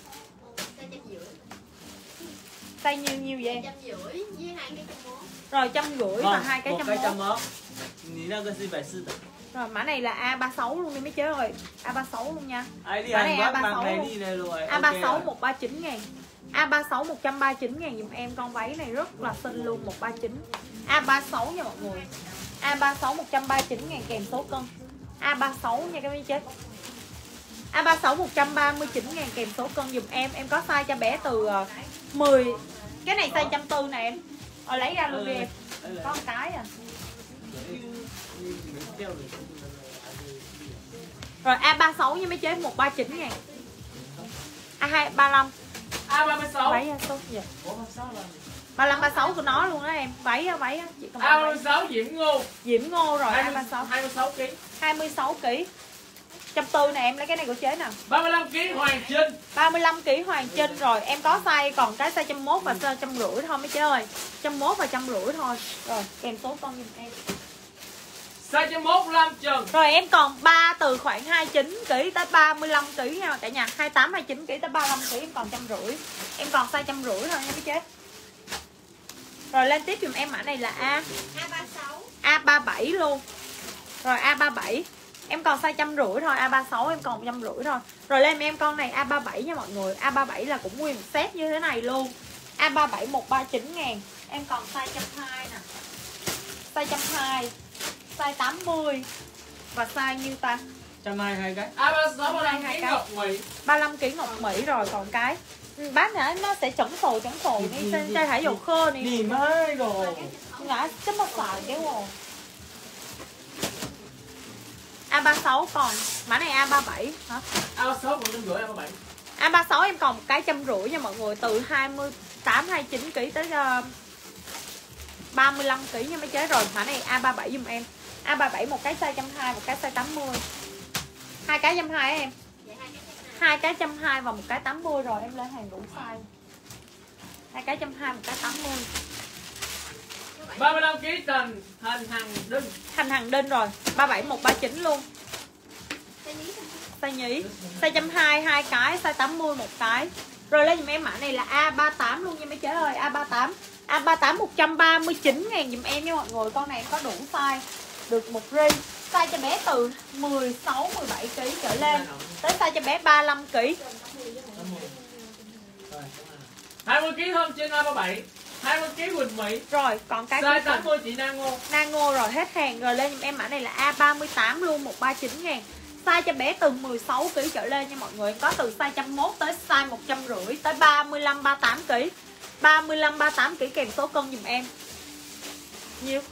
A: Size nhiêu nhiêu vậy?
C: Trăm rưỡi với hai cái trăm mốt.
A: Rồi trăm rưỡi và hai cái
E: một
A: trăm
E: cái trăm
A: mốt.
E: mốt. Nhìn ra cái gì phải sư tử.
A: Rồi mã này là A ba mươi sáu luôn đi mấy chế ơi. A ba mươi sáu luôn nha.
E: Ai đi
A: Mã
E: Hàn
A: này
E: Quốc
A: A ba mươi
E: bằng
A: sáu
E: này
A: luôn.
E: đi này rồi.
A: A ba mươi sáu
E: ok rồi.
A: một trăm ba mươi chín ngàn. A ba mươi sáu một trăm ba mươi chín ngàn dùm em. Con váy này rất là xinh luôn, một trăm ba mươi chín. A ba mươi sáu nha mọi người. A ba mươi sáu một trăm ba mươi chín ngàn kèm số cân. A ba mươi sáu nha các mấy chế. A ba mươi sáu một trăm ba mươi chín ngàn kèm số cân dùm em. Em có size cho bé từ mười. Cái này size một trăm bốn mươi nè em. Rồi lấy ra luôn đi em. Có một cái à. Rồi A ba mươi sáu nha mấy chế, một trăm ba mươi chín ngàn. A hai ba mươi lăm.
D: A ba mươi sáu.
A: Váy số gì? ba mươi lăm ba mươi sáu của nó luôn đó em. Váy á, váy á, chị cầm
D: A ba
A: váy.
D: mươi sáu Diễm Ngô.
A: Diễm Ngô rồi A ba mươi sáu.
D: hai mươi sáu ki lô gam.
A: hai mươi sáu ki lô gam. một trăm bốn mươi nè em, lấy cái này của chế nè.
D: ba mươi lăm ki lô gam Hoàng Trinh.
A: ba mươi lăm ki lô gam Hoàng Trinh rồi. Em có size còn cái size một trăm mốt và size một trăm năm mươi thôi mấy chế ơi. một trăm mốt và một trăm năm mươi thôi. Rồi, kèm số con giùm em.
D: Size một trăm mốt Lam Trần.
A: Rồi em còn ba từ khoảng hai mươi chín ki lô gam tới ba mươi lăm ki lô gam nha cả nhà. hai mươi tám hai mươi chín ki lô gam tới ba mươi lăm ki lô gam em còn một trăm năm mươi. Em còn size một trăm năm mươi thôi nha mấy chế. Rồi lên tiếp dùm em mã này là A
C: A ba mươi sáu.
A: A ba mươi bảy luôn. Rồi A ba mươi bảy. Em còn size một trăm năm mươi thôi. A ba mươi sáu em còn một trăm năm mươi thôi. Rồi lên em con này A ba mươi bảy nha mọi người. A ba mươi bảy là cũng nguyên một set như thế này luôn. A ba mươi bảy một trăm ba mươi chín ngàn. Em còn size một trăm hai mươi nè. Size một trăm hai mươi. Size tám mươi. Và size như ta
E: một trăm hai mươi hai cái.
D: A ba mươi sáu ba mươi lăm
A: hai
D: ki
A: cái.
D: lô gam Ngọc Mỹ.
A: ba mươi lăm ki lô gam Ngọc Mỹ rồi. Còn cái bác nãy nó sẽ chẩn phù chẩn phù đi xem chai thả dầu khô này.
E: Đi mới rồi.
A: Ngã cái mất xài cái hồ. A ba mươi sáu còn mã này A ba mươi bảy hả?
D: A ba mươi sáu còn trăm rưỡi A ba mươi bảy.
A: A ba mươi sáu em còn một cái trăm rưỡi nha mọi người, từ hai mươi tám hai mươi chín ki lô gam tới uh, ba mươi lăm ki lô gam nha mấy chế. Rồi mã này A ba mươi bảy giùm em. A ba mươi bảy một cái size một trăm hai mươi, một cái size tám mươi. Hai cái một trăm hai mươi em. Hai cái một trăm hai mươi và một cái tám mươi rồi, em lên hàng đủ size. Hai cái một trăm hai mươi, một cái tám mươi.
D: ba mươi lăm ki lô gam Thành Thành Hằng Đinh.
A: Thành Hằng Đinh rồi, ba mươi bảy một trăm ba mươi chín luôn. Size nhí. Size một trăm hai mươi hai cái, size tám mươi một cái. Rồi lên dùm em mã này là A ba mươi tám luôn nha mấy chế ơi, A ba mươi tám. A ba mươi tám một trăm ba mươi chín ngàn dùm em nha mọi người. Con này có đủ size, được một ri. Size cho bé từ mười sáu mười bảy ki lô gam trở lên, tới size cho bé ba mươi lăm ki lô gam.
D: hai mươi ki lô gam Thơm trên A ba mươi bảy. hai mươi ki lô gam Quỳnh Mỹ.
A: Rồi còn cái
D: Size
A: cuối
D: tám
A: cùng
D: mươi chị Nam Ngô.
A: Nam Ngô rồi, hết hàng. Rồi lên dùm em mã này là A ba mươi tám luôn, một trăm ba mươi chín ngàn. Size cho bé từ mười sáu ki lô gam trở lên nha mọi người. Có từ size một trăm mốt tới size một trăm năm mươi tới ba mươi lăm ba mươi tám ki lô gam. ba mươi lăm ba mươi tám ki lô gam kèm số cân dùm em. Nhiêu?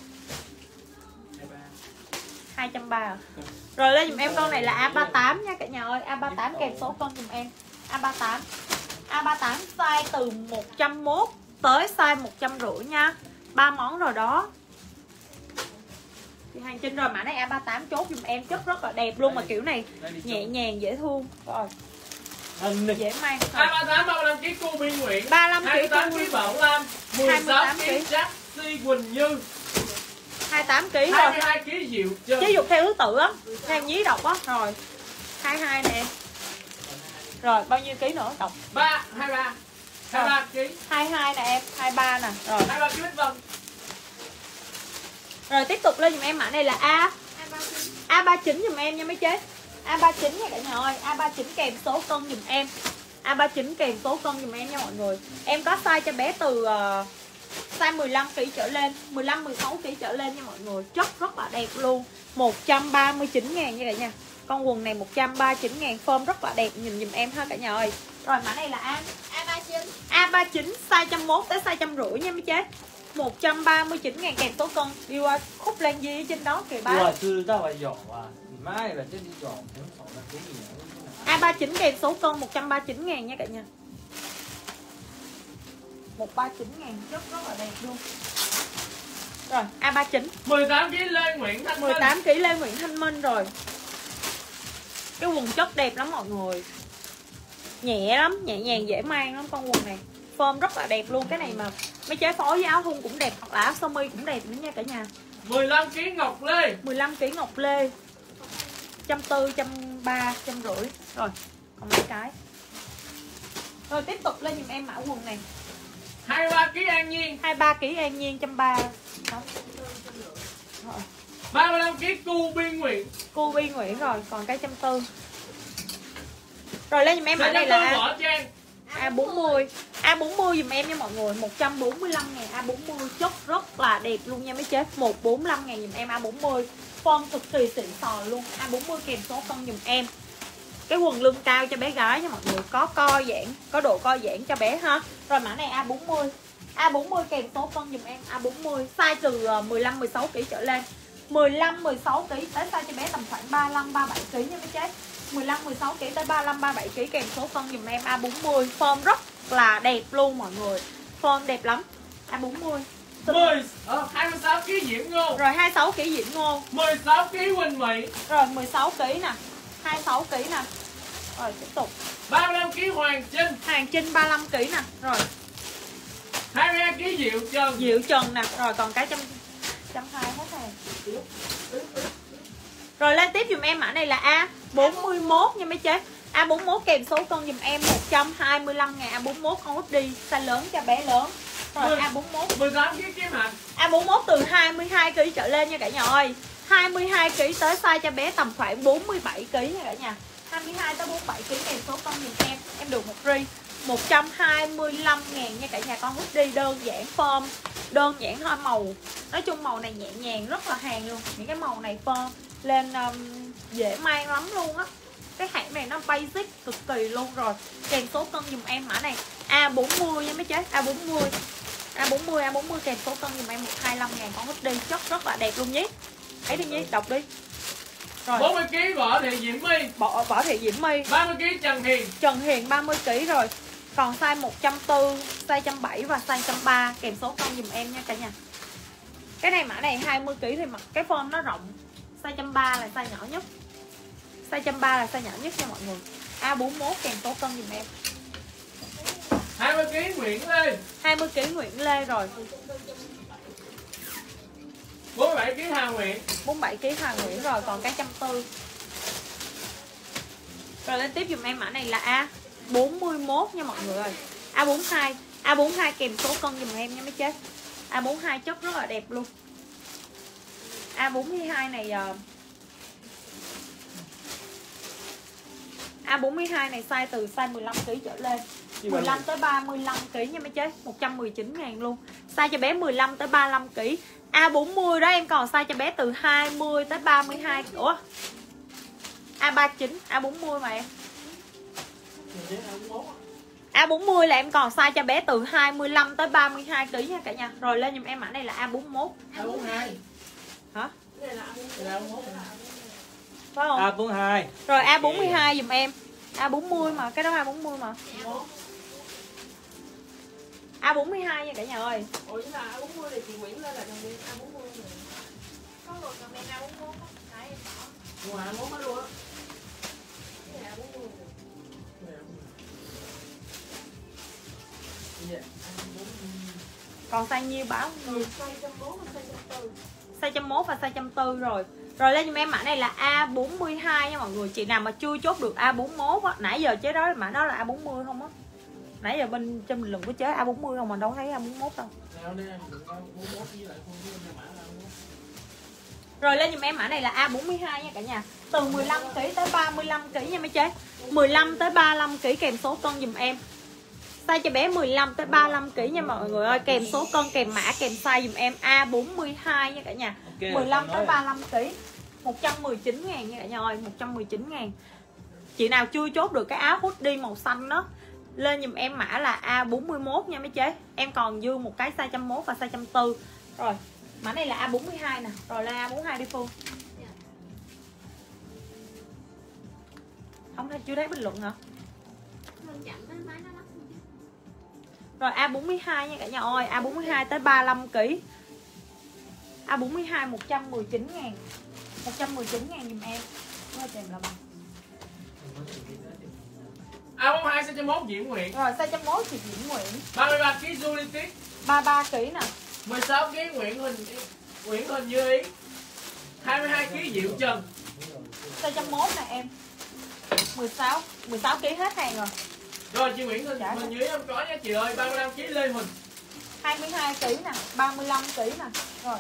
A: hai trăm ba mươi à? Rồi lên dùm em con này là A ba mươi tám nha cả nhà ơi. A ba mươi tám kèm số cân dùm em. A ba mươi tám. A ba mươi tám size từ một trăm mốt tới size một trăm rưỡi nha. Ba món rồi đó. Chị Hàng Trinh rồi, mã này A ba tám chốt giùm em, chất rất là đẹp luôn, mà kiểu này nhẹ nhàng dễ thương. Rồi. Dễ mang.
D: A ba tám ba mươi lăm ký cô Biên Nguyễn.
A: ba mươi lăm
D: hai mươi tám ký Bảo Lam, mười sáu ký Jack Si Quỳnh Như.
A: hai mươi tám ký
D: hai
A: rồi.
D: mươi hai ký Diệu Trân.
A: Chế dục theo thứ tự á, theo nhí đọc á. Rồi. hai mươi hai nè. Rồi bao nhiêu ký nữa đọc?
D: ba hai mươi ba. hai mươi ba ký.
A: hai mươi hai nè em, hai mươi ba nè. Rồi.
D: hai mươi ba ký Bích Vân.
A: Rồi tiếp tục lên giùm em mã này là A A ba mươi chín giùm em nha mấy chế. A ba mươi chín nha cả nhà ơi, A ba mươi chín kèm số cân giùm em. A ba mươi chín kèm số cân giùm em nha mọi người. Em có size cho bé từ uh, size mười lăm ki lô gam trở lên, mười lăm mười sáu ki lô gam trở lên nha mọi người. Chất rất là đẹp luôn. một trăm ba mươi chín ngàn nha cả nhà. Con quần này một trăm ba mươi chín ngàn, form rất là đẹp, nhìn giùm em ha cả nhà ơi. Rồi mã này là A
C: A ba mươi chín.
A: A ba mươi chín size một trăm mốt tới size một trăm rưỡi nha mấy chế. một trăm ba mươi chín ngàn kèm số cân. Đi qua khúc lan di trên đó kìa bác.
E: 我知道啊，有啊，你卖了这里有很少的给你。
A: A ba mươi chín kèm số cân một trăm ba mươi chín ngàn nha cả nhà. một trăm ba mươi chín ngàn, rất rất là đẹp luôn. Rồi, A ba mươi chín
D: mười tám ký Lê Nguyễn Thanh Minh.
A: mười tám ki lô gam Lê Nguyễn Thanh Minh rồi. Cái quần chất đẹp lắm mọi người. Nhẹ lắm, nhẹ nhàng dễ mang lắm con quần này. Form rất là đẹp luôn, cái này mà mấy chế phối với áo thun cũng đẹp, hoặc là áo sơ mi cũng đẹp nữa nha cả nhà.
D: mười lăm ký Ngọc Lê.
A: mười lăm ký Ngọc Lê. một trăm bốn mươi, một trăm ba mươi, một trăm rưỡi. Rồi, còn mấy cái. Rồi tiếp tục lên giùm em mã quần này.
D: hai mươi ba ký An Nhiên.
A: hai mươi ba ký An Nhiên một trăm ba mươi. Rồi.
D: ba mươi lăm ký Cu Biên Nguyễn.
A: Cô Vi Nguyễn rồi, còn cái một trăm bốn mươi. Rồi lên giùm em mã
D: Đây
A: này
D: là
A: là
D: Võ Trang.
A: A bốn mươi. A bốn mươi giùm em nha mọi người, một trăm bốn mươi lăm ngàn A bốn mươi, chất rất là đẹp luôn nha mấy chế. một trăm bốn mươi lăm ngàn giùm em A bốn mươi. Form cực kỳ xịn sò luôn. A bốn mươi kèm số cân giùm em. Cái quần lưng cao cho bé gái nha mọi người, có co giãn, có độ co giãn cho bé ha. Rồi mã này A bốn mươi. A bốn mươi kèm số cân giùm em A bốn mươi, size từ mười lăm mười sáu ki lô gam trở lên. mười lăm mười sáu ki lô gam tới size cho bé tầm khoảng ba mươi lăm ba mươi bảy ki lô gam nha mấy chế. mười lăm mười sáu ki lô gam tới ba mươi lăm ba mươi bảy ki lô gam kèm số cân giùm em A bốn mươi. Form rất là đẹp luôn mọi người. Form đẹp lắm. A bốn mươi.
D: mười ờ, hai mươi sáu ký Diễm Ngô.
A: Rồi hai mươi sáu ki lô gam Diễm Ngô.
D: mười sáu ký Quỳnh Mỹ.
A: Rồi mười sáu ki lô gam nè. hai mươi sáu ki lô gam nè. Rồi tiếp tục.
D: ba mươi lăm ký Hoàng Trinh.
A: Hàng Trinh ba mươi lăm ki lô gam nè. Rồi
D: hai mươi hai ký Diệu Trần.
A: Diệu Trần nè. Rồi còn cái trăm trăm hai hết hàng. Rồi lên tiếp giùm em mã này là A bốn mươi mốt nha mấy chế. A bốn mươi mốt kèm số cân giùm em một trăm hai mươi lăm ngàn A bốn mươi mốt con hút đi, size lớn cho bé lớn. Rồi A bốn mươi mốt
D: mười tám ký Kim Hạnh.
A: A bốn mươi mốt từ hai mươi hai ki lô gam trở lên nha cả nhà ơi. hai mươi hai ki lô gam tới size cho bé tầm khoảng bốn mươi bảy ki lô gam nha cả nhà. hai mươi hai tới bốn mươi bảy ki lô gam kèm số cân giùm em. Em được một ri một trăm hai mươi lăm ngàn nha cả nhà, con hút đi đơn giản, form đơn giản thôi, màu nói chung màu này nhẹ nhàng rất là hàng luôn. Những cái màu này form lên um, dễ mang lắm luôn á. Cái hãng này nó basic cực kỳ luôn. Rồi kèm số cân dùm em mã này A bốn mươi nha mấy chế. A bốn mươi A bốn mươi A bốn mươi kèm số cân dùm em một trăm hai mươi lăm ngàn, con hút đi, chất rất là đẹp luôn nhé. Ấy đi nhé, đọc đi. Rồi
D: bốn mươi ký Võ Thị Diễm My.
A: Bỏ Võ Thị Diễm My.
D: ba mươi ký Trần Hiền.
A: Trần Hiền ba mươi ki lô gam rồi. Còn size một trăm bốn mươi, size một trăm bảy mươi và size một trăm ba mươi kèm số cân dùm em nha cả nhà. Cái này mã này hai mươi ki lô gam thì mặc cái form nó rộng. Size một trăm ba mươi là size nhỏ nhất. Size một trăm ba mươi là size nhỏ nhất nha mọi người. A bốn mươi mốt kèm số cân dùm em.
D: hai mươi ký Nguyễn Lê.
A: hai mươi ki lô gam Nguyễn Lê rồi.
D: bốn mươi bảy ký Hà Nguyễn.
A: bốn mươi bảy ki lô gam Hà Nguyễn rồi, còn cái một trăm bốn mươi. Rồi lên tiếp dùm em mã này là A bốn mươi mốt nha mọi người ơi. A bốn mươi hai, A bốn mươi hai kèm số cân dùm em nha mấy chế. A bốn mươi hai chất rất là đẹp luôn. A bốn mươi hai này uh... A bốn mươi hai này size từ size mười lăm ki lô gam trở lên. mười lăm tới ba mươi lăm ki lô gam nha mấy chế, một trăm mười chín ngàn luôn. Size cho bé mười lăm tới ba mươi lăm ki lô gam. A bốn mươi đó em còn size cho bé từ hai mươi tới ba mươi hai. Ủa? A ba mươi chín, A bốn mươi mà em. A bốn mươi là em còn size cho bé từ hai mươi lăm tới ba mươi hai ki lô gam nha cả nhà. Rồi lên giùm em mã này là A bốn mươi mốt.
D: A bốn mươi hai.
A: Hả?
D: Đây là A bốn mươi mốt.
A: Phải không?
E: A bốn mươi hai.
A: Rồi A bốn mươi hai giùm em. A bốn mươi mà, cái đó A bốn mươi mà. A bốn mươi hai nha cả nhà ơi.
D: Ủa chứ là A bốn mươi thì chị Nguyễn lên là đồng viên A bốn mươi rồi.
C: Có người comment A bốn mươi mốt không? Đấy em bỏ.
D: Mua A bốn mươi luôn á.
C: Cái này A bốn mươi.
D: Yeah.
A: Còn size nhiêu báo?
C: Size trăm bốn và size trăm tư.
A: Size trăm mốt và size trăm tư rồi. Rồi lên giùm em mã này là A bốn mươi hai nha mọi người. Chị nào mà chưa chốt được A bốn mốt á, nãy giờ chế đó mã đó là A bốn mươi không á. Nãy giờ bên trong bình luận có chế A bốn mươi không mà đâu thấy A bốn mốt đâu. Rồi lên giùm em mã này là A bốn mươi hai nha cả nhà. Từ mười lăm ki lô gam tới ba mươi lăm ki lô gam nha mấy chế. mười lăm tới ba mươi lăm ki lô gam kèm số cân giùm em. Size cho bé mười lăm tới ba mươi lăm ki lô gam nha mọi người ơi, kèm số cân, kèm mã, kèm size giùm em A bốn mươi hai nha cả nhà. Okay, mười lăm tới ba mươi lăm ki lô gam một trăm mười chín ngàn nha cả nhà ơi, một trăm mười chín ngàn. Chị nào chưa chốt được cái áo hoodie màu xanh đó, lên giùm em mã là A bốn mươi mốt nha mấy chế. Em còn dư một cái size trăm mốt và size trăm tư. Rồi, mã này là A bốn mươi hai nè. Rồi lên A bốn mươi hai đi Phương. Không thấy chưa thấy bình luận hả?
C: Mình chặn cái máy nó lắc.
A: Rồi A bốn mươi hai nha cả nhà ơi, A bốn mươi hai tới ba mươi lăm ki lô gam. A bốn mươi hai một trăm mười chín ngàn. một trăm mười chín ngàn giùm em. Thôi tìm là bằng.
D: A bốn mươi hai size trăm mốt Diễm Nguyễn.
A: Rồi size trăm mốt chị Diễm Nguyễn.
D: ba mươi ba ki lô gam Julie Tiết.
A: ba mươi ba ki lô gam nè.
D: mười sáu ki lô gam Nguyễn Huỳnh Nguyễn Huỳnh Như Ý. hai mươi hai ki lô gam Diệu Trần.
A: Size trăm mốt nè em. mười sáu mười sáu ki lô gam hết hàng rồi.
D: Rồi chị Nguyễn Huỳnh Huỳnh Như Ý em có nha chị ơi, ba mươi lăm ki lô gam Lê Huỳnh.
A: hai mươi hai ki lô gam nè, ba mươi lăm ki lô gam nè. Rồi.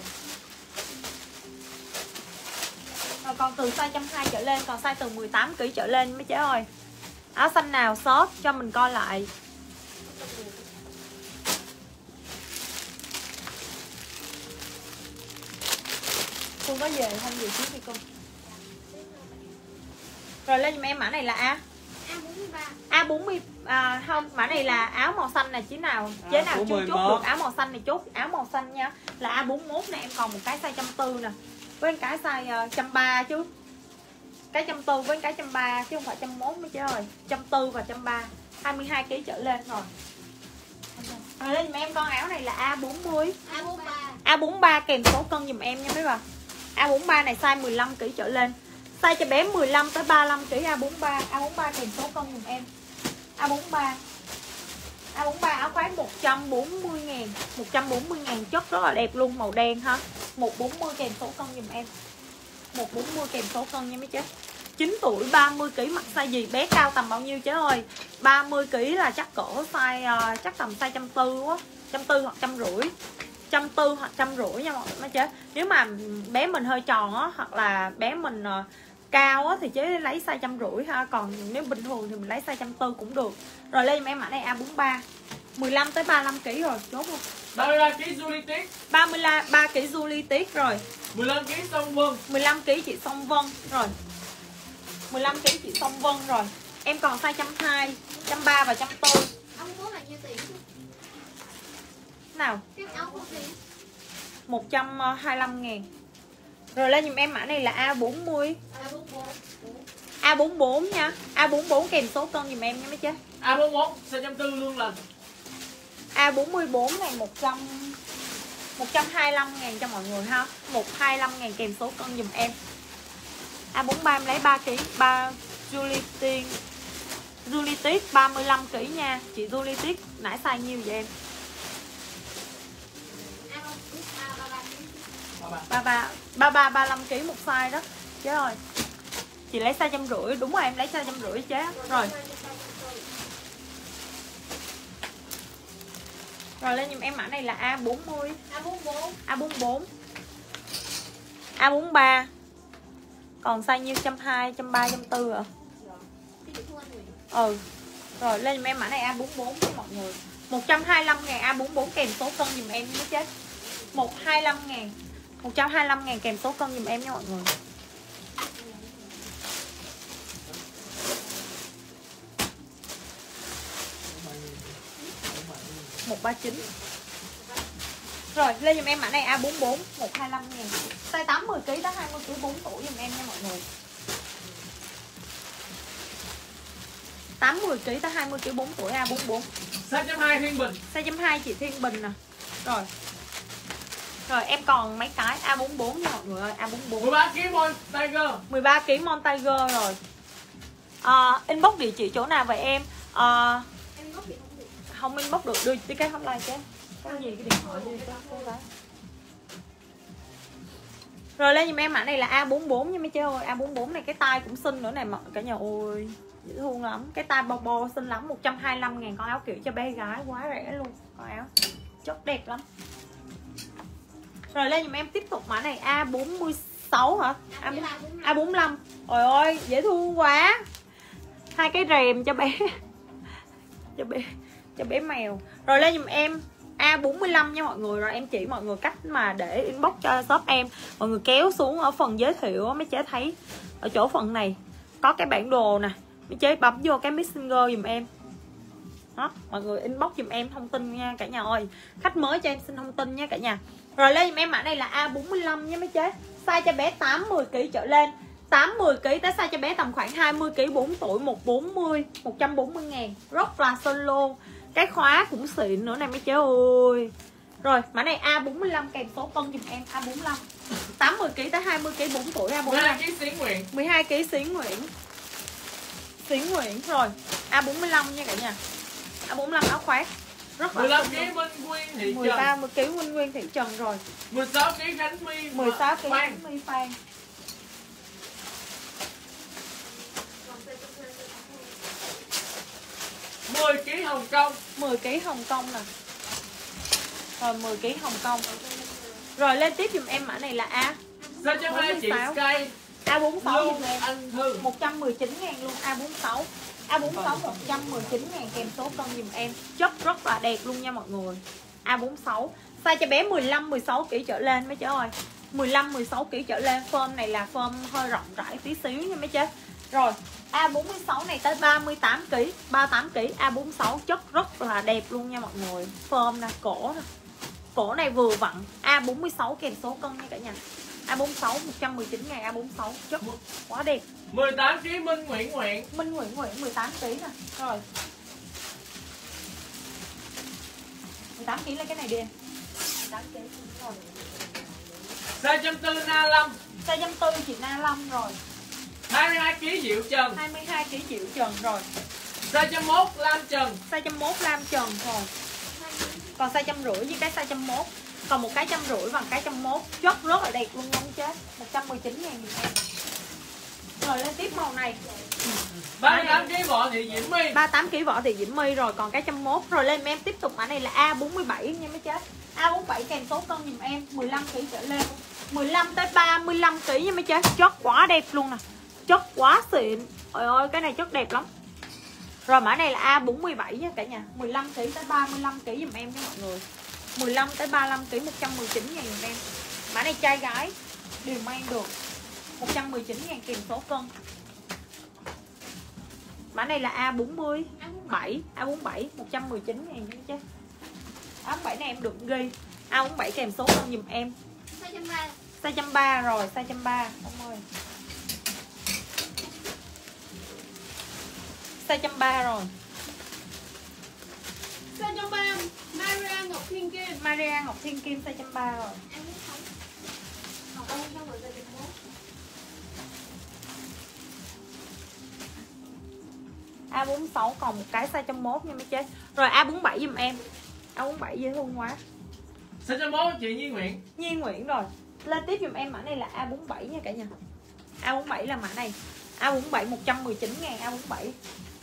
A: Rồi còn từ size trăm hai trở lên, còn size từ mười tám ki lô gam trở lên mấy chế ơi. Áo xanh nào short cho mình coi lại. Phương có về không về trước đi con. Rồi lên giùm em mã này là A
C: A bốn mươi ba.
A: A bốn mươi à, không, mã này là áo màu xanh là chế nào chế nào chưa chốt được áo màu xanh này chốt áo màu xanh nha, là A bốn mươi mốt nè. Em còn một cái size trăm tư nè, với cái size uh, trăm ba chứ, cái trăm tư với cái trăm ba chứ không phải trăm mốt mấy chứ ơi, trăm tư và trăm ba, hai mươi hai ki lô gam trở lên rồi. Rồi lên giùm em con áo này là A bốn mươi.
C: A bốn mươi ba.
A: A bốn mươi ba kèm số cân giùm em nha mấy bà. A bốn mươi ba này size mười lăm ki lô gam trở lên. Size cho bé mười lăm tới ba mươi lăm ki lô gam A bốn mươi ba. A bốn mươi ba kèm số cân giùm em. A bốn mươi ba. A bốn mươi ba áo khoác một trăm bốn mươi ngàn. một trăm bốn mươi ngàn chất rất là đẹp luôn, màu đen ha. một trăm bốn mươi kèm số cân giùm em. một trăm bốn mươi kèm số cân nha mấy chế. chín tuổi ba mươi ki lô gam mặc size gì? Bé cao tầm bao nhiêu chế ơi? ba mươi ki lô gam là chắc cỡ size uh, chắc tầm size trăm tư quá. Trăm tư hoặc trăm rưỡi. Trăm tư hoặc trăm rưỡi nha mọi người chế. Nếu mà bé mình hơi tròn á, hoặc là bé mình uh, cao á thì chế lấy size trăm rưỡi ha. Còn nếu bình thường thì mình lấy size trăm tư cũng được. Rồi lên em mã này A bốn mươi ba. mười lăm tới ba mươi lăm ki lô gam rồi, chốt luôn.
D: ba mươi ba ki lô gam Julie Tiết.
A: ba mươi ba ki lô gam Julie Tiết rồi.
D: mười lăm ki lô gam Song Vân.
A: mười lăm ki lô gam chị Song Vân rồi. mười lăm ki lô gam chị Song Vân rồi. Em còn size trăm hai, trăm ba và trăm tư.
C: Áo bốn là nhiêu tiền?
A: Nào?
C: Cái áo bốn tiền.
A: một trăm hai mươi lăm ngàn. Rồi lên giùm em mã này là A bốn mươi.
C: A bốn mươi bốn.
A: A bốn mươi bốn nha. A bốn mươi bốn kèm số cân giùm em nha mấy chế.
D: A bốn mươi mốt size trăm tư luôn lần.
A: A bốn mươi bốn này một trăm một trăm hai mươi lăm ngàn cho mọi người ha. một trăm hai mươi lăm ngàn kèm số cân giùm em. A bốn mươi ba em lấy ba ki lô gam, ba Julie Tiết. Julie Tiết ba mươi lăm ki lô gam nha. Chị Julie Tiết nãy size nhiêu vậy em? ba ba ba ba ba mươi lăm ki lô gam một size đó. Chế ơi. Chị lấy size trăm rưỡi, đúng rồi em lấy size trăm rưỡi chế. Rồi. Rồi lên giùm em mã này là A bốn mươi.
C: A bốn mươi bốn.
A: A bốn mươi bốn. A bốn mươi ba. Còn size nhiêu? Trăm hai, trăm ba, trăm tư ạ. Ừ. Rồi lên giùm em mã này A bốn mươi bốn cho mọi người. một trăm hai mươi lăm ngàn A bốn mươi bốn kèm số cân giùm em mới chết. một trăm hai mươi lăm ngàn. một trăm hai mươi lăm ngàn kèm số cân giùm em nha mọi người. một trăm ba mươi chín. Rồi lên giùm em mã này A bốn mươi bốn, một trăm hai mươi lăm ngàn. Size tám mươi ki lô gam tới hai mươi ki lô gam bốn tuổi giùm em nha mọi người. tám mươi ki lô gam tới hai mươi ki lô gam bốn tuổi A bốn mươi bốn.
D: sáu chấm hai Thiên Bình.
A: Size chấm hai chị Thiên Bình nè. Rồi. Rồi em còn mấy cái A bốn mươi bốn nha mọi người ơi, A bốn mươi bốn.
D: mười ba ki lô gam Mon Tiger.
A: mười ba ki lô gam Mon Tiger rồi. À, inbox địa chỉ chỗ nào vậy em? À,
C: Em gốc gì không được.
A: không inbox được, đưa đi cái hotline chứ. Có gì cái điện thoại đi cho cô gái. Rồi lên giùm em mã này là A bốn mươi bốn nha mấy chị ơi. A bốn mươi bốn này cái tay cũng xinh nữa này mọi cả nhà ơi. Dễ thương lắm. Cái tay bo bo xinh lắm. Một trăm hai mươi lăm ngàn con áo kiểu cho bé gái. Quá rẻ luôn. Con áo chất đẹp lắm. Rồi lên giùm em tiếp tục mã này A bốn mươi sáu hả? A bốn mươi lăm. Trời ơi dễ thương quá. Hai cái rèm cho bé. Cho bé cho bé mèo. Rồi lên giùm em A bốn mươi lăm nha mọi người. Rồi em chỉ mọi người cách mà để inbox cho shop em. Mọi người kéo xuống ở phần giới thiệu mấy chế thấy ở chỗ phần này có cái bản đồ nè, mấy chế bấm vô cái messenger giùm em. Đó, mọi người inbox giùm em thông tin nha cả nhà ơi. Khách mới cho em xin thông tin nha cả nhà. Rồi lên giùm em mã này là A bốn mươi lăm nha mấy chế. Size cho bé tám mươi ki lô gam trở lên. tám mươi ki lô gam tới size cho bé tầm khoảng hai mươi ki lô gam, bốn tuổi, một bốn mươi, một trăm bốn mươi ngàn. Rất là solo. Cái khóa cũng xịn nữa này mấy chế ơi. Rồi mã này A bốn mươi lăm kèm số cân giùm em. A bốn mươi lăm tám mươi ki lô gam tới hai mươi ki lô gam, bốn tuổi. A bốn mươi lăm
D: mười hai ki lô gam Xí Nguyễn.
A: mười hai ki lô gam Xí Nguyễn. Xí Nguyễn rồi. A bốn mươi lăm nha cả nhà. A bốn mươi lăm áo khoác rất là
D: mười lăm ki lô gam Minh Nguyên Thị
A: mười
D: Trần.
A: ba mươi ki lô gam Minh Nguyên Thị Trần rồi.
D: mười sáu ki lô gam Khánh My.
A: mười sáu ki lô gam
D: Phan.
A: Mi Phan.
D: mười ki lô gam Hồng Kông.
A: mười ki lô gam Hồng Kông nè. Rồi mười ki lô gam Hồng Kông. Rồi lên tiếp giùm em mã này là A
D: sáu chấm hai chị Sky.
A: A bốn mươi sáu
D: Lưu
A: giùm em.
D: Anh Thư.
A: một trăm mười chín ngàn luôn. A bốn mươi sáu A bốn mươi sáu một trăm mười chín ngàn kèm số cân giùm em. Chất rất là đẹp luôn nha mọi người. A bốn mươi sáu size cho bé mười lăm mười sáu ki lô gam trở lên mấy chế ơi. mười lăm mười sáu ki lô gam trở lên. Form này là form hơi rộng rãi tí xíu nha mấy chế. Rồi A bốn mươi sáu này tới ba mươi tám ki lô gam, ba mươi tám ki lô gam. A bốn mươi sáu chất rất là đẹp luôn nha mọi người. Form nè, cổ nè. Cổ này vừa vặn. A bốn mươi sáu kèm số cân nha cả nhà. A bốn mươi sáu một trăm mười chín ngàn. A bốn mươi sáu chất quá đẹp.
D: mười tám ki lô gam Minh Nguyễn Nguyễn.
A: Minh Nguyễn Nguyễn mười tám ki lô gam nè. Rồi mười tám ki lô gam là cái này đi em. mười tám ki lô gam rồi.
D: Size chấm tư Na Lâm.
A: Size chấm tư chị Na Lâm rồi.
D: hai mươi hai ki lô gam Diệu Trần.
A: hai mươi hai ki lô gam Diệu Trần rồi.
D: Size chấm một Lam Trần.
A: Size chấm một Lam Trần rồi. Còn size trăm rưỡi với cái size trăm mốt. Còn một cái trăm rưỡi và cái trăm mốt. Chất rất là đẹp luôn không chết. một trăm mười chín ngàn em. Rồi lên tiếp màu này.
D: ba mươi tám ki lô gam Võ Thị Diễm My.
A: ba mươi tám ki lô gam Võ Thị Diễm My rồi. Còn cái trăm mốt. Rồi lên em tiếp tục mã này là A bốn mươi bảy nha mấy chết. A bốn mươi bảy kèm số cân giùm em. mười lăm ki lô gam trở lên. mười lăm tới ba mươi lăm ki lô gam nha mấy chết. Chất quá đẹp luôn nè. Chất quá xịn. Trời ơi cái này chất đẹp lắm. Rồi mã này là A bốn mươi bảy nha cả nhà. mười lăm ki lô gam tới ba mươi lăm ki lô gam giùm em nha mọi người. mười lăm tới ba mươi lăm ki lô gam, một trăm mười chín ngàn giùm em. Mã này trai gái đều mang được. một trăm mười chín ngàn kèm số cân. Mã này là A bốn mươi bảy. A bốn mươi bảy một trăm mười chín ngàn chứ. A bốn mươi bảy này em được ghi. A bốn mươi bảy kèm số cân giùm em.
C: Size trăm ba.
A: Size trăm ba rồi. Size trăm ba ông ơi. Size trăm ba rồi.
C: Size trăm ba Maria Ngọc Thiên Kim.
A: Maria Ngọc Thiên Kim size trăm ba rồi.
C: Em muốn không. Ngọc ơi sao rồi size trăm mốt.
A: A bốn mươi sáu còn một cái size trăm mốt nha mấy chế. Rồi A bốn mươi bảy giùm em. A bốn mươi bảy dễ thương quá.
D: Size chấm một chị Nhi Nguyễn.
A: Nhi Nguyễn rồi. Lên tiếp giùm em mã này là A bốn mươi bảy nha cả nhà. A bốn mươi bảy là mã này. A bốn mươi bảy một trăm mười chín ngàn. A bốn mươi bảy.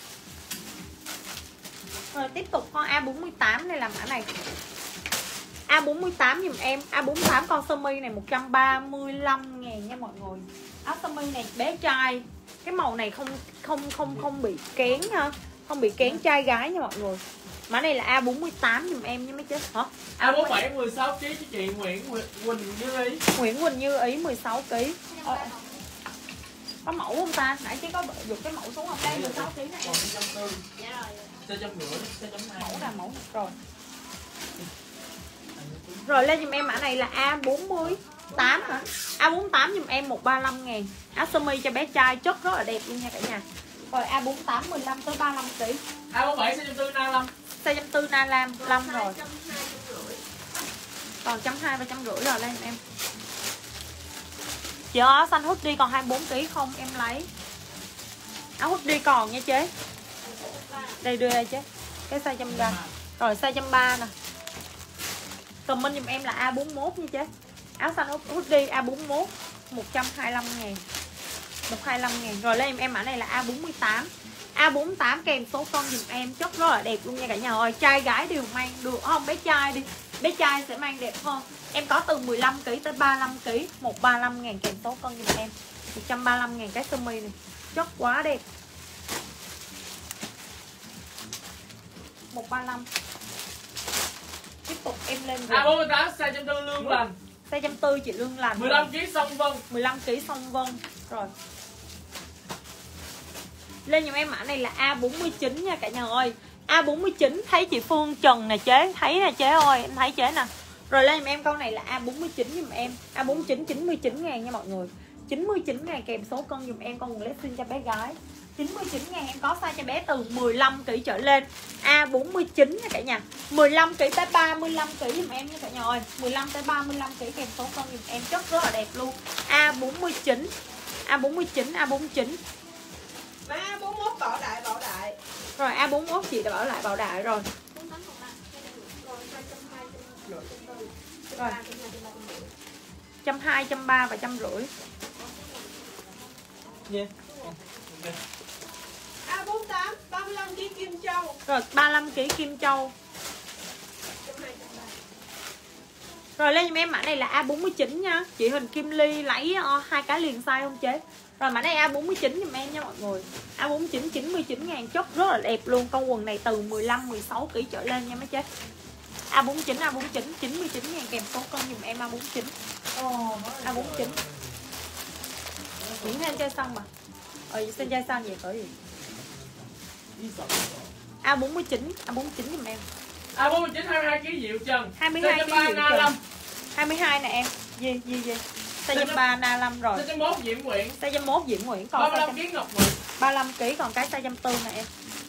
A: Rồi tiếp tục con A bốn mươi tám này là mã này. A bốn mươi tám giùm em. A bốn mươi tám con sơ mi này một trăm ba mươi lăm ngàn nha mọi người. Áo sơ mi này bé trai. Cái màu này không không không không bị kén ha. Không bị kén trai gái nha mọi người. Mã này là A bốn mươi tám giùm em nha mấy chứ. Hả?
D: A bốn mươi bảy mười sáu ki lô gam cho chị Nguyễn Quỳnh Như Ý.
A: Nguyễn Quỳnh Như Ý mười sáu ki lô gam. Có mẫu không ta? Nãy chứ có dục cái mẫu xuống không? Đây mười sáu ki lô gam này.
D: Còn trăm tư.
C: Dạ rồi.
D: Size trăm rưỡi. Size chấm hai.
A: Mẫu là mẫu rồi. Rồi lên giùm em mã này là A bốn mươi tám hả? A bốn mươi tám giùm em một trăm ba mươi lăm ngàn. Áo sơ mi cho bé trai chất rất là đẹp luôn nha cả nhà. Rồi A bốn mươi tám mười lăm tới ba mươi lăm ki lô gam.
D: A bốn mươi bảy size chấm tư Na Lâm.
A: Size trăm tư na lam lâm rồi. Còn trăm hai và trăm rưỡi rồi lên em. Chị ơi, áo xanh hoodie còn hai mươi bốn ki lô gam không em lấy. Áo hoodie còn nha chế. Đây đưa đây chế. Cái size trăm ba. Rồi size trăm ba nè. Comment giùm em là A bốn mốt nha chế. Áo xanh hoodie A bốn mốt một trăm hai mươi lăm ngàn. một trăm hai mươi lăm ngàn. Rồi lên em mã này là A bốn mươi tám. A bốn mươi tám kèm số con giùm em, chất rất là đẹp luôn nha cả nhà ơi. Trai gái đều mang được không? Bé trai đi. Bé trai sẽ mang đẹp hơn. Em có từ mười lăm ki lô gam tới ba mươi lăm ki lô gam, một trăm ba mươi lăm ngàn kèm số con giùm em. một trăm ba mươi lăm ngàn cái sơ mi này. Chất quá đẹp. một trăm ba mươi lăm. Tiếp tục em lên
D: A bốn mươi tám size trăm tư lương lành.
A: Size trăm tư chị lương lành.
D: mười lăm ki lô gam song vân.
A: mười lăm ki lô gam song vân. Rồi. Lên giùm em mã này là A bốn mươi chín nha cả nhà ơi. A bốn mươi chín thấy chị Phương Trần nè chế, thấy nè chế ơi, em thấy chế nè. Rồi lên giùm em câu này là A bốn mươi chín giùm em. A bốn mươi chín chín mươi chín ngàn nha mọi người. chín mươi chín ngàn kèm số cân giùm em, con quần legging cho bé gái. chín mươi chín ngàn em có size cho bé từ mười lăm ki lô gam trở lên. A bốn mươi chín nha cả nhà. mười lăm ki lô gam tới ba mươi lăm ki lô gam giùm em nha cả nhà ơi. mười lăm tới ba mươi lăm ki lô gam kèm số cân giùm em, chất rất là đẹp luôn. A bốn mươi chín. A bốn mươi chín, A bốn mươi chín.
F: A bốn mươi mốt bảo đại bảo đại.
A: Rồi A bốn mươi mốt chị đã bảo lại bảo đại rồi. Rồi. Trăm hai, trăm ba và trăm rưỡi.
E: Yeah.
F: A bốn mươi tám ba mươi lăm ki lô gam Kim Châu.
A: Rồi ba mươi lăm ki lô gam Kim Châu. Rồi lên giùm em mã này là A bốn mươi chín nha. Chị Huỳnh Kim Ly lấy uh, hai cái liền size không chế. Rồi mã này A bốn mươi chín giùm em nha mọi người. A bốn mươi chín chín mươi chín ngàn, chất rất là đẹp luôn. Con quần này từ mười lăm mười sáu ki lô gam trở lên nha mấy chế. A bốn mươi chín, A bốn mươi chín chín mươi chín ngàn kèm số con giùm em A bốn mươi chín. A bốn mươi chín. Chuyển thêm chai xăng mà. Ờ xin chai xăng vậy cỡ gì? A bốn mươi chín, A bốn mươi chín giùm em.
D: A bốn mươi chín hai mươi hai ki lô gam Diệu Trần.
A: hai mươi hai ki lô gam Diệu Trần. hai mươi hai nè em. Gì gì gì? Size ba na lâm rồi.
D: Size mốt Diễm Nguyễn.
A: Size mốt Diễm Nguyễn còn
D: ba mươi lăm ki lô gam Ngọc Nguyệt.
A: ba mươi lăm ki lô gam còn cái size tư nè em.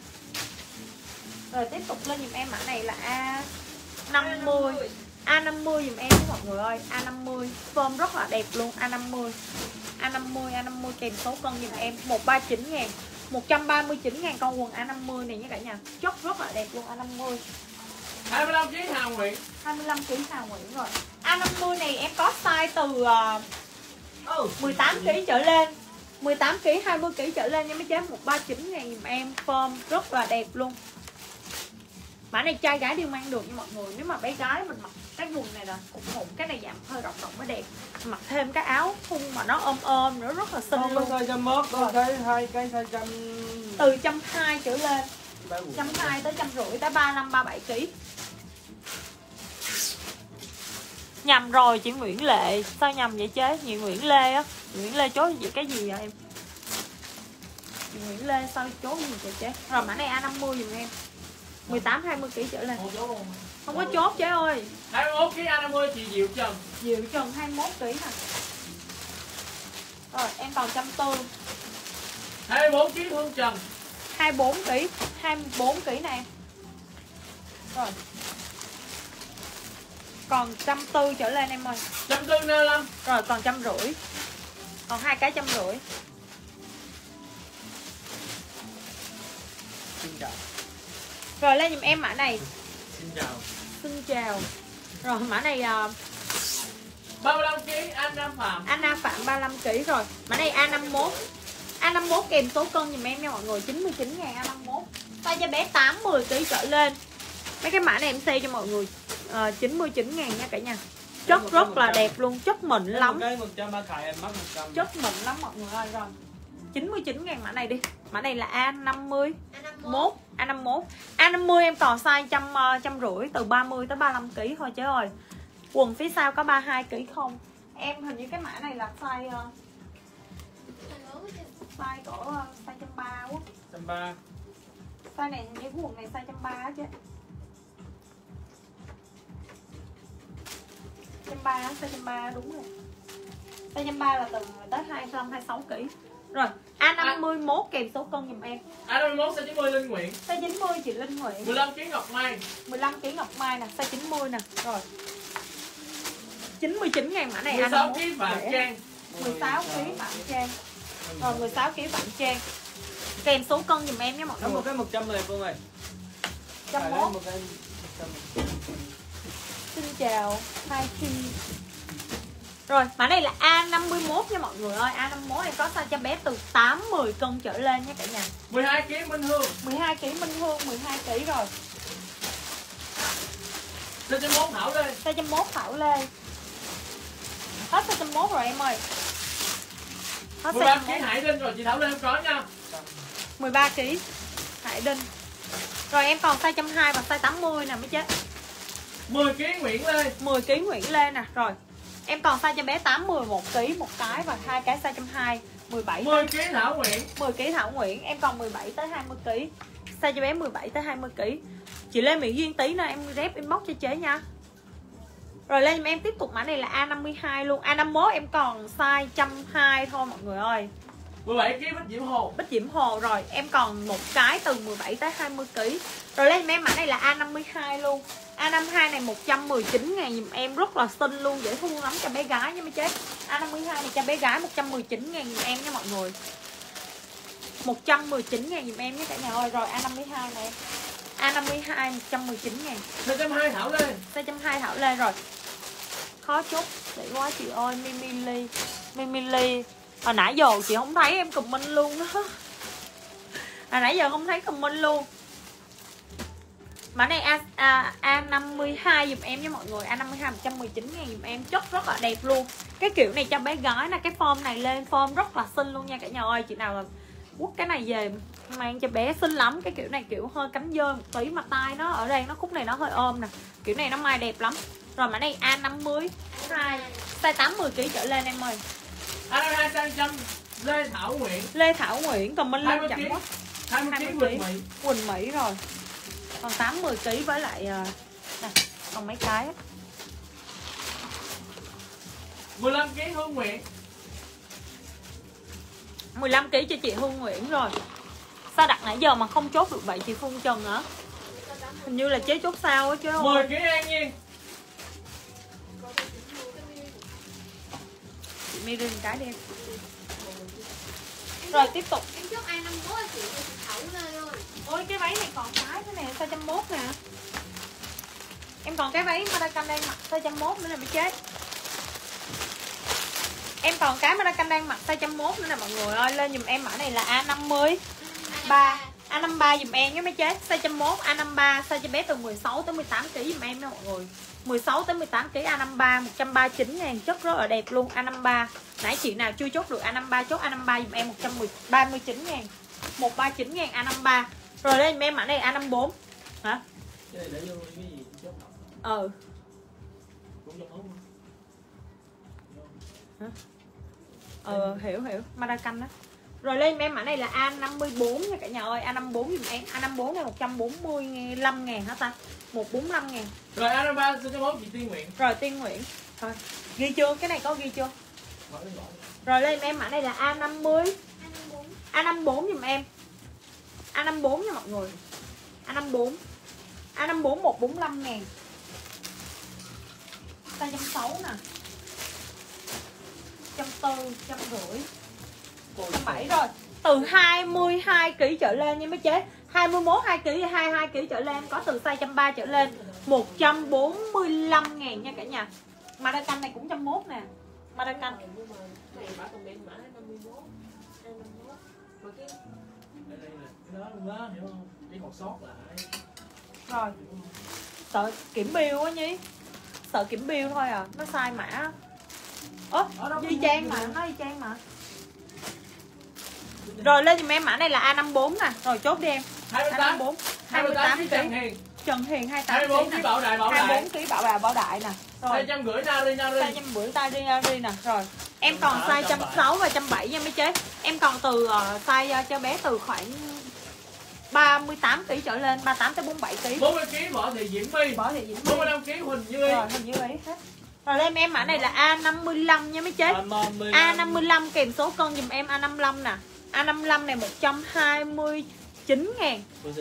A: Rồi tiếp tục lên giùm em mã này là A năm mươi. A năm mươi giùm em mọi người ơi. A năm mươi form rất là đẹp luôn. A năm mươi. A năm mươi, A năm mươi kèm số cân giùm em một trăm ba mươi chín ngàn. một trăm ba mươi chín ngàn con quần A năm mươi này nha cả nhà. Chất rất là đẹp luôn A năm mươi.
D: hai mươi lăm ki lô gam Hào Nguyễn.
A: hai mươi lăm ki lô gam Hào Nguyễn rồi. A năm mươi này em có size từ uh, mười tám ki lô gam trở lên. mười tám ki lô gam, hai mươi ki lô gam trở lên nha mấy chế. một trăm ba mươi chín ngàn giùm em. Form rất là đẹp luôn. Mã này trai gái đều mang được nha mọi người. Nếu mà bé gái mình mặc cái quần này là cũng hụn, cái này giảm hơi rộng rộng mới đẹp. Mặc thêm cái áo thun mà nó ôm ôm nữa rất là xinh
E: Không
A: luôn.
E: có size trăm mốt, có cái hai cái size trăm.
A: Từ trăm hai trở lên. Trăm hai tới trăm rưỡi tới ba mươi lăm ba mươi bảy ki lô gam. Nhầm rồi chị Nguyễn Lệ. Sao nhầm vậy chế? Chị Nguyễn Lê á. Nguyễn Lê chối gì cái gì vậy em? Chị Nguyễn Lê sao chối gì vậy chế? Rồi mã này A năm mươi giùm em. mười tám hai mươi ki lô gam trở lên. Không có chốt chế ơi.
D: hai mươi mốt ki lô gam A năm mươi chị Diệu Trần.
A: Diệu Trần hai mươi mốt ki lô gam nè. Rồi em còn trăm tư.
D: hai mươi bốn ki lô gam Hương Trần.
A: hai mươi bốn ki lô gam. hai mươi bốn ki lô gam nè em. Rồi. Còn trăm tư trở lên em ơi.
D: Trăm tư nơ lâm.
A: Rồi còn trăm rưỡi. Còn hai cái trăm rưỡi.
E: Xin chào.
A: Rồi lên giùm em mã này.
E: Xin chào.
A: Xin chào. Rồi mã này uh,
D: ba mươi lăm ki lô gam Anna Phạm.
A: Anna Phạm ba mươi lăm ki lô gam rồi. Mã này A năm mốt. A năm mốt kèm số cân giùm em nha mọi người. chín mươi chín ngàn A năm mốt. Size cho bé tám mươi ki lô gam trở lên. Mấy cái mã này em sale cho mọi người uh, chín mươi chín ngàn nha cả nhà. Chất rất là đẹp luôn. Chất mịn lắm.
E: Cái một trăm ba thải em mắc một trăm.
A: Chất mịn lắm mọi người ơi. Rồi chín mươi chín ngàn mã này đi. Mã này là A năm mươi mốt. A năm mốt. A năm mươi em còn size trăm, uh, trăm rưỡi. Từ ba mươi tới ba mươi lăm ki lô gam thôi chứ ơi. Quần phía sau có ba mươi hai ki lô gam không. Em hình như cái mã này là size uh, size của uh, size trăm ba quá.
E: Trăm ba.
A: Size này như cái quần này size trăm ba chứ. Trăm ba, size trăm ba đúng rồi. Size trăm ba là từ tới hai mươi lăm hai mươi sáu ki lô gam. Rồi A năm mươi mốt kèm số cân giùm em.
D: A năm mươi mốt size chín mươi Linh Nguyễn.
A: Size chín mươi chị Linh Nguyễn.
D: mười lăm ký Ngọc Mai.
A: mười lăm ký Ngọc Mai nè, size chín mươi nè. Rồi chín mươi chín ngàn mã này.
D: mười
A: A
D: sáu
A: năm mươi mốt
D: ký Phạm Trang.
A: mười sáu ký Phạm Trang. Rồi mười sáu ký Phạm Trang. Kèm số cân giùm em nhé mọi
E: Có
A: người.
E: một cái một trăm này Phương ơi.
A: Trăm
E: Phải lấy
A: mốt.
E: một cái một trăm.
A: Xin chào hai Chi. Rồi mã này là A năm mươi mốt nha mọi người ơi. A năm mươi mốt em có size cho bé từ tám mươi cân trở lên nha cả nhà.
D: mười hai ký Minh Hương.
A: mười hai ký Minh Hương, mười hai ký rồi.
D: Size chín mốt Thảo Lê.
A: Size trăm mốt Thảo Lê. Hết size trăm mốt rồi em ơi. Hết
D: mười
A: size
D: ba
A: trăm
D: ký
A: mốt.
D: Hải Đinh rồi chị Thảo Lê không có nha.
A: mười ba ký Hải Đinh. Rồi em còn size trăm hai và size tám mươi nè mới chết.
D: mười ký Nguyễn Lê.
A: mười ký Nguyễn Lê nè. Rồi em còn size cho bé tám mươi một ký một cái và hai cái size trăm hai. mười bảy
D: mười ký Thảo Nguyễn.
A: mười ký Thảo Nguyễn. Em còn mười bảy tới hai mươi ký. Size cho bé mười bảy tới hai mươi ký. Chị Lê Mỹ Duyên tí nữa em rep inbox cho chế nha. Rồi lên em tiếp tục mã này là A năm mươi hai luôn. A năm mươi mốt em còn size một trăm hai thôi mọi người ơi.
D: mười bảy ký Bích Diễm Hồ.
A: Bích Diễm Hồ. Rồi em còn một cái từ mười bảy tới hai mươi ký. Rồi lên em mã này là A năm mươi hai luôn. A năm mươi hai này một trăm mười chín ngàn dùm em, rất là xinh luôn, dễ thương lắm cho bé gái nha mấy chế. A năm mươi hai này cho bé gái một trăm mười chín ngàn dùm em nha mọi người. một trăm mười chín ngàn dùm em nhé cả nhà ơi. Rồi A năm mươi hai này. A năm mươi hai một trăm mười chín ngàn.
D: Size trăm hai Thảo Lê.
A: Size trăm hai Thảo Lê rồi. Khó chút, để quá chị ơi. Mimi Ly. Mimi Ly. Hồi nãy giờ chị không thấy em comment luôn đó. Hồi nãy giờ không thấy comment luôn. Mã này A, A, A năm mươi hai dùm em nha mọi người. A năm mươi hai một trăm mười chín ngàn dùm em. Chất rất là đẹp luôn. Cái kiểu này cho bé gái nè. Cái form này lên form rất là xinh luôn nha cả nhà ơi. Chị nào là quất cái này về mang cho bé xinh lắm. Cái kiểu này kiểu hơi cánh dơi một tí. Mà tay nó ở đây nó khúc này nó hơi ôm nè. Kiểu này nó mai đẹp lắm. Rồi mã này A năm mươi hai size tám mươi ký trở lên em ơi.
D: A năm mươi hai size trăm Lê Thảo Nguyễn.
A: Lê Thảo Nguyễn còn mình lên chậm quá.
D: hai mươi ký Quỳnh Mỹ.
A: Quỳnh Mỹ rồi. Còn tám mươi ký với lại nè, còn mấy cái á.
D: mười lăm ký Hương Nguyễn.
A: mười lăm ký cho chị Hương Nguyễn rồi. Sao đặt nãy giờ mà không chốt được vậy chị Phương Trần hả? Hình như là chế chốt sao á chứ.
D: mười ký An Nhiên.
A: Chị Mirin cái đi em. Rồi tiếp tục.
C: Em chốt A năm mươi mốt chị cho chị Thảo Lê luôn.
A: Ôi cái váy này còn cái thế nè, size một trăm mốt nè. Em còn cái váy Maracan đang mặc size một trăm mốt nữa nè bị chết. Em còn cái Maracan đang mặc size một trăm mốt nữa nè mọi người ơi. Lên dùm em mã này là A năm mươi ba. A năm mươi ba dùm em nhé mấy chết. Size một trăm mốt A năm mươi ba, size cho bé từ mười sáu tới mười tám ký dùm em nha mọi người. mười sáu tới mười tám ký A năm mươi ba, một trăm ba mươi chín ngàn, chất rất là đẹp luôn. A năm mươi ba. Nãy chị nào chưa chốt được A năm mươi ba chốt A năm mươi ba dùm em một trăm ba mươi chín ngàn. một trăm ba mươi chín ngàn A năm mươi ba. Rồi lên dùm em mã này A năm mươi bốn. Hả?
D: Cái này để vô cái gì chốt nào?
A: Ờ.
D: Cũng trong hút.
A: Hả? Ờ hiểu hiểu, Maracan đó. Rồi lên em mã này là A năm mươi bốn nha cả nhà ơi. A năm mươi bốn dùm em. A năm mươi bốn này một trăm bốn mươi lăm ngàn hả ta? một trăm bốn mươi lăm ngàn.
D: Rồi A năm mươi ba xin cho mốt chị Tiên Nguyễn.
A: Rồi Tiên Nguyễn. Thôi ghi chưa? Cái này có ghi chưa? Rồi lên em mã này là A năm mươi. A năm mươi bốn dùm em. A năm mươi bốn nha mọi người. A năm mươi bốn. A năm mươi bốn một trăm bốn mươi lăm ngàn. Size một trăm sáu mươi nè. một trăm bốn mươi, một trăm rưỡi. một trăm bảy rồi. Từ hai mươi hai ký trở lên nha mấy chế. hai mươi mốt hai ký, hai mươi hai ký trở lên có từ size một trăm ba mươi trở lên, một trăm bốn mươi lăm ngàn nha cả nhà. Maracan này cũng một trăm mốt nè. Maracan.
D: Đó luôn đó, hiểu không? Chỉ còn sót lại.
A: Rồi. Sợ kiểm bill á nhí. Sợ kiểm bill thôi à, nó sai mã. Ơ, y chang mà, nó y chang mà. Rồi lên giùm em mã này là A năm mươi bốn nè. Rồi chốt đi em.
D: hai mươi
A: A
D: tám.
A: năm mươi bốn. hai mươi tám ký.
D: Trần Hiền.
A: Trần Hiền hai mươi tám
D: hai mươi bốn
A: ký
D: ký
A: nè.
D: Bảo Đại Bảo
A: hai mươi
D: Đại.
A: bốn ký Bảo Đại Bảo Đại nè. Rồi.
D: hai trăm rưỡi Nari Nari.
A: Size trăm bữa tay đi đi nè. Rồi. Em còn size một trăm sáu mươi và một trăm bảy mươi nha mấy chế. Em còn từ uh, size uh, cho bé từ khoảng ba mươi tám ký trở lên, ba mươi tám tới bốn mươi bảy ký.
D: bốn mươi ký Võ Thị Diễm My.
A: Bỏ thì dính.
D: bốn mươi lăm ký Huỳnh Như Ý.
A: Rồi hình như ấy hết. Rồi lên em mã này là A năm mươi lăm nha mấy chế. A năm mươi lăm kèm số cân dùm em A năm mươi lăm nè. A năm mươi lăm này một trăm hai mươi chín ngàn.
E: Một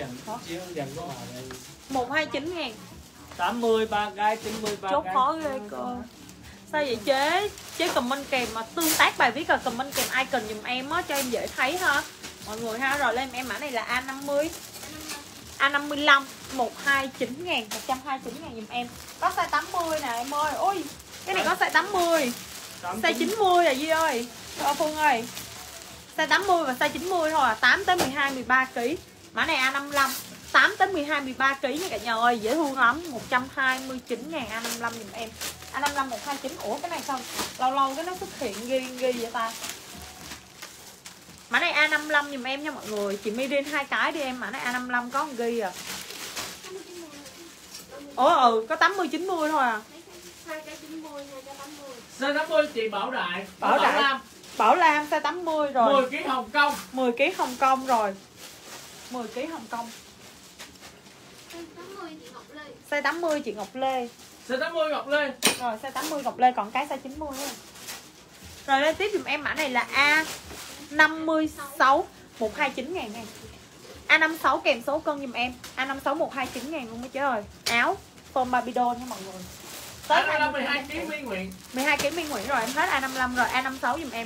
A: một hai chín ngàn.
E: tám mươi ba cái, chín mươi ba
A: Chốt
E: cái.
A: khó ghê cơ. Sao vậy chế? Chế comment kèm mà tương tác bài viết là comment kèm icon dùm em á cho em dễ thấy ha. Mọi người ha. Rồi lên em mã này là A năm mươi. A năm mươi lăm một trăm hai mươi chín ngàn, một trăm hai mươi chín ngàn dùm em. Có size tám mươi nè em ơi. Ôi, cái này có size tám mươi. Size chín mươi là Duy ơi. Cho Phương ơi. Size tám mươi và size chín mươi thôi à, tám tới mười hai mười ba ki lô gam. Mã này A năm mươi lăm, tám tới mười hai mười ba ki lô gam nha cả nhà ơi, dễ thương lắm. một trăm hai mươi chín ngàn A năm mươi lăm dùm em. A năm mươi lăm một trăm hai mươi chín. Ủa cái này sao lâu lâu cái nó xuất hiện ghi ghi vậy ta? Mã này A năm mươi lăm dùm em nha mọi người. Chị My điên hai cái đi em, mã này A năm mươi lăm có một ghi à. Ủa ừ, có tám mươi chín mươi thôi à.
C: hai cái chín mươi, hai cái tám mươi.
D: Size tám mươi chị Bảo Đại.
A: Bảo Đại.
D: Lam.
A: Bảo Lam size tám mươi rồi.
D: mười ki lô gam Hồng Kông.
A: mười ki lô gam Hồng Kông rồi. mười ki lô gam Hồng Kông.
C: Size tám mươi chị Ngọc Lê.
A: Size tám mươi chị Ngọc Lê.
D: Size tám mươi Ngọc Lê.
A: Rồi size tám mươi Ngọc Lê, còn cái size chín mươi nữa. Rồi lên tiếp dùm em mã này là A năm mươi sáu một trăm hai mươi chín ngàn này. A năm mươi sáu kèm số cân dùm em. A năm mươi sáu một trăm hai mươi chín ngàn luôn mới chứ ơi. Áo form Babydon nha mọi người.
D: A năm mươi lăm mười hai ki lô gam Minh Nguyễn.
A: mười hai ki lô gam Minh Nguyễn rồi, em hết A năm mươi lăm rồi. A năm mươi sáu dùm em.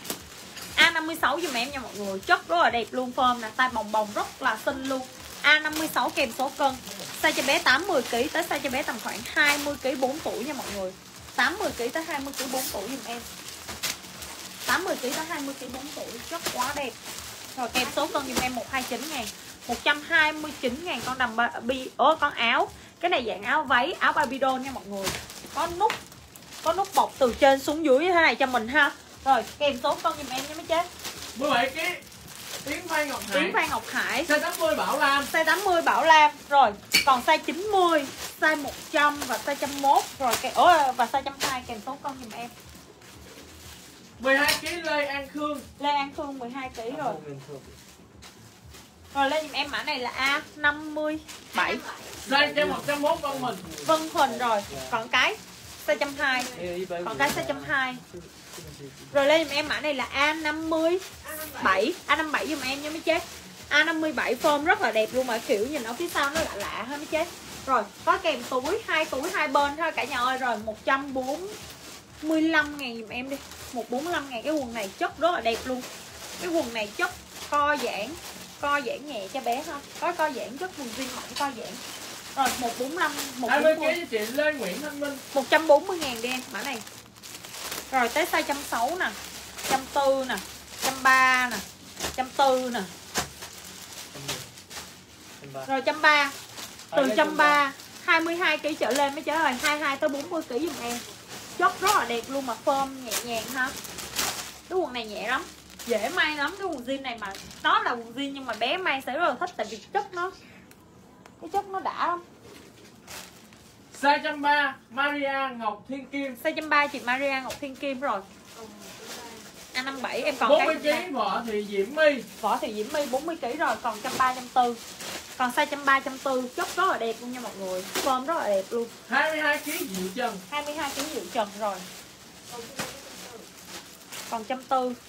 A: A năm mươi sáu dùm em nha mọi người. Chất rất là đẹp luôn, form nè, tay bồng bồng rất là xinh luôn. A năm mươi sáu kèm số cân. Size cho bé tám mươi ki lô gam tới size cho bé tầm khoảng hai mươi ki lô gam bốn tuổi nha mọi người. tám mươi ki lô gam tới hai mươi ki lô gam bốn tuổi dùm em. tám mươi ki lô gam tới hai mươi ki lô gam bốn tuổi, rất quá đẹp. Rồi kèm số cân dùm em một trăm hai mươi chín ngàn. một trăm hai mươi chín ngàn con đầm bi ố con áo. Cái này dạng áo váy, áo Babydon nha mọi người. Có nút, có nút bọc từ trên xuống dưới như thế này cho mình ha. Rồi kèm số cân dùm em nha mấy chế.
D: mười bảy ki lô gam Tiến Phan Ngọc Hải.
A: Tiến Phan Ngọc Hải.
D: Size tám mươi Bảo Lam.
A: Size tám mươi Bảo Lam. Rồi còn size chín mươi, size một trăm và size một trăm mốt. Rồi kèm, ố, và size một trăm hai mươi kèm số cân dùm em.
D: mười hai ki lô gam Lê An Khương.
A: Lê An Khương mười hai ki lô gam rồi. Rồi lên dùm em mã này là A năm mươi bảy.
D: Size cho một trăm mốt con mình.
A: Vân Huỳnh rồi. Còn cái size một trăm hai mươi. Còn cái size một trăm hai mươi. Rồi lên dùm em mã này là A năm mươi bảy. A năm mươi bảy dùm em nha mấy chế. A năm mươi bảy form rất là đẹp luôn mà kiểu nhìn ở phía sau nó lạ lạ ha mấy chế. Rồi có kèm túi, hai túi hai bên thôi cả nhà ơi. Rồi một trăm bốn mươi lăm ngàn dùm em đi. một trăm bốn mươi lăm ngàn. Cái quần này chất rất là đẹp luôn. Cái quần này chất co giãn, co giãn nhẹ cho bé ha. Có co giãn chất quần jean mỏng co giãn. Rồi một trăm bốn mươi lăm, một trăm
D: hai
A: bốn
D: mươi
A: mươi.
D: ki lô gam chị Lê Nguyễn Thanh Minh.
A: một trăm bốn mươi ngàn đi em mã này. Rồi tới size một trăm sáu mươi nè, một trăm bốn mươi nè, một trăm ba mươi nè, một trăm bốn mươi nè. Rồi một trăm ba mươi. Từ một trăm ba mươi, hai mươi hai ki lô gam trở lên mới trở rồi, hai mươi hai tới bốn mươi ki lô gam giùm em. Chất rất là đẹp luôn mà form nhẹ nhàng ha. Cái quần này nhẹ lắm, dễ may lắm. Cái quần jean này mà nó là quần jean nhưng mà bé may sẽ rất là thích tại vì chất nó, cái chất nó đã lắm.
D: Size một trăm ba mươi Maria Ngọc Thiên Kim.
A: Size một trăm ba mươi chị Maria Ngọc Thiên Kim rồi. A năm mươi bảy em còn
D: bốn
A: cái
D: mươi ki lô gam Võ Thị Diễm My.
A: Võ Thị Diễm My bốn mươi ki lô gam rồi, còn một trăm ba mươi, một trăm bốn mươi. Còn size một trăm ba mươi, một trăm bốn mươi, chất rất là đẹp luôn nha mọi người. Form rất là đẹp luôn.
D: hai mươi hai ki lô gam Diệu Trần.
A: hai mươi hai ki lô gam Diệu Trần rồi. Còn một trăm bốn mươi.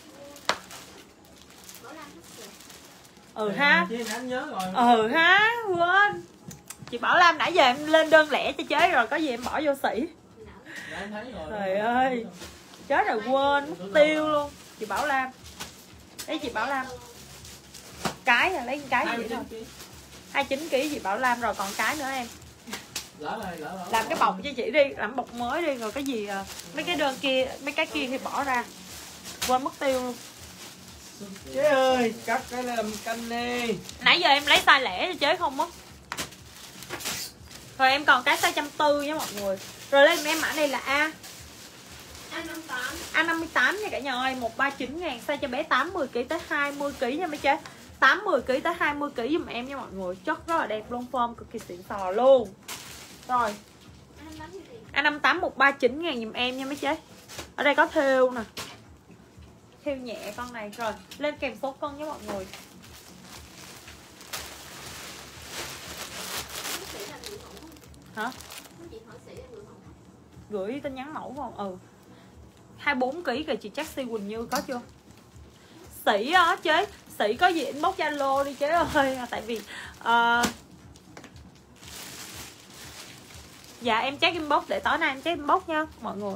A: Ừ ha.
E: Chị Hạnh nhớ rồi.
A: Ừ ha, quên. Chị Bảo Lam nãy giờ em lên đơn lẻ cho chế rồi, có gì em bỏ vô sỉ.
E: Dạ, em thấy rồi.
A: Trời ơi. Chết rồi quên, mất tiêu luôn. Chị Bảo Lam. Đấy chị Bảo Lam. Cái là lấy cái gì thôi. hai mươi chín ki lô gam chị Bảo Lam rồi, còn cái nữa em.
D: Lỡ rồi, lỡ rồi.
A: Làm cái bọc cho chị đi, làm bọc mới đi rồi cái gì à, mấy cái đơn kia, mấy cái kia thì bỏ ra. Quên mất tiêu luôn.
E: Chế ơi, cắt cái làm canh đi.
A: Nãy giờ em lấy size lẻ cho chế không mất. Rồi em còn cái size một trăm bốn mươi nha mọi người. Rồi lên em mã này là A
C: A năm mươi tám.
A: A năm mươi tám nha cả nhà ơi, một trăm ba mươi chín ngàn. Size cho bé tám mươi ki lô gam tới hai mươi ki lô gam nha mấy chế. tám mươi ki lô gam tới hai mươi ki lô gam giùm em nha mọi người. Chất rất là đẹp luôn, form cực kỳ xịn sò luôn. Rồi A năm mươi tám một trăm ba mươi chín ngàn giùm em nha mấy chế. Ở đây có thêu nè, thêu nhẹ con này. Rồi lên kèm số cân với mọi người. Hả? gửi tin nhắn mẫu không? Ừ, hai mươi bốn ký kìa chị chắc Si Quỳnh Như, có chưa? Sĩ á chế, Sĩ có gì inbox Zalo đi chế ơi. Tại vì uh... dạ em check inbox để tối nay em check inbox nha mọi người.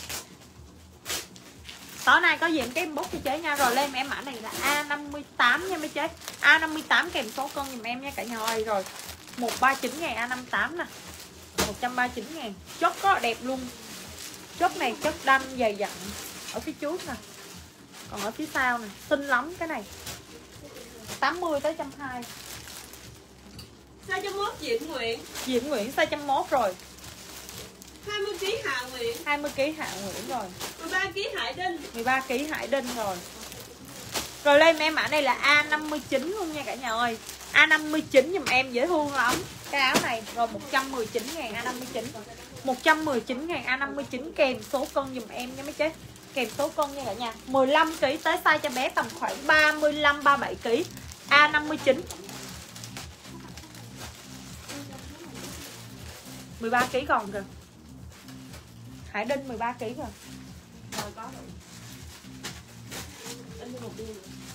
A: Tối nay có gì em check inbox cho chế nha. Rồi lên em mã này là A năm mươi tám nha mấy chế. A năm mươi tám kèm số cân giùm em nha cả nhà ơi. Rồi một trăm ba mươi chín ngàn A năm mươi tám nè, một trăm ba mươi chín ngàn. Chốt rất là đẹp luôn. Chốt này chất đanh dày dặn ở phía trước nè, còn ở phía sau nè xinh lắm cái này. Tám mươi tới một trăm hai mươi.
F: Size trăm mốt Diễm Nguyễn.
A: Diễm Nguyễn size một trăm mốt rồi.
F: hai mươi ký Hạ Nguyễn.
A: hai mươi ký Hạ Nguyễn rồi.
F: mười ba ký Hải Đinh.
A: mười ba ký Hải Đinh rồi. Rồi lên em mã này là A năm mươi chín luôn nha cả nhà ơi. A năm mươi chín giùm em dễ thương lắm cái áo này. Rồi một trăm mười chín ngàn A năm mươi chín. một trăm mười chín ngàn A năm mươi chín kèm số cân giùm em nha mấy chế. Kèm số cân nha cả nhà. mười lăm ký tới size cho bé tầm khoảng ba mươi lăm ba mươi bảy ký. A năm mươi chín. mười ba ký còn kìa. Hải Đinh mười ba ký rồi.
F: Rồi có rồi. Anh mua một đôi.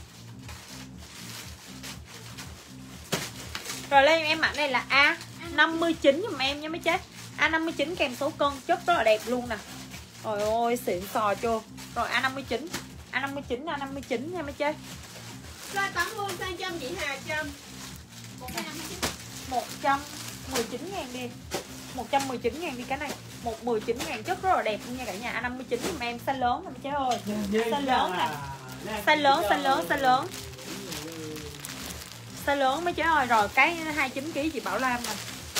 A: Rồi lên em mã này là A năm mươi chín giùm em nha mấy chế. A năm mươi chín kèm số cân, chất rất là đẹp luôn nè. Trời ơi xịn sò chưa. Rồi A năm mươi chín, A năm mươi chín, A năm mươi chín nha mấy chế.
F: Size tám mươi, size trăm chị Hà Trâm.
A: một trăm mười chín ngàn đi. một trăm mười chín ngàn đi cái này. một trăm mười chín ngàn chất rất là đẹp luôn nha cả nhà. A năm mươi chín giùm em size lớn nè mấy chế ơi. Size lớn nè. Size lớn, size lớn, size lớn. Size lớn mấy chế ơi. Rồi cái hai mươi chín ký chị Bảo Lam nè.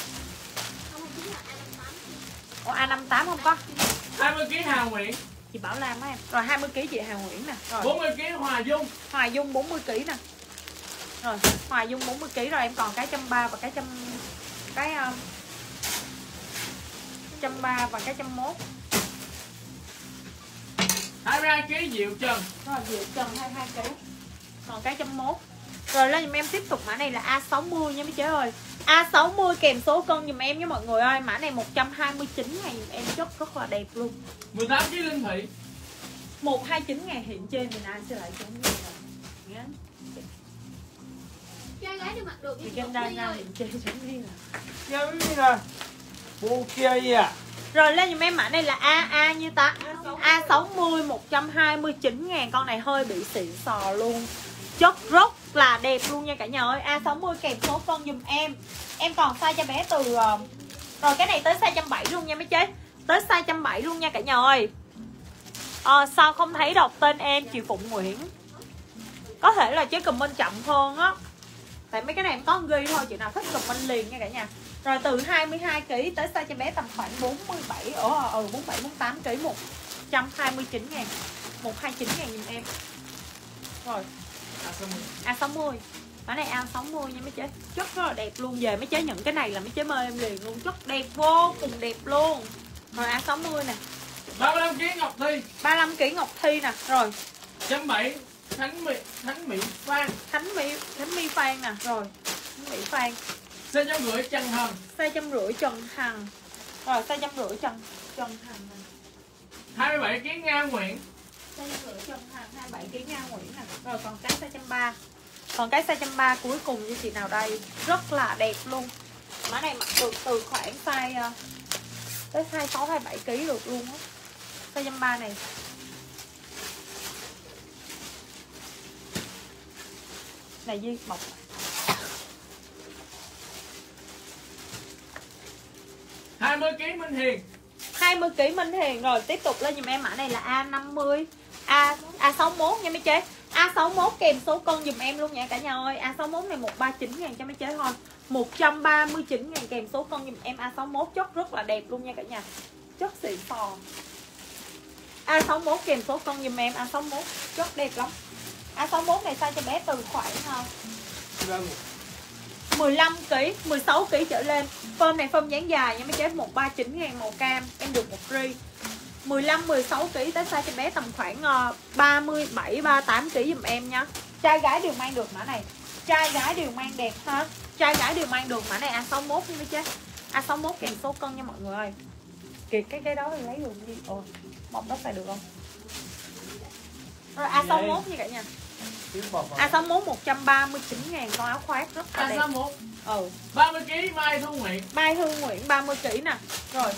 A: Ủa A năm mươi tám không có.
D: hai mươi ký Hà Nguyễn.
A: Chị Bảo Lam á em. Rồi hai mươi ký chị Hà Nguyễn nè. Rồi
D: bốn mươi ký Hòa Dung.
A: Hòa Dung bốn mươi ký nè. Rồi Hòa Dung bốn mươi ký rồi em còn cái một trăm ba mươi và cái trăm cái um, một trăm ba mươi và cái một trăm mốt.
D: hai mươi hai ký Diệu Trần.
A: Rồi Diệu Trần hai mươi hai ký. Còn cái một trăm mốt. Rồi lên giùm em tiếp tục mã này là A sáu mươi nha mấy chế ơi. A sáu mươi kèm số cân giùm em nha mọi người ơi. Mã này một trăm hai mươi chín ngàn em chất rất là đẹp luôn.
D: mười tám ký Linh Thị.
A: một trăm hai mươi chín ngàn hiện trên mình ai sẽ lại chống như này.
C: Trai gái đều mặc được
A: Thì
C: nhưng
A: trên
C: mà
A: đây
C: không
A: ra
C: ơi.
A: hiện trên chống như này.
E: Giống như là bộ kia à.
A: Rồi lên giùm em mã này là A A như ta. A sáu mươi một trăm hai mươi chín ngàn. Con này hơi bị xịn sò luôn. Chất rất là đẹp luôn nha cả nhà ơi. A sáu mươi kèm số cân giùm em. Em còn size cho bé từ rồi cái này tới size một trăm bảy mươi luôn nha mấy chế. Tới size một trăm bảy mươi luôn nha cả nhà ơi. à, Sao không thấy đọc tên em chị Phụng Nguyễn. Có thể là chế comment chậm hơn á. Tại mấy cái này em có ghi thôi. Chị nào thích comment liền nha cả nhà. Rồi từ hai mươi hai ký tới size cho bé tầm khoảng bốn mươi bảy. Ở ừ, bốn mươi bảy, bốn mươi tám ký. Một trăm hai mươi chín ngàn. một trăm hai mươi chín ngàn giùm em. Rồi A sáu mươi. Cái này A sáu mươi nha mấy chế. Chất rất là đẹp luôn. Về mấy chế những cái này là mấy chế mơ em liền luôn. Chất đẹp vô cùng đẹp luôn. Rồi A sáu mươi nè.
D: ba mươi lăm ký Ngọc Thi.
A: ba mươi lăm ký Ngọc Thi nè. Rồi
D: một trăm bảy Thánh Mỹ Thánh Mỹ Phan.
A: Thánh Mỹ Thánh Mỹ Phan nè. Rồi Thánh Mỹ Phan.
D: Size trăm rưỡi Trần Hằng.
A: Size trăm rưỡi Trần Hằng. Rồi size trăm rưỡi Trần Trần Hằng nè.
D: hai mươi bảy ký Nga Nguyễn.
A: Size trăm rưỡi Trần Hằng hai mươi bảy ký Nga Nguyễn nè. Rồi còn cái size trăm ba mươi. Còn cái size trăm ba mươi cuối cùng như chị nào đây. Rất là đẹp luôn. Mã này mặc được từ khoảng size uh, tới hai mươi sáu, hai mươi bảy ký được luôn á. Size trăm ba mươi này. Này Duy bọc.
D: hai mươi ký Minh Hiền.
A: hai mươi ký Minh Hiền. Rồi tiếp tục lên giùm em mã này là A năm mươi. A A sáu mươi mốt nha mấy chế. A sáu mươi mốt kèm số cân giùm em luôn nha cả nhà ơi. A sáu mươi mốt này một trăm ba mươi chín ngàn cho mấy chế thôi. một trăm ba mươi chín ngàn kèm số cân giùm em. A sáu mươi mốt chất rất là đẹp luôn nha cả nhà. Chất xịn sò. A sáu mươi mốt kèm số cân giùm em. A sáu mươi mốt chất đẹp lắm. A sáu mươi mốt này size cho bé từ khoảng mười lăm ký, mười sáu ký trở lên. Form này form dáng dài nha mấy chế. một trăm ba mươi chín ngàn màu cam. Em được một ri. mười lăm, mười sáu ký tới size cho bé tầm khoảng ba mươi bảy, ba mươi tám ký giùm em nha. Trai gái đều mang được mã này. Trai gái đều mang đẹp ha. Trai gái đều mang được mã này A sáu mươi mốt nha mấy chế. A sáu mươi mốt kèm số cân nha mọi người ơi. Kìa cái cái đó thì lấy được đi. Ồ, bọc đó xài được không? Rồi A sáu mốt như cả nhà. A sáu mốt một trăm ba mươi chín ngàn con áo khoác rất là
D: A
A: đẹp.
D: sáu mốt
A: Ừ.
D: ba mươi ki lô gam Mai Thu Nguyễn.
A: Mai Hương Nguyễn ba mươi ki lô gam nè. Rồi.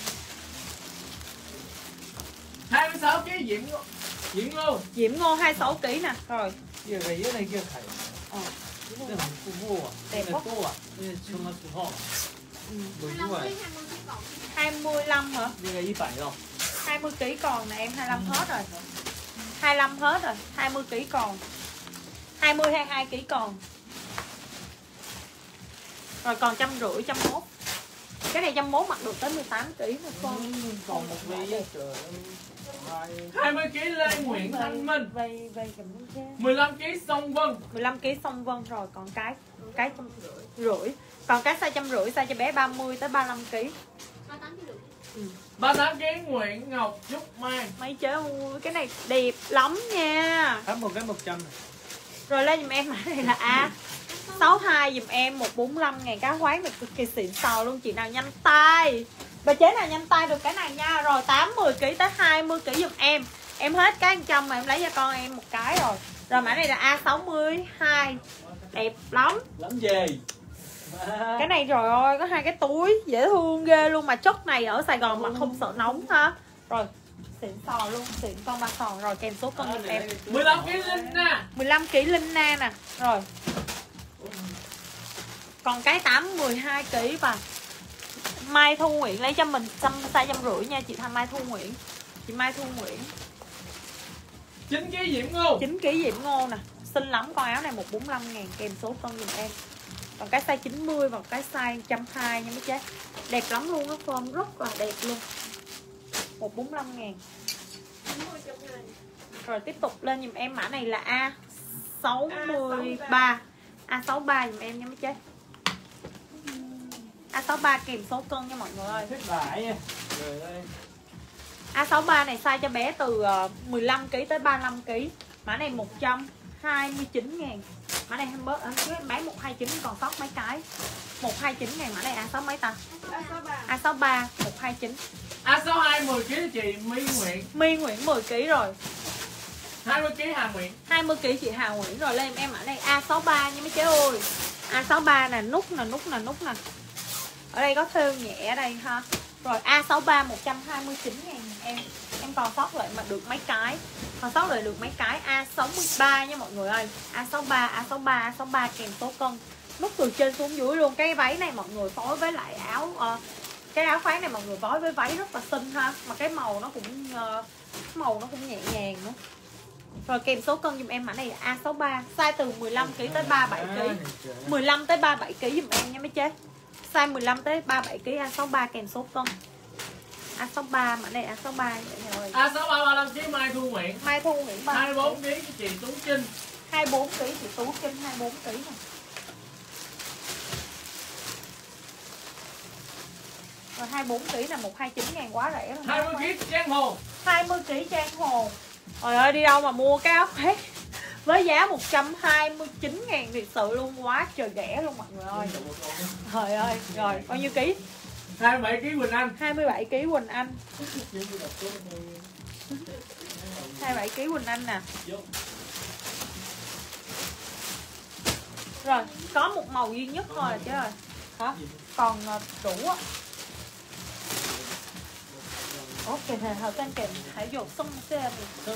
D: hai mươi sáu ki lô gam Diễm Ngô. Diễm Ngô.
A: Diễm Ngô hai mươi sáu ki lô gam nè. Rồi.
E: 这个有那个海，
A: Ờ.
E: 这很复古啊，那个多啊，那穿个土号，
A: Ừ.
E: 不
C: hai mươi
E: 错哎，
C: ký, hai mươi ký còn.
A: hai mươi lăm hả?
E: 那个一百哦，
A: hai mươi ki lô gam còn nè em, hai mươi lăm hết rồi. hai mươi lăm hết rồi, hai mươi ki lô gam còn. hai mươi hay hai ki lô gam còn. Rồi còn trăm rưỡi, trăm mốt. Cái này trăm mốt mặc được tới mười tám ki lô gam nữa con.
E: còn một ly trời ơi,
D: hai mươi ki lô gam Lê Nguyễn Thanh Minh.
A: Vây vây cầm luôn chứ.
D: mười lăm ki lô gam Song Vân.
A: mười lăm ki lô gam xong vân rồi, còn cái cái trăm rưỡi. Còn cái size trăm rưỡi, size cho bé ba mươi tới ba mươi lăm ki lô gam.
C: ba mươi tám ký được.
D: ba mươi tám ki lô gam Nguyễn Ngọc Trúc Mai.
A: Mấy chế ơi, cái này đẹp lắm nha.
E: hết một cái một trăm này.
A: Rồi lên giùm em mã này là A sáu hai giùm em một trăm bốn mươi lăm ngàn. Cá khoáng này cực kỳ xịn sò luôn. Chị nào nhanh tay, bà chế nào nhanh tay được cái này nha. Rồi tám mươi ki lô gam tới hai mươi ki lô gam giùm em. Em hết cái một trăm mà em lấy cho con em một cái rồi. Rồi mã này là A sáu hai. Đẹp lắm.
E: Lắm gì?
A: Cái này trời ơi, có hai cái túi dễ thương ghê luôn. Mà chất này ở Sài Gòn mà không sợ nóng ha. Rồi xịn sò luôn, xịn con ba sò. Rồi kèm số cân giùm em.
D: mười lăm ki lô gam Linh Na.
A: mười lăm ki lô gam Linh Na nè. Rồi. Còn cái tám mười hai ki lô gam và Mai Thu Nguyễn lấy cho mình size trăm rưỡi nha chị Thanh Mai Thu Nguyễn. Chị Mai Thu Nguyễn
D: chín ki lô gam Diễm Ngô.
A: chín ki lô gam Diễm Ngô nè. Xinh lắm, con áo này một trăm bốn mươi lăm ngàn kèm số cân giùm em. Còn cái size chín mươi và cái size một trăm hai mươi nha mấy chế. Đẹp lắm luôn, nó form rất là đẹp luôn. một trăm bốn mươi lăm ngàn. Rồi tiếp tục lên giùm em mã này là A sáu ba. A sáu ba giùm em nha mấy chế. A sáu ba kèm số cân nha mọi người ơi.
E: Thích vải nha. Trời ơi.
A: A sáu ba này size cho bé từ mười lăm ki lô gam tới ba mươi lăm ki lô gam. Mã này một trăm hai mươi chín ngàn. Mã này em bớt, em bán một trăm hai mươi chín còn sót mấy cái. một trăm hai mươi chín ngàn. Mã này A sáu mấy ta? A sáu ba một trăm hai mươi chín.
D: A sáu hai mười ki lô gam chị My Nguyễn.
A: My Nguyễn mười ki lô gam rồi.
D: hai mươi ki lô gam Hà Nguyễn.
A: hai mươi ki lô gam chị Hà Nguyễn rồi. Lên em mã này A sáu ba nha mấy chế ơi. A sáu ba nè, nút nè, nút nè, nút nè. Ở đây có thêu nhẹ ở đây ha. Rồi A sáu ba một trăm hai mươi chín ngàn em. Em còn sót lại mà được mấy cái. Còn sót lại được mấy cái A sáu ba nha mọi người ơi. A sáu ba, A sáu ba, A sáu ba kèm số cân. Nút từ trên xuống dưới luôn. Cái váy này mọi người phối với lại áo uh, cái áo khoác này mọi người phối với váy rất là xinh ha. Mà cái màu nó cũng uh, màu nó cũng nhẹ nhàng nữa. Rồi kèm số cân giùm em mã này là A sáu ba. Size từ mười lăm ki lô gam tới ba mươi bảy ki lô gam. mười lăm tới ba mươi bảy ki lô gam giùm em nha mấy chế. Size mười lăm tới ba mươi bảy ki lô gam A sáu ba kèm số cân. A sáu ba mã này A sáu ba vậy rồi.
D: A sáu ba ba mươi lăm ki lô gam Mai Thu Nguyễn.
A: Mai Thu Nguyễn ba.
D: hai mươi bốn ki lô gam chị Tú Trinh.
A: hai mươi bốn ki lô gam chị Tú Trinh hai mươi bốn ki lô gam. Rồi hai mươi bốn ki lô gam là một trăm hai mươi chín ngàn quá rẻ rồi.
D: hai mươi ki lô gam Trang Hồ.
A: hai mươi ki lô gam Trang Hồ. Trời ơi đi đâu mà mua cái áo khoác với giá một trăm hai mươi chín ngàn thiệt sự luôn, quá trời rẻ luôn mọi người ơi. Trời ơi, rồi bao nhiêu ký?
D: hai mươi bảy ki lô gam Quỳnh Anh.
A: hai mươi bảy ki lô gam Quỳnh Anh. hai mươi bảy ki lô gam Quỳnh Anh nè. Rồi, có một màu duy nhất thôi là chứ rồi. Hả? Còn uh, đủ á. Ủa kìa thầy hợp tên kìa hãy dột xong xe.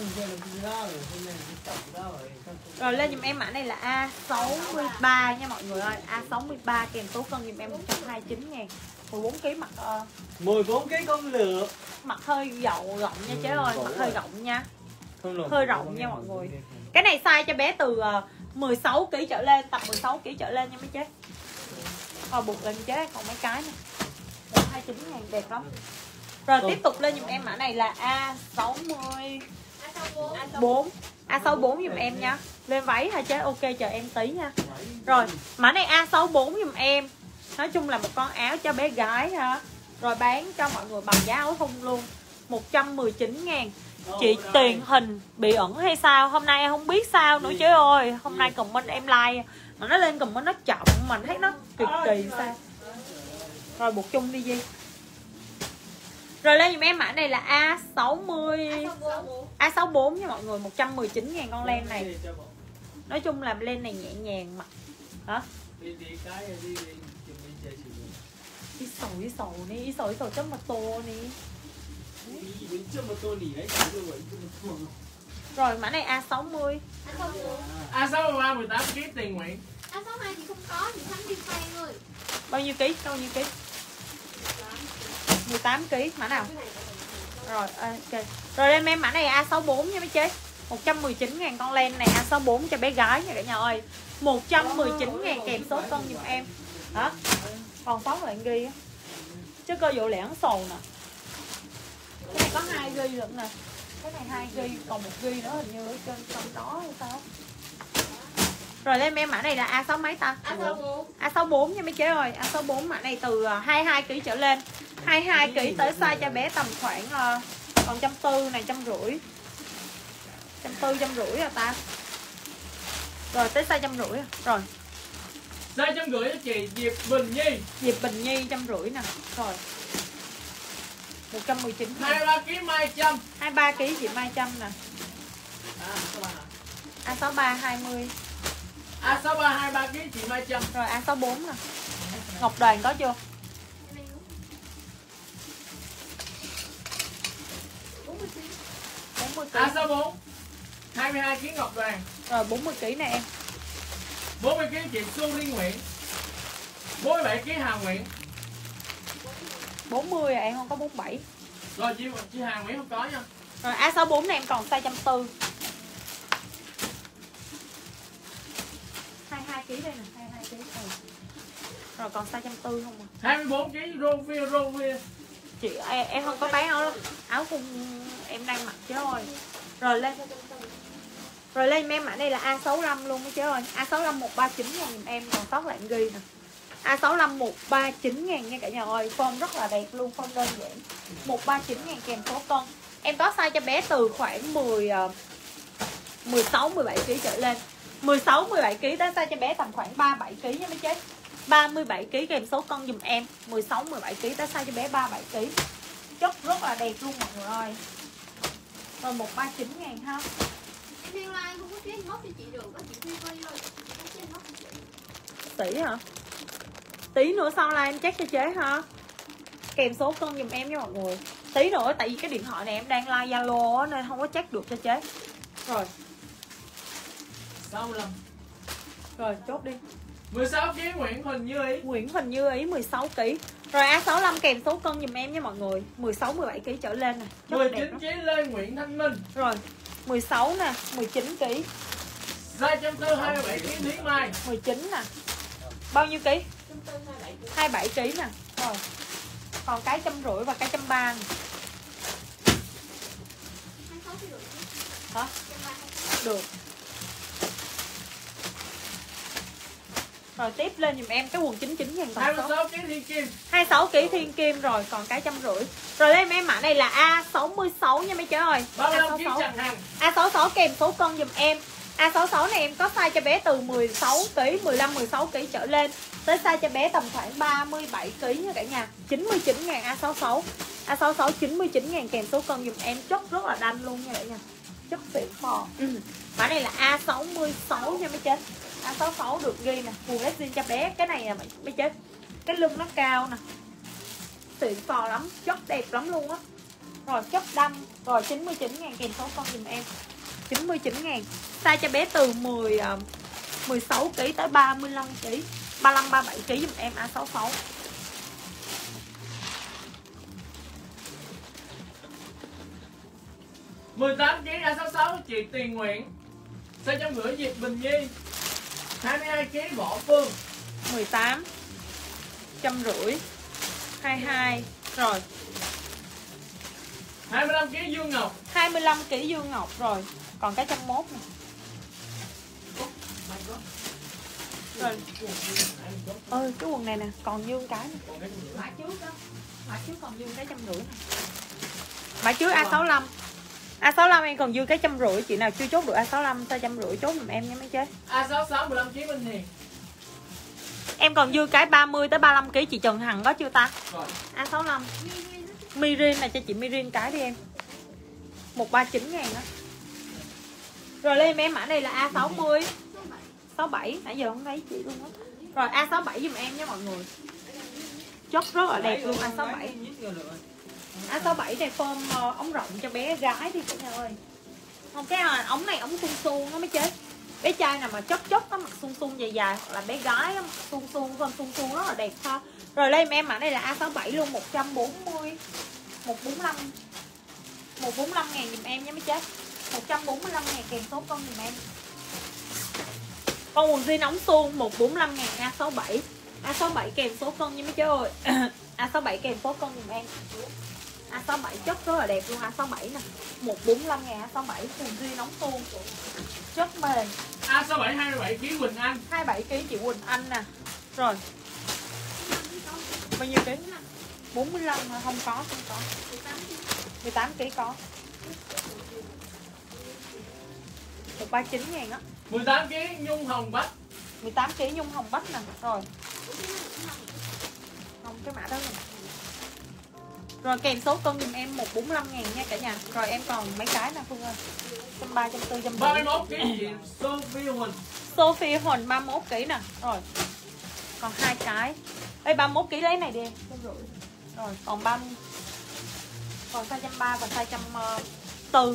A: Rồi lên giùm em mã này là A sáu ba nha mọi người ơi. A sáu ba kèm số cân giùm em một trăm hai mươi chín ngàn. mười bốn ki lô gam mặc uh,
E: mười bốn ki lô gam con lửa.
A: Mặc hơi dậu rộng nha chế ơi, mặc hơi rộng nha.
E: Không
A: Hơi rộng nha mọi người. Cái này size cho bé từ uh, mười sáu ki lô gam trở lên, tập mười sáu ki lô gam trở lên nha mấy chế. Rồi buộc lên chế còn mấy cái nè. một trăm hai mươi chín ngàn đẹp lắm. Rồi tiếp tục lên giùm em mã này là A sáu bốn. A sáu bốn giùm em nha. Lên váy hả chế, ok chờ em tí nha. Rồi mã này A sáu bốn giùm em. Nói chung là một con áo cho bé gái ha. Rồi bán cho mọi người bằng giá áo thun luôn, một trăm mười chín ngàn. Chị tiền hình bị ẩn hay sao? Hôm nay em không biết sao nữa chứ ơi. Hôm nay comment em like mà nó lên comment nó chậm mà thấy nó kỳ kỳ sao. Rồi buộc chung đi Di. Rồi lên dùm em mã này là A sáu mươi, A sáu mươi bốn nha mọi người, một trăm mười chín ngàn con len này. Nói chung là len này nhẹ nhàng mặc. Đó.
D: Đi đi cái đi đi chuẩn bị chơi xỉu.
A: Đi sầu đi sầu đi, đi sầu đi sầu chấm mặt tô đi.
D: Đi đến trước một tô nỉ đấy, rồi vậy chứ một
A: Rồi mã này A sáu mươi.
D: A sáu mươi ba mười tám ký tiền nguyện.
C: A sáu mươi hai thì không có, chị Thắng đi phay ơi.
A: Bao nhiêu ký? Bao nhiêu ký? mười tám ký, mã nào? Rồi ok. Rồi lên em mã này A sáu mươi bốn nha mấy chế. một trăm mười chín ngàn con len này A sáu mươi bốn cho bé gái nha cả nhà ơi. một trăm mười chín ngàn kèm số cân giùm em. Đó. Còn sót lại ghi á. Chứ cơ vụ lẻn sầu nè. Cái này có hai ghi lận nè. Cái này hai ghi, còn một ghi nữa hình như ở trên trong đó hay sao. Rồi lên em mã này là A sáu mấy ta?
F: A sáu mươi bốn.
A: A sáu mươi bốn nha mấy chế ơi. A sáu mươi bốn mã này từ hai mươi hai ký trở lên. hai mươi hai ký tới size cho bé tầm khoảng uh, còn trăm tư này, trăm rưỡi. Trăm tư, trăm rưỡi à ta. Rồi tới size trăm rưỡi. Rồi.
D: Size trăm rưỡi cho chị Diệp Bình Nhi.
A: Diệp Bình Nhi trăm rưỡi nè. Rồi. một trăm mười chín.
D: hai mươi ba ký Mai Trâm.
A: hai mươi ba ký chị Mai Trâm nè. A sáu mươi ba hai mươi.
D: A sáu mươi ba hai mươi ba ký chị Mai Trâm.
A: Rồi A sáu mươi bốn nè. Ngọc Đoàn có chưa? bốn mươi ký.
D: A sáu mươi bốn hai mươi hai ký Ngọc Đoàn.
A: Rồi bốn mươi ký nè em.
D: bốn mươi ký chị Xuân Liên Nguyễn. bốn mươi bảy ký Hà Nguyễn.
A: bốn mươi à, em không có bốn mươi bảy.
D: Rồi chị chị Hà Nguyễn không có nha.
A: Rồi A sáu mươi bốn này em còn size trăm tư. hai mươi hai ký đây nè, hai mươi hai ký. Ừ. Rồi còn size trăm tư không à?
D: hai mươi bốn ký Rovia Rovia.
A: Chị em, em không có bán áo áo thun em đang mặc chứ ơi. Rồi lên. Rồi lên em mã này là A sáu mươi lăm luôn chứ ơi. A sáu mươi lăm một trăm ba mươi chín ngàn giùm em, còn sót lại ghi nè. A sáu mươi lăm một trăm ba mươi chín ngàn nha cả nhà ơi. Form rất là đẹp luôn, form đơn giản. một trăm ba mươi chín ngàn kèm số cân. Em có size cho bé từ khoảng mười mười sáu mười bảy ký trở lên. mười sáu mười bảy ký tới size cho bé tầm khoảng ba mươi bảy ký nha mấy chế. ba mươi bảy ký kèm số cân giùm em. mười sáu mười bảy ký tới size cho bé ba mươi bảy ký. Chất rất là đẹp luôn mọi người ơi. Rồi một trăm ba mươi chín ngàn ha.
C: Em đang like không có chế móc cho chị được, có chị Phi Phi ơi. Có chế móc cho chị.
A: Tỷ hả? Tí nữa sau like em check cho chế ha. Kèm số cân giùm em nha mọi người. Tí nữa tại vì cái điện thoại này em đang like Zalo nên không có check được cho chế. Rồi.
D: sáu mươi lăm.
A: Rồi chốt đi.
D: mười sáu ký Nguyễn Huỳnh Như Ý.
A: Nguyễn Huỳnh Như Ý mười sáu ký. Rồi A sáu mươi lăm kèm số cân giùm em nha mọi người. mười sáu mười bảy ký trở lên nè. Rất
D: mười
A: đẹp
D: chín
A: đó.
D: ký Lê Nguyễn Thanh Minh.
A: Rồi. mười sáu nè, mười chín ký.
D: Size trăm tư hai mươi bảy ký Thúy Mai.
A: mười chín nè. Bao nhiêu ký? hai mươi bảy ký nè. Rồi. Còn cái trăm rưỡi và cái trăm ba nè.
C: hai mươi sáu ký rưỡi.
A: Hả? Được. Rồi tiếp lên dùm em cái quần chín mươi chín ngàn
D: hai mươi
A: còn
D: sáu ký Thiên Kim.
A: hai mươi sáu ký Thiên Kim rồi, còn cái trăm rưỡi. Rồi lên em mã này là A sáu mươi sáu nha mấy chế ơi.
D: ba mươi lăm ký Trần Hằng.
A: A sáu mươi sáu kèm số cân dùm em. A sáu mươi sáu này em có size cho bé từ mười sáu ký, mười lăm mười sáu ký trở lên tới size cho bé tầm khoảng ba mươi bảy ký nha cả nhà. chín mươi chín ngàn A sáu mươi sáu. A sáu mươi sáu chín mươi chín ngàn kèm số cân dùm em, chất rất là đanh luôn nha cả nhà. Chất xịn phò. Ừ. Mã này là A sáu mươi sáu nha mấy chế. A sáu mươi sáu được ghi nè, quần legging cho bé, cái này là mấy chế. Cái lưng nó cao nè. Xịn phò lắm, chất đẹp lắm luôn á. Rồi chất đâm, rồi chín mươi chín ngàn kèm số cân dùm em. chín mươi chín ngàn. Size cho bé từ mười, mười sáu ký tới ba mươi lăm ký. ba mươi lăm ba mươi bảy ký dùm em A sáu mươi sáu.
D: mười tám ký A sáu mươi sáu chị Tiền Nguyễn. Size trăm rưỡi Diệp Bình Nhi. hai mươi hai ký Võ Phương.
A: mười tám. Trăm rưỡi. hai mươi hai. Rồi.
D: hai mươi lăm ký Dương Ngọc.
A: hai mươi lăm ký Dương Ngọc rồi. Còn cái trăm mốt nè. Rồi. Ơi cái quần này nè, còn dương cái nè. Mã trước đó. Mã trước còn dương cái trăm rưỡi nè. Mã trước A sáu mươi lăm. A sáu mươi lăm em còn dư cái trăm rưỡi. Chị nào chưa chốt được A sáu mươi lăm sao trăm rưỡi chốt giùm em nha mấy chế.
D: A sáu mươi sáu mười lăm ký Minh Hiền.
A: Em còn dư cái ba mươi tới ba mươi lăm ki lô gam chị Trần Hằng có chưa ta?
D: Rồi.
A: A sáu lăm. Mirin là cho chị Mirin cái đi em. một trăm ba mươi chín ngàn đó. Rồi lên em mã này là A sáu mươi. sáu bảy, nãy giờ không thấy chị luôn á. Rồi A sáu bảy giùm em nhé mọi người. Chất rất là đẹp luôn A sáu bảy. A sáu bảy này form uh, ống rộng cho bé gái đi cả nhà ơi. Không cái uh, ống này ống suông suông nó mới chế. Bé trai nào mà chất chất nó mặc suông suông dài dài hoặc là bé gái nó mặc suông suông form suông suông rất là đẹp ha. Rồi lên em mã này là A sáu bảy luôn, một trăm bốn mươi, một trăm bốn mươi lăm, một trăm bốn mươi lăm ngàn giùm em nhé mấy chế. một trăm bốn mươi lăm ngàn kèm số con giùm em. Con quần jean ống suông một trăm bốn mươi lăm ngàn A sáu bảy. A sáu bảy kèm số con nha mấy chế ơi. A sáu bảy kèm số con giùm em. A sáu bảy chất rất là đẹp luôn. A sáu bảy nè, một trăm bốn mươi lăm ngàn A sáu bảy quần jean ống suông chất mềm.
D: A sáu bảy hai mươi bảy ki lô gam Quỳnh Anh.
A: hai mươi bảy ki lô gam chị Quỳnh Anh nè. Rồi bao nhiêu ký? bốn mươi lăm hả? Không có, không có. mười tám ki lô gam có. một trăm ba mươi chín ngàn á.
D: mười tám ki lô gam Nhung Hồng Bách.
A: mười tám ki lô gam Nhung Hồng Bách nè. Rồi. Không, cái mã đó rồi. Rồi kèm số cân giùm em một trăm bốn mươi lăm ngàn nha cả nhà. Rồi em còn mấy cái nè Phương ơi. một trăm ba mươi, một trăm bốn mươi,
D: ba mươi mốt ki lô gam chị Sophie Huỳnh.
A: Sophie Huỳnh ba mươi mốt ki lô gam nè. Rồi. Còn hai cái. Ê ba mươi mốt ki lô gam lấy này đi em. Rồi còn ba mươi. Còn size một trăm ba mươi và size một trăm bốn.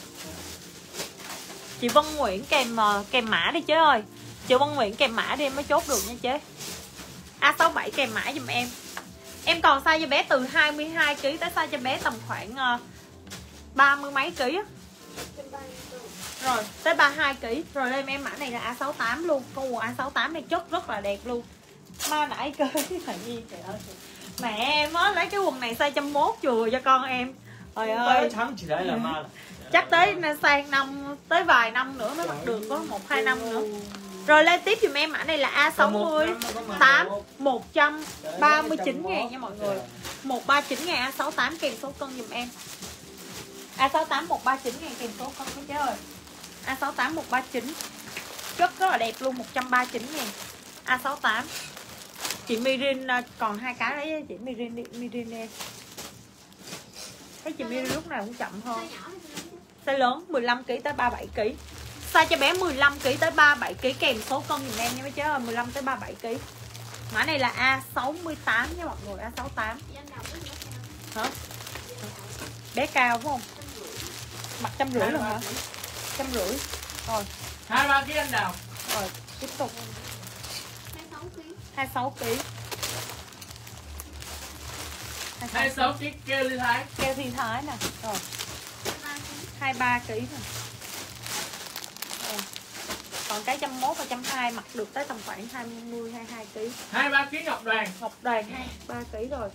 A: Chị Vân Nguyễn kèm kèm mã đi chế ơi. Chị Vân Nguyễn kèm mã đi em mới chốt được nha chế. A sáu bảy kèm mã giùm em. Em còn size cho bé từ hai mươi hai ki lô gam tới size cho bé tầm khoảng uh, ba mươi mấy ký á. Rồi tới ba mươi hai ki lô gam. Rồi lên em mã này là A sáu tám luôn. Con quần A sáu tám này chất rất là đẹp luôn. Ma nãy cơ phải Nhi trời ơi. Mẹ em á lấy cái quần này size một trăm mốt chùa cho con em. Trời ơi. Chắc tới sang năm, tới vài năm nữa mới mặc được, có một hai năm nữa. Rồi lên tiếp dùm em mã này là A sáu mươi tám, một trăm ba mươi chín ngàn nha mọi người. một trăm ba mươi chín ngàn A sáu tám kèm số cân dùm em. A sáu tám một trăm ba mươi chín ngàn kèm số cân với chứ ơi. A sáu tám một trăm ba mươi chín. Chất rất là đẹp luôn, một trăm ba mươi chín ngàn A sáu tám. Chị Mirin còn hai cái đấy chị Mirin đi, Mirin đi. Thấy chị Mirin lúc nào cũng chậm hơn. Size lớn mười lăm ki lô gam tới ba mươi bảy ki lô gam. Size cho bé mười lăm ki lô gam tới ba mươi bảy ki lô gam kèm số cân giùm em nha mấy cháu ơi, mười lăm tới ba mươi bảy ki lô gam. Mã này là A sáu mươi tám nha mọi người, A sáu tám. Hả? Bé cao phải không? Mặt trăm rưỡi rồi hả? Trăm rưỡi. Rồi.
D: hai mươi ba ki lô gam anh Đào.
A: Rồi, tiếp tục. hai mươi sáu ki lô gam.
D: hai mươi sáu ki lô gam keo Ly Thái.
A: Keo Thi Thái nè. Rồi. hai mươi ba ki lô gam nè. Rồi. Còn cái một trăm mốt và một trăm hai mươi mặc được tới tầm khoảng hai mươi hai mươi hai ki lô gam.
D: hai mươi ba ki lô gam Ngọc Đoàn.
A: Ngọc Đoàn hai mươi ba ki lô gam rồi.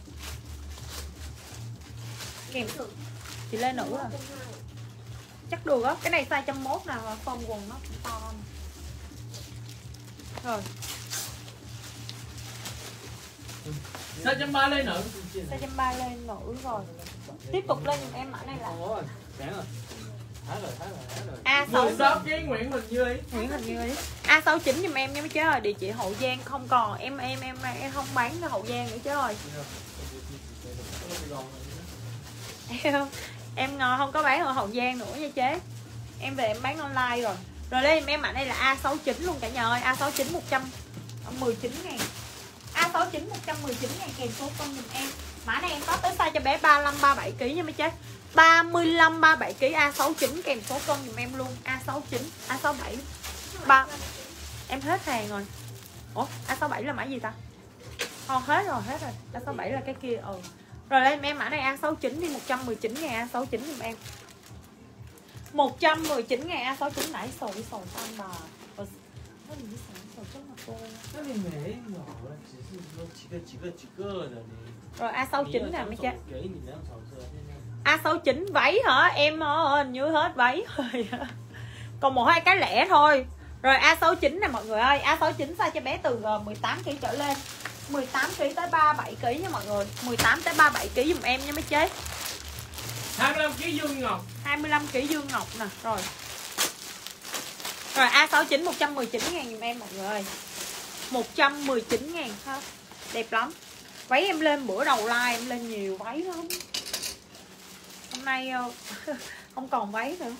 A: Kèm chị Lê Nữ à. Chắc được á. Cái này size một trăm mốt nè, form quần nó cũng to nè. Rồi.
D: Size một trăm ba mươi Lê Nữ.
A: Size một trăm ba mươi Lê Nữ rồi. Tiếp tục lên giùm em mã này là A sáu
D: mười sáu ki lô gam Nguyễn Huỳnh Như Ý.
A: Nguyễn Huỳnh Như Ý. A sáu chín giùm em nha mấy chế ơi. Địa chỉ Hậu Giang không còn. Em em em em không bán ở Hậu Giang nữa chế ơi. Em em không có bán ở Hậu Giang nữa nha chế. Em về em bán online rồi. Rồi lên em mã này là A sáu chín luôn cả nhà ơi. A sáu chín một trăm mười chín ngàn. A sáu chín một trăm mười chín ngàn kèm số con giùm em. Mã này em có tới size cho bé ba mươi lăm ba mươi bảy ki lô gam nha mấy chế. ba mươi lăm ba mươi bảy ki lô gam A sáu chín kèm số con giùm em luôn. A sáu chín, A sáu bảy. ba Em hết hàng rồi. Ủa, A sáu bảy là mã gì ta? Không, hết rồi, hết rồi. A sáu bảy là cái kia. Ừ. Rồi lên em mã này A sáu chín đi, một trăm mười chín ngàn A sáu chín giùm em. một trăm mười chín ngàn A sáu chín nãy sầu đi sầu tan bà. Nó gì sầu sầu trước mặt cô. Rồi A sáu chín nè mấy cha. A sáu chín váy hả? Em hình như hết váy rồi. Còn một hai cái lẻ thôi. Rồi A sáu chín nè mọi người ơi. A sáu chín size cho bé từ mười tám ki lô gam trở lên. mười tám ki lô gam tới ba mươi bảy ki lô gam nha mọi người. mười tám tới ba mươi bảy ki lô gam giùm em nha mấy chế.
D: hai mươi lăm ki lô gam Dương Ngọc.
A: hai mươi lăm ki lô gam Dương Ngọc nè. Rồi. Rồi A sáu chín một trăm mười chín ngàn giùm em mọi người ơi. một trăm mười chín ngàn ha. Đẹp lắm. Váy em lên bữa đầu like em lên nhiều váy lắm. Hôm nay không còn váy nữa.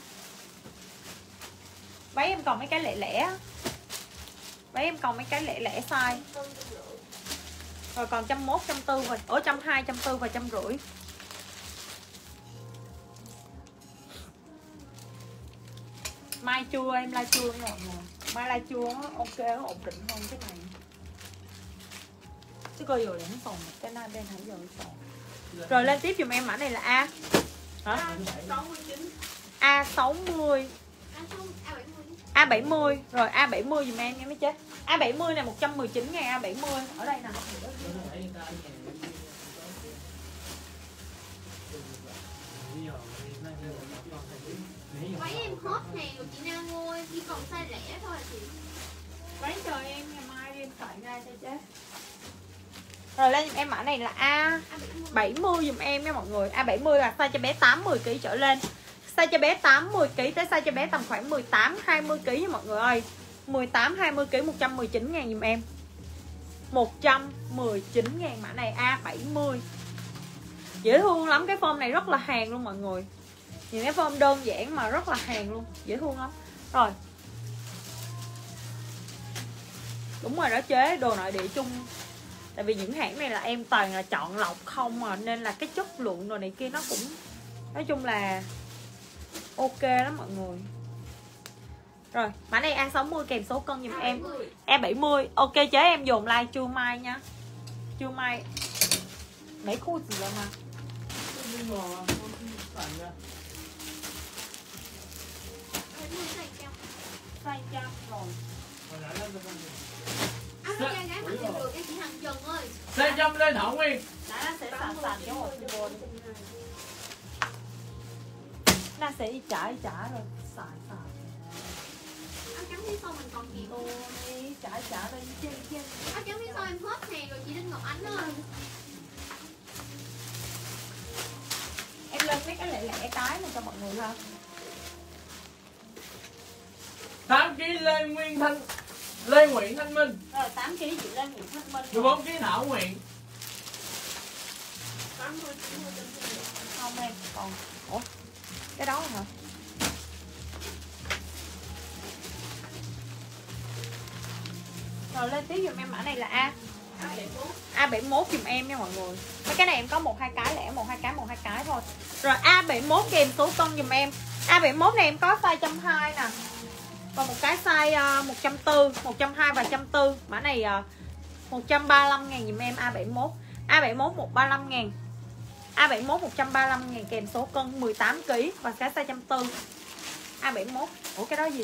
A: Váy em còn mấy cái lẻ lẻ. Váy em còn mấy cái lẻ lẻ size. Rồi còn trăm mốt, trăm tư và ở trăm hai, trăm tư và trăm rưỡi. Mai chua em like chua mọi người. Mai like chua nó ok, nó ổn định hơn cái này. Chứ coi giờ nó còn cái này bên hãy giờ còn. Rồi lên tiếp dùm em mã này là A. Hả? A sáu mươi. A bảy mươi. Rồi A bảy mươi dùm em nha mấy chế. A bảy mươi này một trăm mười chín ngàn A bảy mươi. Ở đây nè.
C: Váy em hot hàng của chị Nam ơi, chỉ còn size rẻ thôi chị.
A: Váy chờ em ngày mai đi em soạn ra cho chế. Rồi lên dùm em mã này là A bảy mươi dùm em nha mọi người. A bảy mươi là size cho bé tám mươi ki lô gam trở lên. Size cho bé tám mươi ki lô gam tới size cho bé tầm khoảng mười tám hai mươi ki lô gam nha mọi người ơi. mười tám hai mươi ki lô gam một trăm mười chín ngàn dùm em. một trăm mười chín ngàn mã này A bảy mươi. Dễ thương lắm, cái form này rất là hàng luôn mọi người. Nhìn cái form đơn giản mà rất là hàng luôn, dễ thương lắm. Rồi. Đúng rồi đó chế, đồ nội địa chung. Tại vì những hãng này là em toàn là chọn lọc không à, nên là cái chất lượng đồ này kia nó cũng nói chung là ok lắm mọi người. Rồi, mã này A sáu mươi kèm số cân giùm em. A bảy mươi. Ok chế em dồn like trưa mai nha. Trưa mai. Mấy khu gì vậy mà. Size trăm rồi.
C: Áo cái gái mặc đều được em chỉ Hằng Trần ơi.
D: Size trăm lên Thảo Nguyên.
A: Nó sẽ sẵn sàng cho một video. Nó sẽ đi trả đi trả rồi xài xài.
C: Áo trắng phía sau mình còn kịp.
A: Đi trả trả đi chơi chơi.
C: Áo trắng phía sau em hot hàng rồi chị Đinh Ngọc Ánh ơi.
A: Em lên mấy cái lẻ lẻ cái này cho mọi người ha.
D: tám ki lô gam Lê Nguyên Thanh Lê Nguyễn Thanh Minh.
A: Rồi tám ki lô gam chị lên Nguyễn Thanh Minh.
D: mười bốn ki lô gam Thảo Nguyện.
A: Không em còn. Ủa cái đó hả? Rồi lên tiếp dùm em mã này là A A bảy mốt dùm em nha mọi người. Mấy cái này em có một hai cái lẻ, một hai cái một hai cái thôi. Rồi A bảy mốt kèm số cân dùm em. A bảy mốt này em có size một trăm hai mươi nè. Còn một cái size uh, một trăm bốn mươi, một trăm hai mươi và một trăm bốn mươi. Mã này uh, một trăm ba mươi lăm ngàn dùm em A bảy mốt. A bảy mốt một trăm ba mươi lăm ngàn. A bảy mốt một trăm ba mươi lăm ngàn kèm số cân mười tám ki lô gam và cái size một trăm bốn mươi. A bảy mốt. Ủa cái đó gì?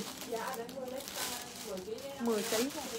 A: mười ki lô gam thôi.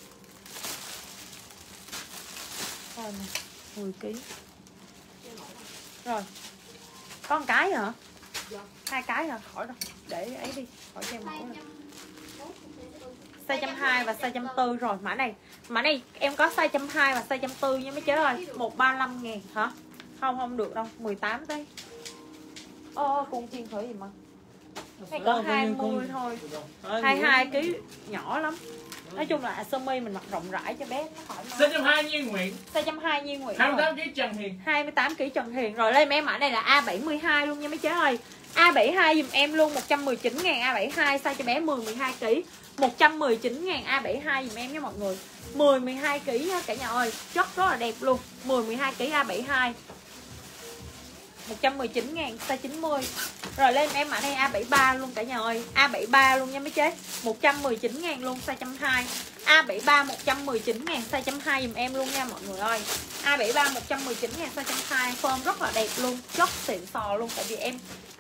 A: Rồi nè, mười ki lô gam. Rồi. Có một cái hả? Hai cái hả? Khỏi đâu. Để ấy đi, khỏi cho em mẫu nè. Size một trăm hai mươi và size một trăm bốn mươi rồi. Mã này, mã này em có size một trăm hai mươi và size một trăm bốn mươi nha mấy chế ơi. một trăm ba mươi lăm ngàn hả? Không không được đâu, mười tám tới. Ô con chiên khởi gì mà. Này có hai mươi thôi. hai mươi hai ki lô gam nhỏ lắm. Nói chung là sơ mi mình mặc rộng rãi cho bé nó thoải mái.
D: Size một trăm hai mươi Nhiên Nguyễn.
A: Size một trăm hai mươi Nhiên Nguyễn.
D: hai mươi tám ki lô gam Trần Hiền.
A: hai mươi tám ki lô gam Trần Hiền. Rồi lên em mã này là A bảy mươi hai luôn nha mấy chế ơi. A bảy mươi hai dùm em luôn một trăm mười chín ngàn A bảy mươi hai size cho bé mười mười hai ki lô gam. một trăm mười chín ngàn A bảy mươi hai dùm em nha mọi người. mười mười hai ki lô gam nha cả nhà ơi. Chất rất là đẹp luôn. mười mười hai ki lô gam A bảy mươi hai. một trăm mười chín ngàn size chín mươi. Rồi lên em mã này A bảy mươi ba luôn cả nhà ơi. A bảy mươi ba luôn nha mấy chế. một trăm mười chín ngàn luôn size một trăm hai mươi. A bảy mươi ba một trăm mười chín ngàn size một trăm hai mươi dùm em luôn nha mọi người ơi. A bảy mươi ba một trăm mười chín ngàn size một trăm hai mươi. Form rất là đẹp luôn, chất xịn sò luôn. Tại vì em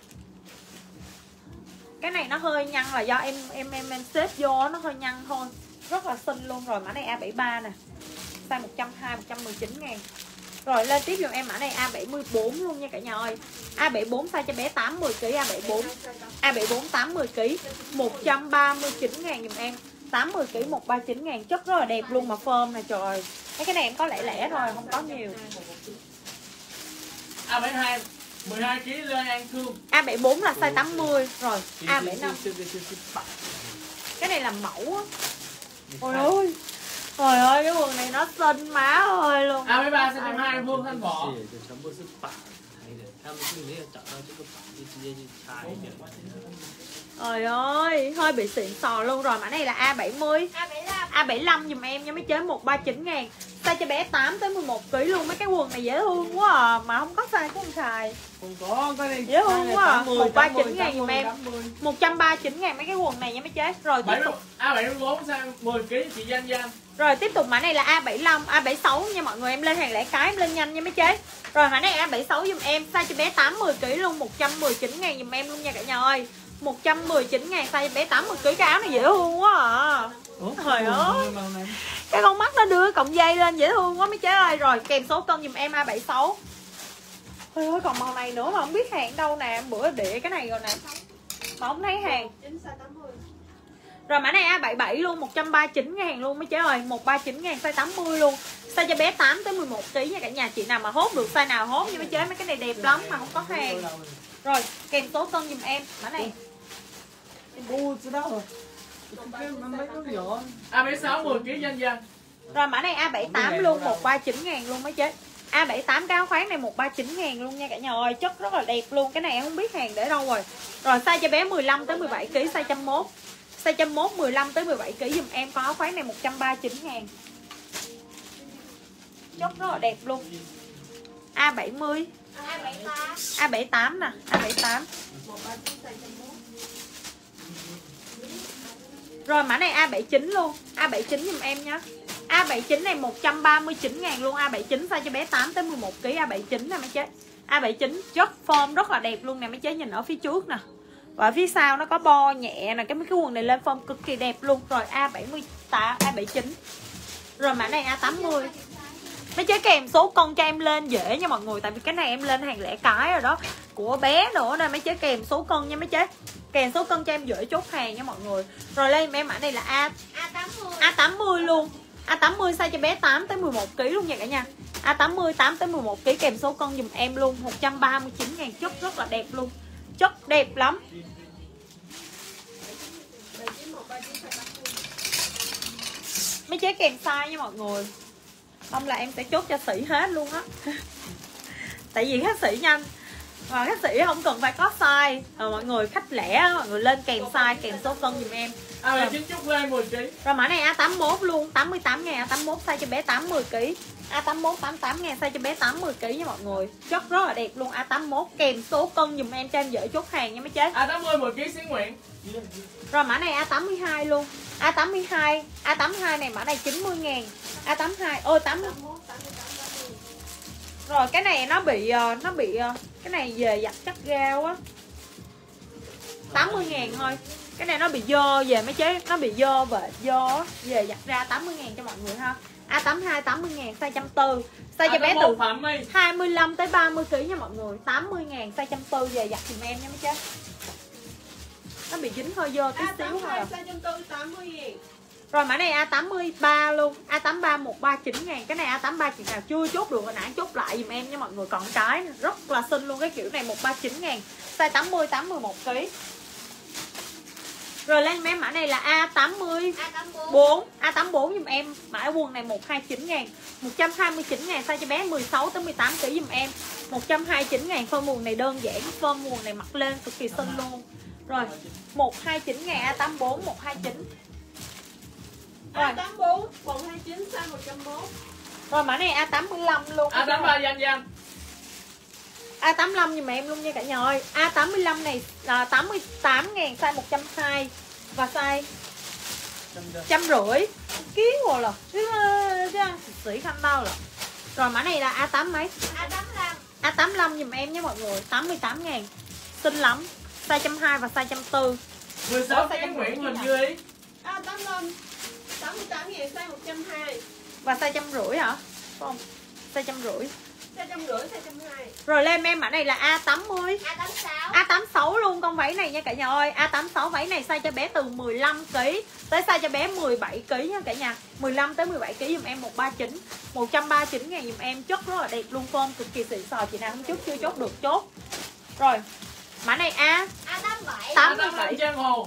A: cái này nó hơi nhăn là do em em em em xếp vô nó hơi nhăn thôi. Rất là xinh luôn. Rồi mã này A bảy mươi ba nè. Size một trăm hai mươi, một trăm mười chín ngàn. Rồi lên tiếp dùm em mã này A bảy mươi bốn luôn nha cả nhà ơi. A bảy mươi bốn size cho bé tám mươi ki lô gam A bảy mươi bốn. A bảy mươi bốn tám mươi ki lô gam một trăm ba mươi chín ngàn dùm em. tám mươi ki lô gam một trăm ba mươi chín ngàn. Chất rất là đẹp luôn mà form này trời ơi. Mấy cái này em có lẻ lẻ thôi, không có nhiều.
D: A bảy mươi hai mười hai ki lô gam Lê An Thương.
A: A bảy mươi bốn là size tám mươi. Rồi A bảy mươi lăm. Cái này là mẫu á. Ôi ơi. Trời ơi cái quần này nó xinh má ơi luôn.
D: A bảy ba size trăm hai vuông thân vỏ.
E: 这这全部是板裁的，他们是没有找到这个板，就直接就裁的。
A: Trời ơi, hơi bị xịn sò luôn rồi. Mã này là A bảy mươi,
C: A bảy lăm.
A: A bảy lăm dùm em nha mấy chế, một trăm ba mươi chín ngàn. Size cho bé tám tới mười một ki lô luôn. Mấy cái quần này dễ thương quá à, mà không có size của con xài.
E: Không có cái này
A: Dễ thương quá à. một trăm ba mươi chín ngàn dùm em.
E: tám mươi.
A: một trăm ba mươi chín ngàn mấy cái quần này nha mấy chế. Rồi tiếp tục.
D: A bảy mươi bốn size mười ki lô chị Danh Danh.
A: Rồi tiếp tục mã này là A bảy lăm, A bảy sáu nha mọi người, em lên hàng lẻ cái em lên nhanh nha mấy chế. Rồi mã này A bảy sáu dùm em, size cho bé tám mươi ki lô luôn, một trăm mười chín ngàn dùm em luôn nha cả nhà ơi. một trăm mười chín ngàn size cho bé tám mươi ki lô, cái áo này dễ thương quá à.
E: Ủa,
A: Trời ơi.
E: màu này.
A: Cái con mắt nó đưa cọng dây lên dễ thương quá mấy chế ơi. Rồi kèm số cân dùm em A bảy sáu. Trời ơi còn màu này nữa mà không biết hàng đâu nè, bữa để cái này rồi nè mà không thấy hàng.
F: Chính size tám mươi.
A: Rồi mã này A bảy bảy luôn, một trăm ba mươi chín ngàn luôn mấy chế ơi, một trăm ba mươi chín ngàn size tám mươi luôn. Size cho bé tám tới mười một ki lô nha cả nhà, chị nào mà hốt được size nào hốt nha mấy chế, mấy cái này đẹp lắm mà không có hàng. Rồi kèm số cân dùm em mã này.
E: Ô,知道rồi. Cái mấy cái nhỏ.
D: A bảy sáu mười ki lô Danh Danh.
A: Rồi mã này A bảy tám luôn, một trăm ba mươi chín ngàn luôn mấy chế. A bảy tám cái áo khoác này một trăm ba mươi chín ngàn luôn nha cả nhà ơi, chất rất là đẹp luôn. Cái này em không biết hàng để đâu rồi. Rồi size cho bé mười lăm tới mười bảy ki lô, size một trăm mốt. Size một trăm mốt mười lăm tới mười bảy ki lô dùm em, có áo khoác này một trăm ba mươi chín ngàn. Chất rất là đẹp luôn. A bảy mươi,
C: A bảy tám.
A: A bảy tám nè, A bảy tám. Rồi mã này A bảy chín luôn, A bảy chín dùm em nhé. A bảy chín này một trăm ba mươi chín ngàn luôn, A bảy chín size cho bé tám tới mười một ki lô, A bảy chín nè mấy chế. A bảy chín chất form rất là đẹp luôn nè mấy chế, nhìn ở phía trước nè. Và ở phía sau nó có bo nhẹ nè, cái mấy cái quần này lên form cực kỳ đẹp luôn. Rồi A bảy mươi tám, A bảy chín. Rồi mã này A tám mươi. Mấy chế kèm số cân cho em lên dễ nha mọi người, tại vì cái này em lên hàng lẻ cái rồi đó, của bé nữa nè mấy chế, kèm số cân nha mấy chế. Kèm số cân cho em dễ chốt hàng nha mọi người. Rồi lên em mã này là A
C: A tám mươi.
A: A tám mươi luôn. A tám mươi size cho bé tám tới mười một ki lô luôn nha cả nhà. A tám mươi tám tới mười một ki lô kèm số cân dùm em luôn, một trăm ba mươi chín ngàn, chất rất là đẹp luôn. Chất đẹp lắm. Mấy chế kèm size nha mọi người. Không là em sẽ chốt cho sĩ hết luôn á. Tại vì khách sĩ nhanh và khách sĩ không cần phải có size. Rồi mọi người khách lẻ mọi người lên kèm size, kèm số cân dùm em.
D: A bảy chín Trúc Lê mười ki lô.
A: Rồi mã này A tám mốt luôn, tám mươi tám ngàn, A tám mốt size cho bé tám mươi ki lô. A tám mốt tám mươi tám ngàn size cho bé tám mươi ki lô nha mọi người. Chất rất là đẹp luôn. A tám mốt kèm số cân dùm em cho em dễ chốt hàng nha mấy chế.
D: A tám mươi mười ki lô Xí Nguyễn.
A: Rồi mã này A tám mươi hai luôn. A tám mươi hai, A tám mươi hai này mã này chín mươi ngàn. A tám mươi hai, ôi tám mươi. Rồi cái này nó bị nó bị cái này về giặt chắc gao á. tám mươi ngàn thôi. Cái này nó bị dơ về mấy chế, nó bị dơ về dơ về giặt ra tám mươi ngàn cho mọi người ha. A tám mươi hai tám mươi ngàn size một trăm bốn mươi. Size cho bé từ
D: Phạm My
A: hai mươi lăm tới ba mươi ki lô nha mọi người. tám mươi ngàn size một trăm bốn mươi về giặt dùm em nha mấy chế. Nó bị dính hơi dơ tí
F: A
A: xíu
F: tám
A: thôi.
F: hai
A: À.
F: size trăm tư tám mươi ngàn.
A: Rồi mã này A tám mươi ba luôn, A tám mươi ba một trăm ba mươi chín ngàn. Cái này A tám mươi ba chị nào chưa chốt được hồi nãy chốt lại dùm em nha mọi người. Còn cái rất là xinh luôn, cái kiểu này một trăm ba mươi chín ngàn. Size tám mươi tám mươi mốt ki lô. Rồi lên em mã này là A tám mươi
C: A tám mươi
A: bốn, A tám mươi bốn dùm em. Mã quần này một trăm hai mươi chín ngàn, một trăm hai mươi chín ngàn size cho bé mười sáu tới mười tám ki lô dùm em. một trăm hai mươi chín ngàn, form quần này đơn giản, form quần này mặc lên cực kỳ xinh luôn. Rồi, một trăm hai mươi chín ngàn A tám mươi bốn, một trăm hai mươi chín. Rồi.
F: A tám mươi bốn, quần hai mươi chín size một trăm mốt.
A: Rồi mã này A tám mươi lăm luôn.
D: A tám mươi ba Danh Danh.
A: A tám mươi lăm nhưng mà em luôn nha cả nhà ơi. A tám mươi lăm này là tám mươi tám ngàn size một trăm hai mươi và size một trăm rưỡi ký rồi là chứ sĩ khăn đau là. Rồi mã này là A tám mấy?
C: A tám mươi lăm.
A: A tám mươi lăm giùm em nhé mọi người, tám mươi tám ngàn. Xinh lắm. Size một trăm hai mươi và size một trăm bốn mươi.
D: mười sáu Khánh Nguyễn Huỳnh Như Ý.
F: A tám mươi lăm tám mươi tám ngàn size một trăm hai mươi.
A: Và size một trăm rưỡi hả? Phải không? Size một trăm rưỡi.
F: Size trăm rưỡi, size trăm hai.
A: Rồi lên em mã này là A tám mươi.
C: A tám mươi sáu.
A: A tám mươi sáu luôn con váy này nha cả nhà ơi. A tám mươi sáu váy này size cho bé từ mười lăm ki lô tới size cho bé mười bảy ki lô nha cả nhà. mười lăm tới mười bảy ki lô giùm em một trăm ba mươi chín. một trăm ba mươi chín ngàn giùm em, chất rất là đẹp luôn, form cực kỳ xịn sò, chị nào không chốt chưa chốt được chốt. Rồi. Mã này A
C: A tám mươi bảy.
A: tám
D: A tám mươi bảy Giang Hồ.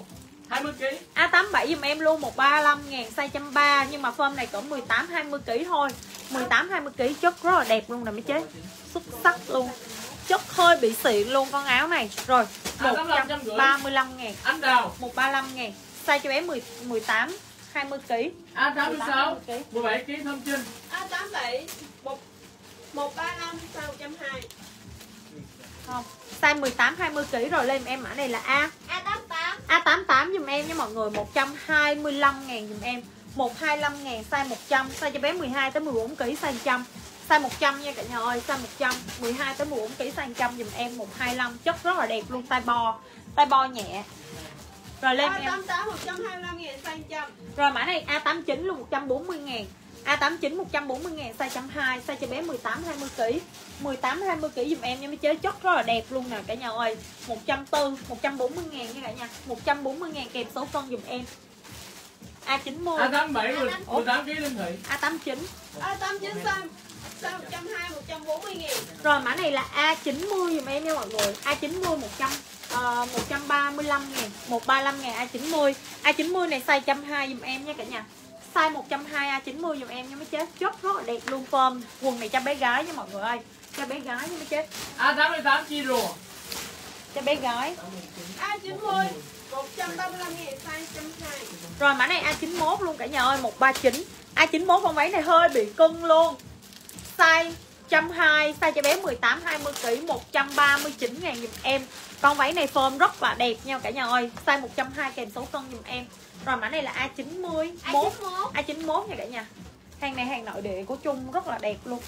D: hai mươi ki lô gam.
A: A tám bảy dùm em luôn một trăm ba mươi lăm ngàn size một trăm ba mươi, nhưng mà form này cỡ mười tám hai mươi ki lô gam thôi. mười tám hai mươi ki lô gam chất rất là đẹp luôn nè mấy chế. Xuất sắc luôn. Chất hơi bị xịn luôn con áo này. Rồi, một trăm ba mươi lăm ngàn.
D: Anh Đào.
A: một trăm ba mươi lăm ngàn. Size cho bé mười tám hai mươi ki lô gam.
D: A tám mươi sáu mười bảy ki lô gam thông Trinh.
F: A tám bảy một một ba năm size một trăm hai mươi.
A: Không. Size mười tám hai mươi ki lô gam rồi, lên em mã này là A.
C: A tám tám.
A: A tám tám dùm em nha mọi người, một trăm hai mươi lăm ngàn dùm em. một trăm hai mươi lăm ngàn size một trăm, size cho bé mười hai tới mười bốn ki lô gam size một trăm. Size một trăm nha cả nhà ơi, size một trăm, mười hai tới mười bốn ki lô gam size một trăm dùm em, một trăm hai mươi lăm, chất rất là đẹp luôn, tay bo, tay bo nhẹ. Rồi lên
F: A
A: em.
F: tám tám một trăm hai mươi lăm ngàn size một trăm.
A: Rồi mã này A tám chín luôn một trăm bốn mươi ngàn. A tám chín một trăm bốn mươi ngàn size một trăm hai mươi, size cho bé mười tám hai mươi ki lô gam. mười tám hai mươi ki lô gam dùm em nha mấy chế, chất rất là đẹp luôn nè cả nhà ơi. một trăm bốn mươi, một trăm bốn mươi ngàn nha cả nhà. một trăm bốn mươi ngàn kèm số cân dùm em. A chín mươi.
D: A tám bảy mười tám ki lô gam Linh Thị.
A: A tám chín.
F: A tám chín size size một trăm hai mươi, một trăm bốn mươi ngàn.
A: Rồi mã này là A chín mươi dùm em nha mọi người. A chín mươi một trăm uh, một trăm ba mươi lăm ngàn, một trăm ba mươi lăm ngàn A chín mươi. A chín mươi này size một trăm hai mươi dùm em nha cả nhà. Size một trăm hai mươi A chín mươi dùm em nha mấy chế, chất rất là đẹp luôn form. Quần này cho bé gái nha mọi người ơi. Cho bé gái nha mấy chế.
D: A tám mươi tám chi rùa.
A: Cho bé gái.
F: A chín mươi một trăm ba mươi lăm ngàn size một trăm hai mươi.
A: Rồi mã này A chín mốt luôn cả nhà ơi, một trăm ba mươi chín. A chín mốt con váy này hơi bị cưng luôn. Size một trăm hai mươi, size cho bé mười tám hai mươi ki lô gam, một trăm ba mươi chín ngàn dùm em. Con váy này form rất là đẹp nha cả nhà ơi. Size một trăm hai mươi kèm số cân dùm em. Rồi mã này là A chín mươi mốt. A chín mốt nha cả nhà. Hàng này hàng nội địa của Trung rất là đẹp luôn.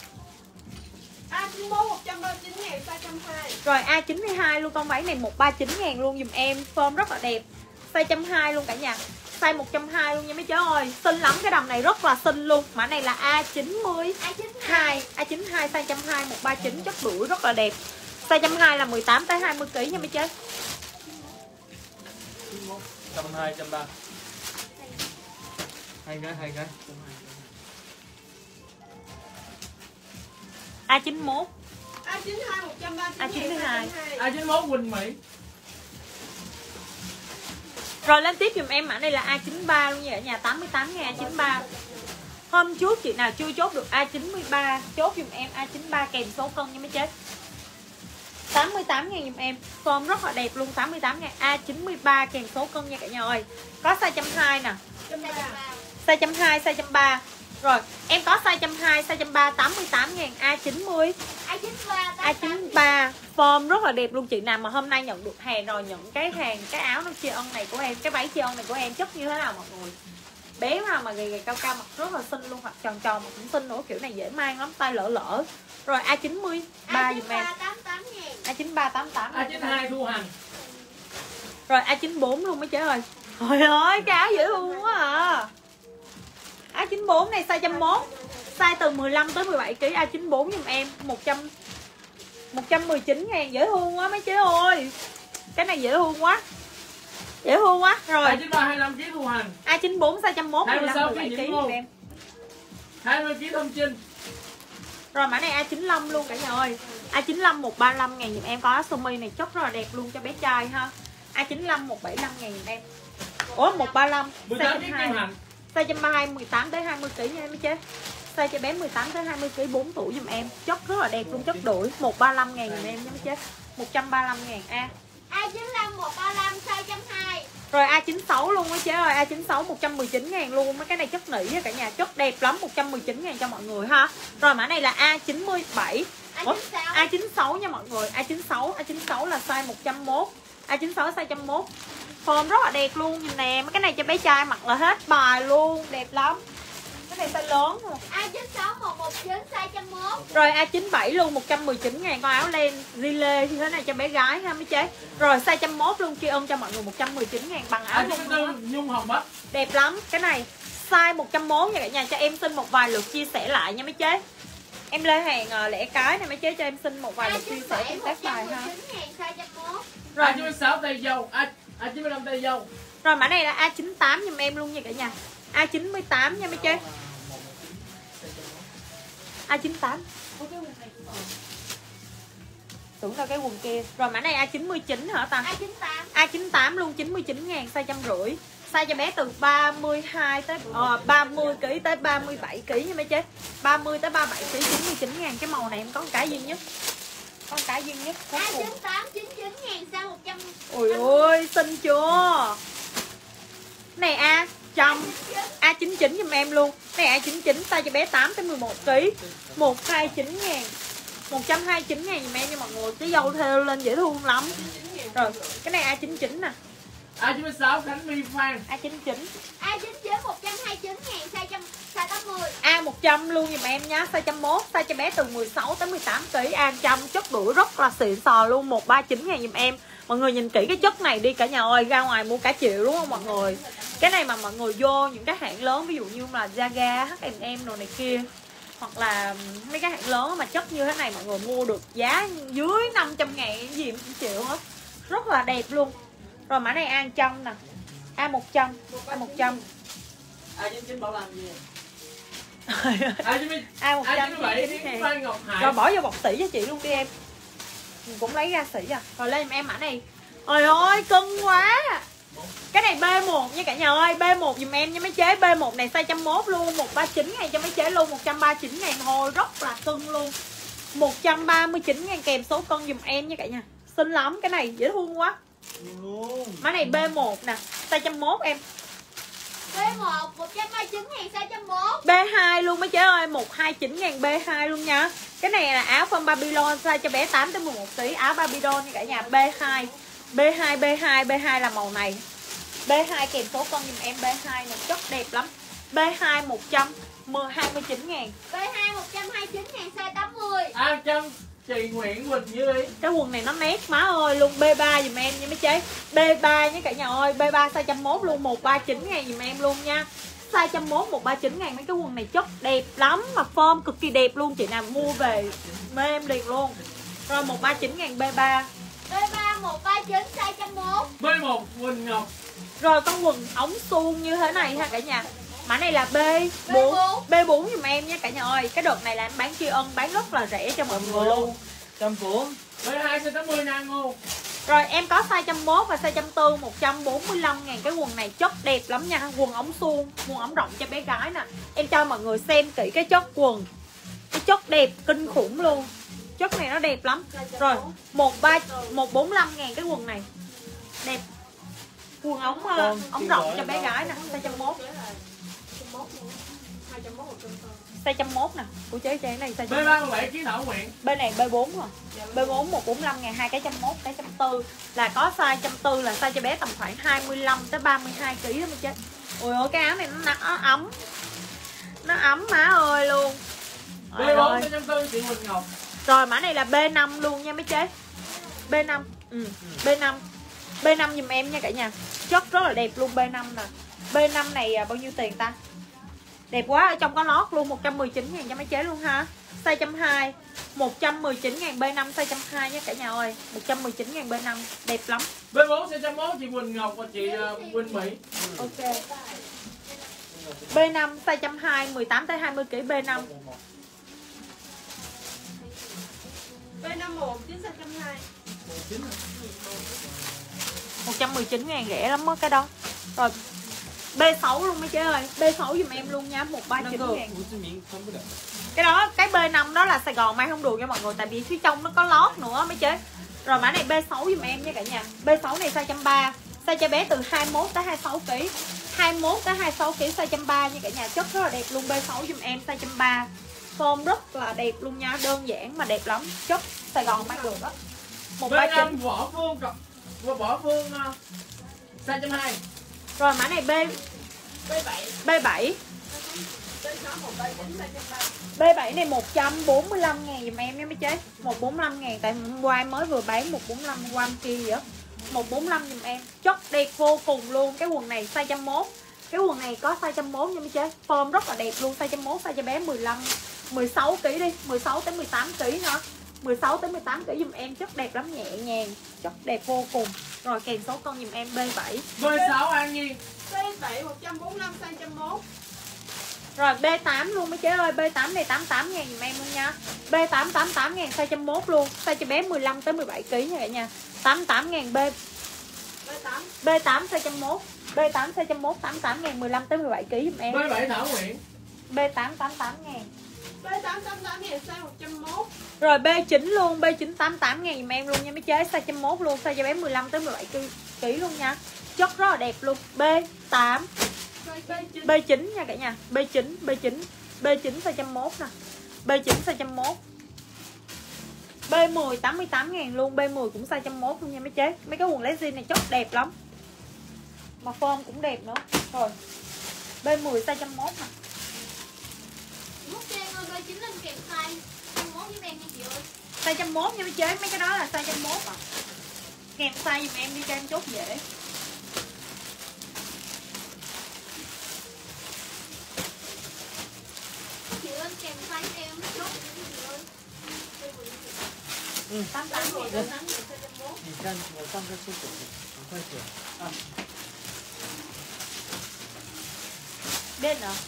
F: A chín mốt một trăm ba mươi chín ngàn size một trăm hai mươi.
A: Rồi A chín hai luôn, con váy này một trăm ba mươi chín ngàn luôn dùm em, form rất là đẹp. Size một trăm hai mươi luôn cả nhà. Size một trăm hai mươi luôn nha mấy cháu ơi. Xinh lắm, cái đầm này rất là xinh luôn. Mã này là A chín mươi hai. A chín hai size một trăm hai mươi, một trăm ba mươi chín, chất đuổi rất là đẹp. Size một trăm hai mươi là mười tám tới hai mươi ki lô gam nha mấy cháu.
E: một trăm hai mươi, một trăm ba mươi. Hai cái, hai cái.
A: A chín mốt.
F: A chín hai một trăm ba mươi
A: A
F: chín
A: chín hai.
D: A chín mốt Quỳnh Mỹ.
A: Rồi lên tiếp dùm em mã này là A chín ba luôn nha cả nhà, tám mươi tám ngàn A chín ba. Hôm trước chị nào chưa chốt được A chín ba, chốt dùm em A chín ba kèm số cân nha mấy chế. tám mươi tám ngàn dùm em, form rất là đẹp luôn, tám mươi tám ngàn A chín ba kèm số cân nha cả nhà ơi. Có size một trăm hai mươi nè. Size một trăm hai mươi, size một trăm ba mươi. Rồi, em có size một trăm hai mươi, size một trăm ba mươi, tám mươi tám ngàn A chín mươi.
C: A chín ba.
A: A chín ba form rất là đẹp luôn. Chị nào mà hôm nay nhận được hàng rồi, nhận cái hàng cái áo nó chia ân này của em, cái váy chia ân này của em chất như thế nào mọi người. Bé nào mà gầy gầy cao cao mặc rất là xinh luôn, hoặc tròn tròn mà cũng xinh nữa, kiểu này dễ mang lắm, tay lỡ lỡ. Rồi A chín ba dùm em. A chín ba tám mươi tám.
D: A chín hai Thu Hành.
A: Rồi A chín bốn luôn mấy chế ơi. Trời ơi, cái áo dễ thương quá à. A chín bốn này size một trăm mốt. Size từ mười lăm tới mười bảy ki lô gam. A chín bốn dùm em một trăm một trăm mười chín ngàn, dễ thương quá mấy chế ơi. Cái này dễ thương quá. Dễ thương quá. Rồi
D: A chín ba hai mươi lăm ki lô gam Thu Hành.
A: A chín bốn size một trăm mốt, mười lăm mười bảy ki lô gam em.
D: hai mươi ki lô gam Thông Trinh.
A: Rồi mã này A chín lăm luôn cả nhà ơi. A chín lăm một trăm ba mươi lăm ngàn dùm em, có áo sơ mi này chất rất là đẹp luôn cho bé trai ha. A chín lăm một trăm bảy mươi lăm ngàn dùm em. Ủa một trăm ba mươi lăm
D: mười
A: size
D: tám
A: một
D: ki
A: trăm
D: lô
A: hai mươi.
D: gam
A: Size một trăm ba mươi, mười tám tới hai mươi ki lô gam nha mấy chế. Size cho bé mười tám tới hai mươi ki lô gam, bốn tuổi dùm em, chất rất là đẹp luôn, chất đuổi. Một trăm ba mươi lăm ngàn dùm em nha mấy chế. một trăm ba mươi lăm ngàn A.
C: A chín lăm một trăm ba mươi lăm size một trăm hai mươi.
A: Rồi A chín sáu luôn mấy chế ơi, A chín sáu một trăm mười chín ngàn luôn. Mấy cái này chất nỉ cả nhà, chất đẹp lắm, một trăm mười chín ngàn cho mọi người ha. Rồi mã này là A chín bảy. Ủa? A chín sáu nha mọi người. A chín sáu, A chín sáu là size một trăm mốt. A chín sáu size một trăm mốt. Form rất là đẹp luôn, nhìn nè, mấy cái này cho bé trai mặc là hết bài luôn, đẹp lắm. Cái này size lớn rồi.
C: A chín sáu một một chín size một trăm mốt.
A: Rồi A chín bảy luôn một trăm mười chín ngàn, con áo len rile như thế này cho bé gái ha mấy chế. Rồi size một trăm mốt luôn, tri ân cho mọi người một trăm mười chín ngàn bằng áo
D: A chín tư Nhung Hồng Bách.
A: đẹp lắm. Cái này size một trăm mốt nha cả nhà, cho em xin một vài lượt chia sẻ lại nha mấy chế. Em lên hàng uh, lẻ cái này mấy chế, cho em xin một vài lượt chia sẻ trên các bài ha.
D: Rồi A chín sáu Tây Dâu. A chín lăm Tây Dâu.
A: Rồi mã này là A chín tám giùm em luôn nha cả nhà. A chín tám nha mấy chế. A chín tám. Tưởng là cái quần kia. Rồi mã này A chín chín hả ta?
C: A chín tám.
A: A chín tám luôn chín mươi chín ngàn, size trăm rưỡi. Size cho bé từ ba mươi hai tới ờ, ba mươi ki lô gam tới ba mươi bảy ki lô gam nha mấy chế. ba mươi tới ba mươi bảy ki lô gam chín mươi chín ngàn. Cái màu này em có một cái duy nhất. Có một cái duy nhất.
C: A chín tám chín mươi chín ngàn, size một trăm.
A: Ôi ôi, xinh chưa. Này A trăm A chín mươi chín giùm em luôn. Này A chín mươi chín size cho bé tám tới mười một ki lô gam. một trăm hai mươi chín ngàn. một trăm hai mươi chín ngàn giùm em nha mọi người. Cái dâu theo lên dễ thương lắm. Rồi, cái này A chín mươi chín nè.
D: A chín mươi sáu Khánh My Phan.
A: A chín mươi chín.
C: A chín mươi chín một trăm hai mươi chín ngàn, size trăm size tám mươi.
A: A một trăm luôn giùm em nhá, size một trăm mốt, size cho bé từ mười sáu tới mười tám ki lô gam. A một trăm chất đuổi rất là xịn sò luôn, một trăm ba mươi chín ngàn giùm em. Mọi người nhìn kỹ cái chất này đi cả nhà ơi, ra ngoài mua cả triệu đúng không mọi người. Cái này mà mọi người vô những cái hãng lớn ví dụ như là Zaga, hát and em đồ này kia, hoặc là mấy cái hãng lớn mà chất như thế này mọi người mua được giá dưới năm trăm ngàn cái gì cũng chịu hết. Rất là đẹp luôn. Rồi mã này A một trăm nè. A một trăm, A một trăm.
E: A chín mươi chín bảo làm gì?
D: A chín mươi
A: A một trăm.
D: A chín mươi bảy Phan Ngọc Hải.
A: Rồi bỏ vô bọc sỉ cho chị luôn đi em. Mình cũng lấy ra sỉ à. Rồi lên em mã này. Ôi ơi cưng quá. Cái này B một nha cả nhà ơi, B một dùm em nha mấy chế. B một này size một trăm mốt luôn, một trăm ba mươi chín ngàn cho mấy chế luôn, một trăm ba mươi chín ngàn thôi, rất là cưng luôn. một trăm ba mươi chín ngàn kèm số cân dùm em nha cả nhà. Xinh lắm, cái này dễ thương quá. Mã này B một nè, size một trăm mốt em.
C: B một một trăm ba mươi chín ngàn, size một trăm mốt.
A: B hai luôn mấy chế ơi, một trăm hai mươi chín ngàn B hai luôn nha. Cái này là áo from Babylon, size cho bé tám tới mười một ki lô gam, áo Babylon nha cả nhà. B hai, B hai, B hai, B hai là màu này. B hai kèm số con giùm em. B hai này chất đẹp lắm. B hai một trăm hai mươi chín ngàn.
C: B hai một trăm hai mươi chín ngàn, size tám mươi.
D: A một trăm chị Nguyễn Quỳnh Như.
A: Cái quần này nó nét má ơi luôn. B ba dùm em nha mấy chế. B ba nha cả nhà ơi. B ba size một trăm mốt luôn, một trăm ba mươi chín ngàn dùm em luôn nha. Size một trăm mốt, một trăm ba mươi chín ngàn. Mấy cái quần này chất đẹp lắm, mà form cực kỳ đẹp luôn. Chị nào mua về mê em liền luôn. Rồi một trăm ba mươi chín ngàn B ba.
C: B ba một trăm ba mươi chín, size một trăm mốt.
D: B một Quỳnh Ngọc.
A: Rồi con quần ống suông như thế này ha cả nhà. Mã này là B bốn. B bốn giùm em nha cả nhà ơi. Cái đợt này là em bán tri ân, bán rất là rẻ cho mọi người luôn.
E: Trăm bốn.
D: B hai size tám mươi Nano.
A: Rồi em có size một trăm mốt và size một trăm bốn mươi, một trăm bốn mươi lăm ngàn. Cái quần này chất đẹp lắm nha. Quần ống suông, quần ống rộng cho bé gái nè. Em cho mọi người xem kỹ cái chất quần. Cái chất đẹp kinh khủng luôn. Chất này nó đẹp lắm. Rồi một ba một bốn mươi lăm ngàn cái quần này. Đẹp. Quần ống uh, ống rộng cho bé gái nè, size một trăm mốt. Size một trăm mốt nè. Của chế chế này size
D: B ba mươi bảy Ký Thảo Nguyện.
A: bên này B bốn rồi. B bốn một trăm bốn mươi lăm ngàn, hai cái một trăm mốt, cái một trăm bốn mươi là có size một trăm bốn mươi là size cho bé tầm khoảng hai mươi lăm tới ba mươi hai ki lô gam đó chứ. Ôi ôi cái áo này nó, nó ấm. Nó ấm má ơi luôn.
D: B bốn một trăm bốn mươi chị Quỳnh Ngọc.
A: Rồi mã này là B năm luôn nha mấy chế. B năm. Ừ, B năm. B năm giùm em nha cả nhà. Chất rất là đẹp luôn. B năm nè. B năm này bao nhiêu tiền ta? Đẹp quá, ở trong có lót luôn. Một trăm mười chín ngàn cho mấy chế luôn ha. Size một trăm hai mươi. một trăm mười chín ngàn B năm, size một trăm hai mươi nha cả nhà ơi. Một trăm mười chín ngàn B năm. Đẹp lắm.
D: B bốn size một trăm mốt chị Quỳnh Ngọc và chị uh, Quỳnh Mỹ.
A: Ok. B năm size một trăm hai mươi, mười tám tới hai mươi ki lô gam B năm.
F: B năm một, chín size một trăm hai mươi.
A: một trăm mười chín ngàn rẻ lắm á cái đó. Rồi B sáu luôn mấy chế ơi. B sáu giùm em luôn nha, một trăm ba mươi chín ngàn. Cái đó, cái B năm đó là Sài Gòn may không được nha mọi người. Tại vì phía trong nó có lót nữa mấy chế. Rồi mã này B sáu giùm em nha cả nhà. B sáu này size một trăm ba mươi. Size cho bé từ hai mươi mốt tới hai mươi sáu ki lô gam. hai mươi mốt tới hai mươi sáu ki lô gam size một trăm ba mươi nha cả nhà. Chất rất là đẹp luôn. B sáu giùm em size một trăm ba mươi. Form rất là đẹp luôn nha. Đơn giản mà đẹp lắm. Chất Sài Gòn may được đó. một trăm ba mươi chín.
D: Võ Phương và Võ Phương uh, size một trăm hai mươi.
A: Rồi mã này B
F: B bảy.
A: B bảy.
F: B sáu một trăm ba mươi chín, size một trăm ba mươi.
A: B bảy này một trăm bốn mươi lăm ngàn dùm em nha mấy chế. một trăm bốn mươi lăm ngàn. Tại hôm qua em mới vừa bán một trăm bốn mươi lăm, hôm qua em kia gì đó. một trăm bốn mươi lăm dùm em. Chất đẹp vô cùng luôn. Cái quần này size một trăm mốt. Cái quần này có size một trăm mốt nha mấy chế. Form rất là đẹp luôn. Size một trăm mốt, size cho bé mười lăm, mười sáu ki lô gam đi. mười sáu tới mười tám ki lô gam hả? mười sáu tới mười tám ki lô gam dùm em. Chất đẹp lắm, nhẹ nhàng. Chất đẹp vô cùng. Rồi kèm số con dùm em B bảy.
D: B sáu An Nhiên.
F: B bảy một trăm bốn mươi lăm, size một trăm mốt.
A: Rồi B tám luôn mấy chế ơi. B tám này tám mươi tám ngàn dùm em luôn nha. B tám tám mươi tám ngàn, size một trăm mốt luôn. Size cho bé mười lăm tới mười bảy ki lô gam nha cả nhà. tám mươi tám ngàn B B tám size một trăm mốt. B tám size một trăm mốt tám mươi tám ngàn, mười lăm tới mười bảy ki lô gam giùm em.
D: B bảy Thảo Nguyễn.
A: B tám tám mươi tám ngàn.
F: B tám tám tám ngàn size một trăm mốt.
A: Rồi B chín luôn, B chín tám mươi tám ngàn giùm em luôn nha mấy chế, size một trăm mốt luôn, size cho bé mười lăm tới mười bảy ki lô gam luôn nha. Chất rất là đẹp luôn. B tám B chín nha cả nhà. B chín, B chín, B chín size một trăm mốt nè. B chín size một trăm mốt. B mười tám mươi tám ngàn luôn, B mười cũng size một trăm mốt luôn nha mấy chế. Mấy cái quần legging này chất đẹp lắm. Mà form cũng đẹp nữa. Rồi. B mười size một trăm mốt nè.
C: Mốt trang ơi, B chín lên kèm size một trăm mốt với em nha chị ơi.
A: Size một trăm mốt nha mấy chế, mấy cái đó là size một trăm mốt à. Kèm size giùm em đi cho em chốt dễ.
C: Chị ơi kèm size cho em chốt chị ơi.
E: Ừ.
A: tám mươi tám ngàn.
F: 88 ngàn size một trăm mốt.
E: 你看我上个厕所，赶快点啊！
A: Bên nữa.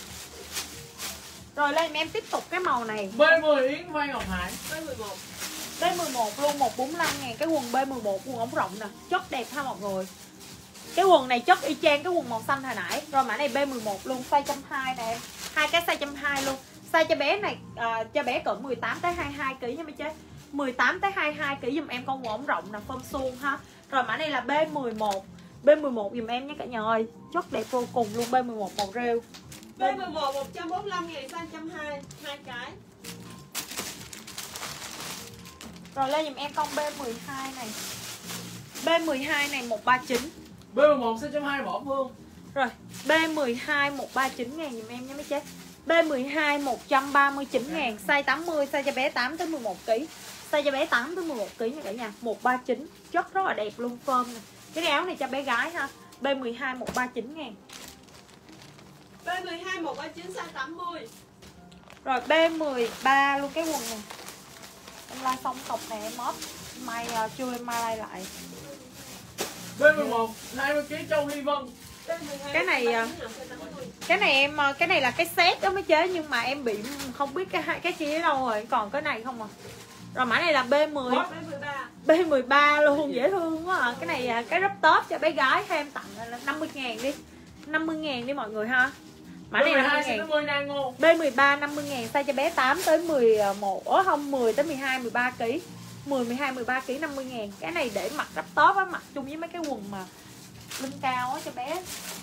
A: Rồi lên em tiếp tục cái màu này.
D: B mười Yến Phan Ngọc Hải.
F: B mười một.
A: B mười một luôn, một trăm bốn mươi lăm ngàn. Cái quần B mười một, quần ống rộng nè. Chất đẹp ha mọi người. Cái quần này chất y chang cái quần màu xanh hồi nãy. Rồi mã này B mười một luôn, size một trăm hai mươi nè. Hai cái size một trăm hai mươi luôn. Size cho bé này à, cho bé cỡ mười tám tới hai mươi hai ki lô gam nha mấy chế. mười tám tới hai mươi hai ki lô gam giùm em, con quần ống rộng nè, form suông ha. Rồi mã này là B mười một. B mười một giùm em nha cả nhà ơi. Chất đẹp vô cùng luôn, B mười một màu rêu.
F: B mười một một trăm bốn mươi lăm ngàn size một trăm hai mươi, hai cái.
A: Rồi lên giùm em con B mười hai này. B mười hai này một trăm ba mươi chín.
D: B mười một size một trăm hai mươi Bỏ Phương.
A: Rồi, B mười hai một trăm ba mươi chín ngàn giùm em nha mấy chế. B mười hai một trăm ba mươi chín ngàn, size tám mươi, size cho bé tám tới mười một ki lô gam. Size cho bé tám tới mười một ki lô gam nha cả nhà, một trăm ba mươi chín, chất rất là đẹp luôn, form nè. Cái áo này cho bé gái ha. B mười hai một trăm ba mươi chín ngàn.
F: B mười hai một trăm ba mươi chín size tám mươi.
A: Rồi B mười ba luôn cái quần này. Em like xong cọc này em móp. Mai uh, chưa em mai like lại.
D: B mười một hai mươi ki lô gam Châu Ly Vân.
A: Cái này cái này em cái này là cái set đó mới chế, nhưng mà em bị không biết cái hai cái kia đâu rồi, còn cái này không à. Rồi mã này là B mười. B mười ba luôn, dễ thương quá à. Cái này cái rắp top cho bé gái hay em tặng là năm mươi ngàn đi. năm mươi ngàn đi mọi người ha. Mã này là năm mươi ngàn. B mười ba năm mươi ngàn, size cho bé tám tới mười một, ớ không mười tới mười hai, mười ba ki lô gam. mười, mười hai, mười ba ki lô gam năm mươi ngàn. Cái này để mặc rắp top á, mặc chung với mấy cái quần mà lưng cao á cho bé.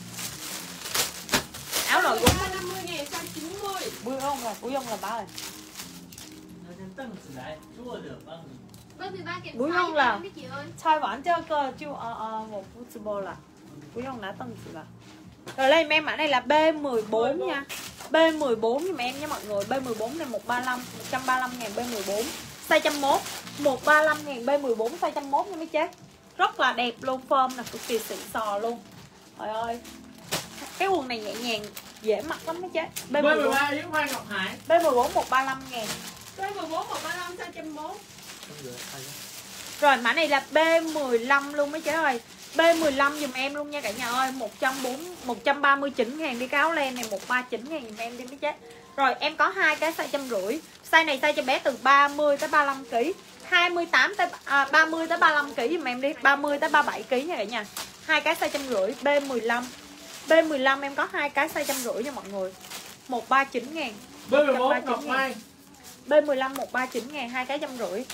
A: Áo nội cũng
F: năm mươi ngàn size chín mươi.
A: Bùi ông là bùi ông là bao rồi.
E: 拿根凳子来坐着帮你。
C: B mười ba kèm
A: Bùi
C: size
A: ông
C: cho
A: là
C: em đi chị ơi.
A: chai vẫn cho cơ chưa ờ ờ một phút bò là bùi ông đã từng sự là. Rồi lên em mã này là B mười bốn nha. B mười bốn giùm em nha mọi người. B mười bốn này một trăm ba mươi lăm, một trăm ba mươi lăm ngàn B mười bốn. Size một trăm mốt, một trăm ba mươi lăm ngàn B mười bốn, size một trăm mốt nha mấy chế. Rất là đẹp luôn, form là cực kỳ xịn sò luôn. Trời ơi. Cái quần này nhẹ nhàng, dễ mặc lắm mấy chế. B
D: B mười ba Yến Phan Ngọc Hải.
A: B mười bốn một trăm ba mươi lăm ngàn.
F: B mười bốn một trăm ba mươi lăm size một trăm mốt.
A: Rồi mã này là B mười lăm luôn mấy chế ơi. B mười lăm dùm em luôn nha cả nhà ơi. một trăm bốn mươi, một trăm ba mươi chín ngàn đi, cái áo len này một trăm ba mươi chín ngàn dùm em đi mấy chế. Rồi em có hai cái size trăm rưỡi. Size này size cho bé từ ba mươi tới ba mươi lăm ki lô gam. hai mươi tám tới à, ba mươi tới ba mươi lăm ki lô gam dùm em đi. ba mươi tới ba mươi bảy ki lô gam nha cả nhà. Hai cái size trăm rưỡi B mười lăm. B mười lăm em có hai cái size trăm rưỡi nha mọi người. một trăm ba mươi chín ngàn.
D: B mười bốn Ngọc Mai.
A: B mười lăm một trăm ba mươi chín ngàn, hai cái trăm rưỡi.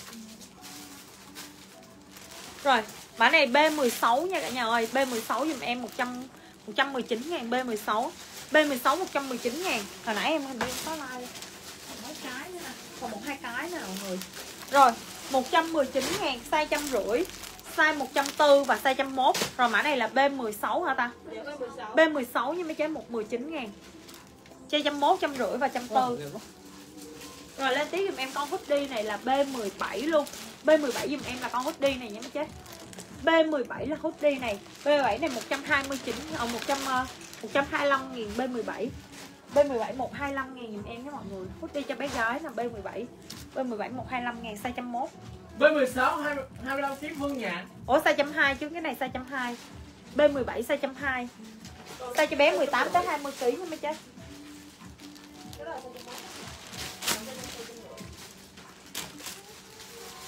A: Rồi, mã này B mười sáu nha cả nhà ơi. B mười sáu dùm em một trăm, một trăm mười chín ngàn B mười sáu. B mười sáu một trăm mười chín ngàn. Hồi nãy em hình như có like còn mấy cái nữa nè. Còn một hai cái nè mọi người. Rồi, một trăm mười chín ngàn, size trăm rưỡi, size một trăm bốn mươi và size một trăm mốt. Rồi mã này là B mười sáu hả ta? B mười sáu nhưng mấy trái một trăm mười chín ngàn. Chơi một trăm mốt, một trăm rưỡi và một trăm bốn mươi. Rồi lên tí dùm em con hoodie này là B mười bảy luôn. B mười bảy dùm em là con hoodie này nha mấy chế. B mười bảy là hoodie này. B mười bảy này một trăm hai mươi chín, ờ, một trăm, một trăm hai mươi lăm ngàn B mười bảy. B mười bảy một trăm hai mươi lăm ngàn dùm em nha mọi người. Hoodie cho bé gái là B mười bảy. B mười bảy một trăm hai mươi lăm ngàn, size một trăm mốt.
D: B mười sáu hai mươi lăm kiếm Phương Nhạn.
A: Ủa size một trăm hai mươi chứ, cái này size một trăm hai mươi. B mười bảy size một trăm hai mươi. Size cho bé mười tám tới hai mươi ki lô gam nha mấy chế.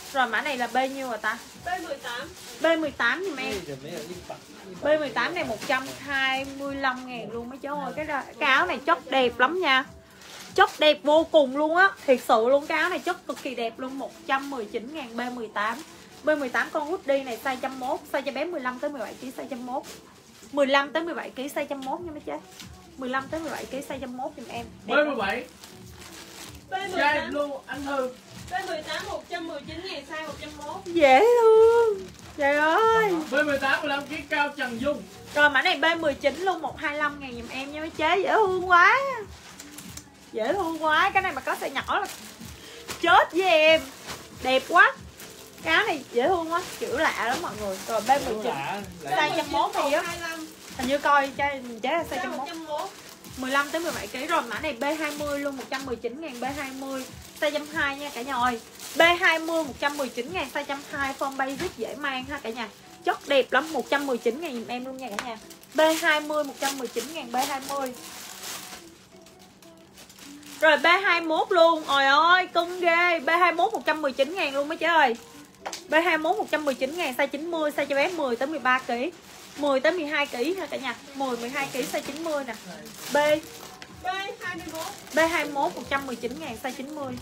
A: Rồi mã này là B nhiêu rồi ta?
F: B mười tám.
A: B mười tám giùm em. B mười tám này một trăm hai mươi lăm ngàn luôn mấy cháu ơi. Cái, đó, cái áo này chất đẹp lắm nha. Chất đẹp vô cùng luôn á. Thiệt sự luôn, cái áo này chất cực kỳ đẹp luôn. Một trăm mười chín ngàn B mười tám. B mười tám con hoodie này size một trăm mốt. Size cho bé mười lăm tới mười bảy ki lô gam size một trăm mốt. mười lăm tới mười bảy ki lô gam size một trăm mốt nha mấy chế. mười lăm tới mười bảy ki lô gam size một trăm mốt giùm em.
D: B mười bảy.
F: B mười
D: Size
F: tám.
D: blue anh Thư.
F: B mười tám một trăm mười chín ngàn size một trăm mốt.
A: Dễ thương. Trời ơi.
D: B mười tám mười lăm ki lô gam cao Trần Dung.
A: Rồi mã này B mười chín luôn, một trăm hai mươi lăm ngàn giùm em nha mấy chế. Dễ thương quá. Dễ thương quá. Cái này mà có size nhỏ là chết với em. Đẹp quá. Cái áo này dễ thương quá, chữ lạ lắm mọi người. Rồi B mười chín size một trăm mốt này á. Hình như coi cho chế là size một trăm mốt. mười lăm tới mười bảy ki lô gam. Rồi mã này B hai mươi luôn, một trăm mười chín ngàn B hai mươi. Size một trăm hai mươi nha cả nhà ơi. B hai mươi một trăm mười chín ngàn size một trăm hai mươi, form basic dễ mang ha cả nhà. Chất đẹp lắm, một trăm mười chín ngàn giùm em luôn nha cả nhà. B hai mươi một trăm mười chín ngàn B hai mươi. Rồi B hai mốt luôn. Ôi ơi cưng ghê. B hai mốt một trăm mười chín ngàn luôn mấy chế ơi. B hai mốt một trăm mười chín ngàn size chín mươi, size cho bé mười tới mười ba ki lô gam. mười tới mười hai ki lô gam ha cả nhà. mười mười hai ki lô gam size chín mươi nè. B
F: B hai mươi mốt.
A: B hai mốt một trăm mười chín ngàn size chín mươi.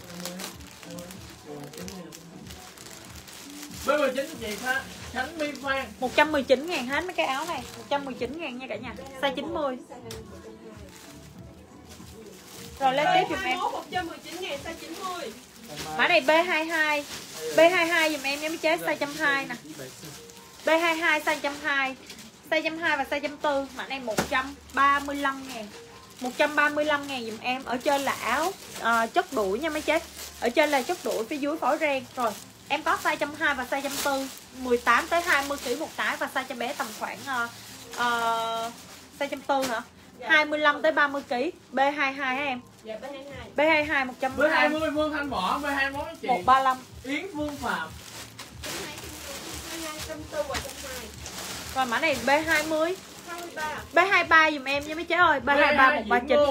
D: B mười chín chị Pha Khánh My Phan.
A: một trăm mười chín ngàn hết mấy cái áo này. một trăm mười chín ngàn nha cả nhà. Size chín mươi. Rồi lên tiếp giùm em.
F: một trăm mười chín ngàn size chín mươi.
A: Mã này B hai mươi hai. B hai mươi hai giùm em nha mấy chế, size một trăm hai mươi nè. B hai mươi hai size một trăm hai mươi. Size một trăm hai mươi và size một trăm bốn mươi. Mã này một trăm ba mươi lăm ngàn. một trăm ba mươi lăm ngàn giùm em. Ở trên là áo uh, chất đuổi nha mấy chế. Ở trên là chất đuổi, phía dưới phối ren. Rồi em có size một trăm hai mươi và size một trăm bốn mươi. mười tám tới hai mươi ki lô gam một cái. Và size cho bé tầm khoảng uh, uh, size một trăm bốn mươi hả? Dạ. hai mươi lăm tới ba mươi ki lô gam. B hai mươi hai hả em?
F: Dạ B hai mươi hai.
A: B hai mươi hai một trăm
D: B hai mươi Vương Thanh Võ. B hai mươi mốt chị
A: một trăm ba mươi lăm.
D: Yến Phương Phạm.
F: hai mươi hai, một trăm bốn mươi và một trăm hai mươi.
A: Rồi mã này B hai mươi.
F: hai mươi ba.
A: B hai mươi ba dùm em nha mấy chế ơi. B hai mươi ba một trăm ba mươi chín.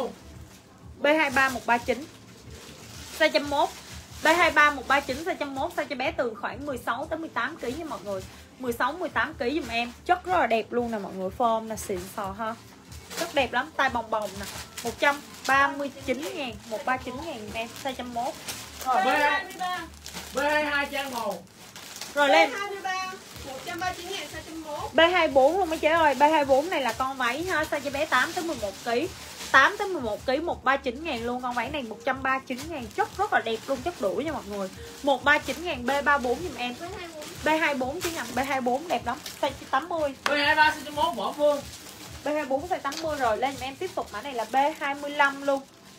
A: B hai mươi ba một trăm ba mươi chín. Size một trăm mốt. B hai mươi ba một trăm ba mươi chín size một trăm mốt, size cho bé từ khoảng mười sáu tới mười tám ki lô gam nha mọi người. mười sáu mười tám ki lô gam dùm em. Chất rất là đẹp luôn nè mọi người, form là xịn sò ha. Rất đẹp lắm, tay bồng bồng nè. một trăm ba mươi chín ngàn, một trăm ba mươi chín ngàn dùm em, size một trăm mốt. Rồi
D: B hai mươi ba. B hai mươi hai trang màu.
A: Rồi lên.
F: B hai mươi ba một trăm ba mươi chín ngàn size một trăm mốt.
A: B hai mươi bốn luôn mấy chế ơi. B hai mươi bốn này là con váy ha, size cho bé tám tới mười một ki lô gam. tám tới mười một ki lô gam, một trăm ba mươi chín ngàn luôn. Con váy này một trăm ba mươi chín ngàn, chất rất là đẹp luôn, chất đuổi nha mọi người. một trăm ba mươi chín ngàn. B ba mươi bốn giùm em. B hai mươi bốn chứ nhầm, B hai mươi bốn đẹp lắm, size tám mươi.
D: B hai mươi ba size mốt Võ Phương.
A: B hai mươi bốn size tám mươi. Rồi lên giùm em tiếp tục mã này là B hai mươi lăm luôn.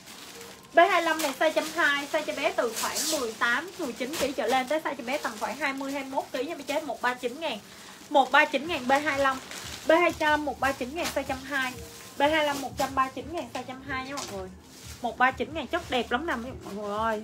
A: B hai mươi lăm này size một trăm hai mươi, size cho bé từ khoảng mười tám mười chín ki lô gam trở lên tới size cho bé tầm khoảng hai mươi hai mươi mốt ki lô gam nha bé chế. một trăm ba mươi chín ngàn. một trăm ba mươi chín ngàn B hai mươi lăm. B hai trăm một trăm ba mươi chín ngàn size một trăm hai mươi. B hai mươi lăm một trăm ba mươi chín ngàn size một trăm hai mươi nha mọi người. một trăm ba mươi chín ngàn, chất đẹp lắm nè mọi người ơi.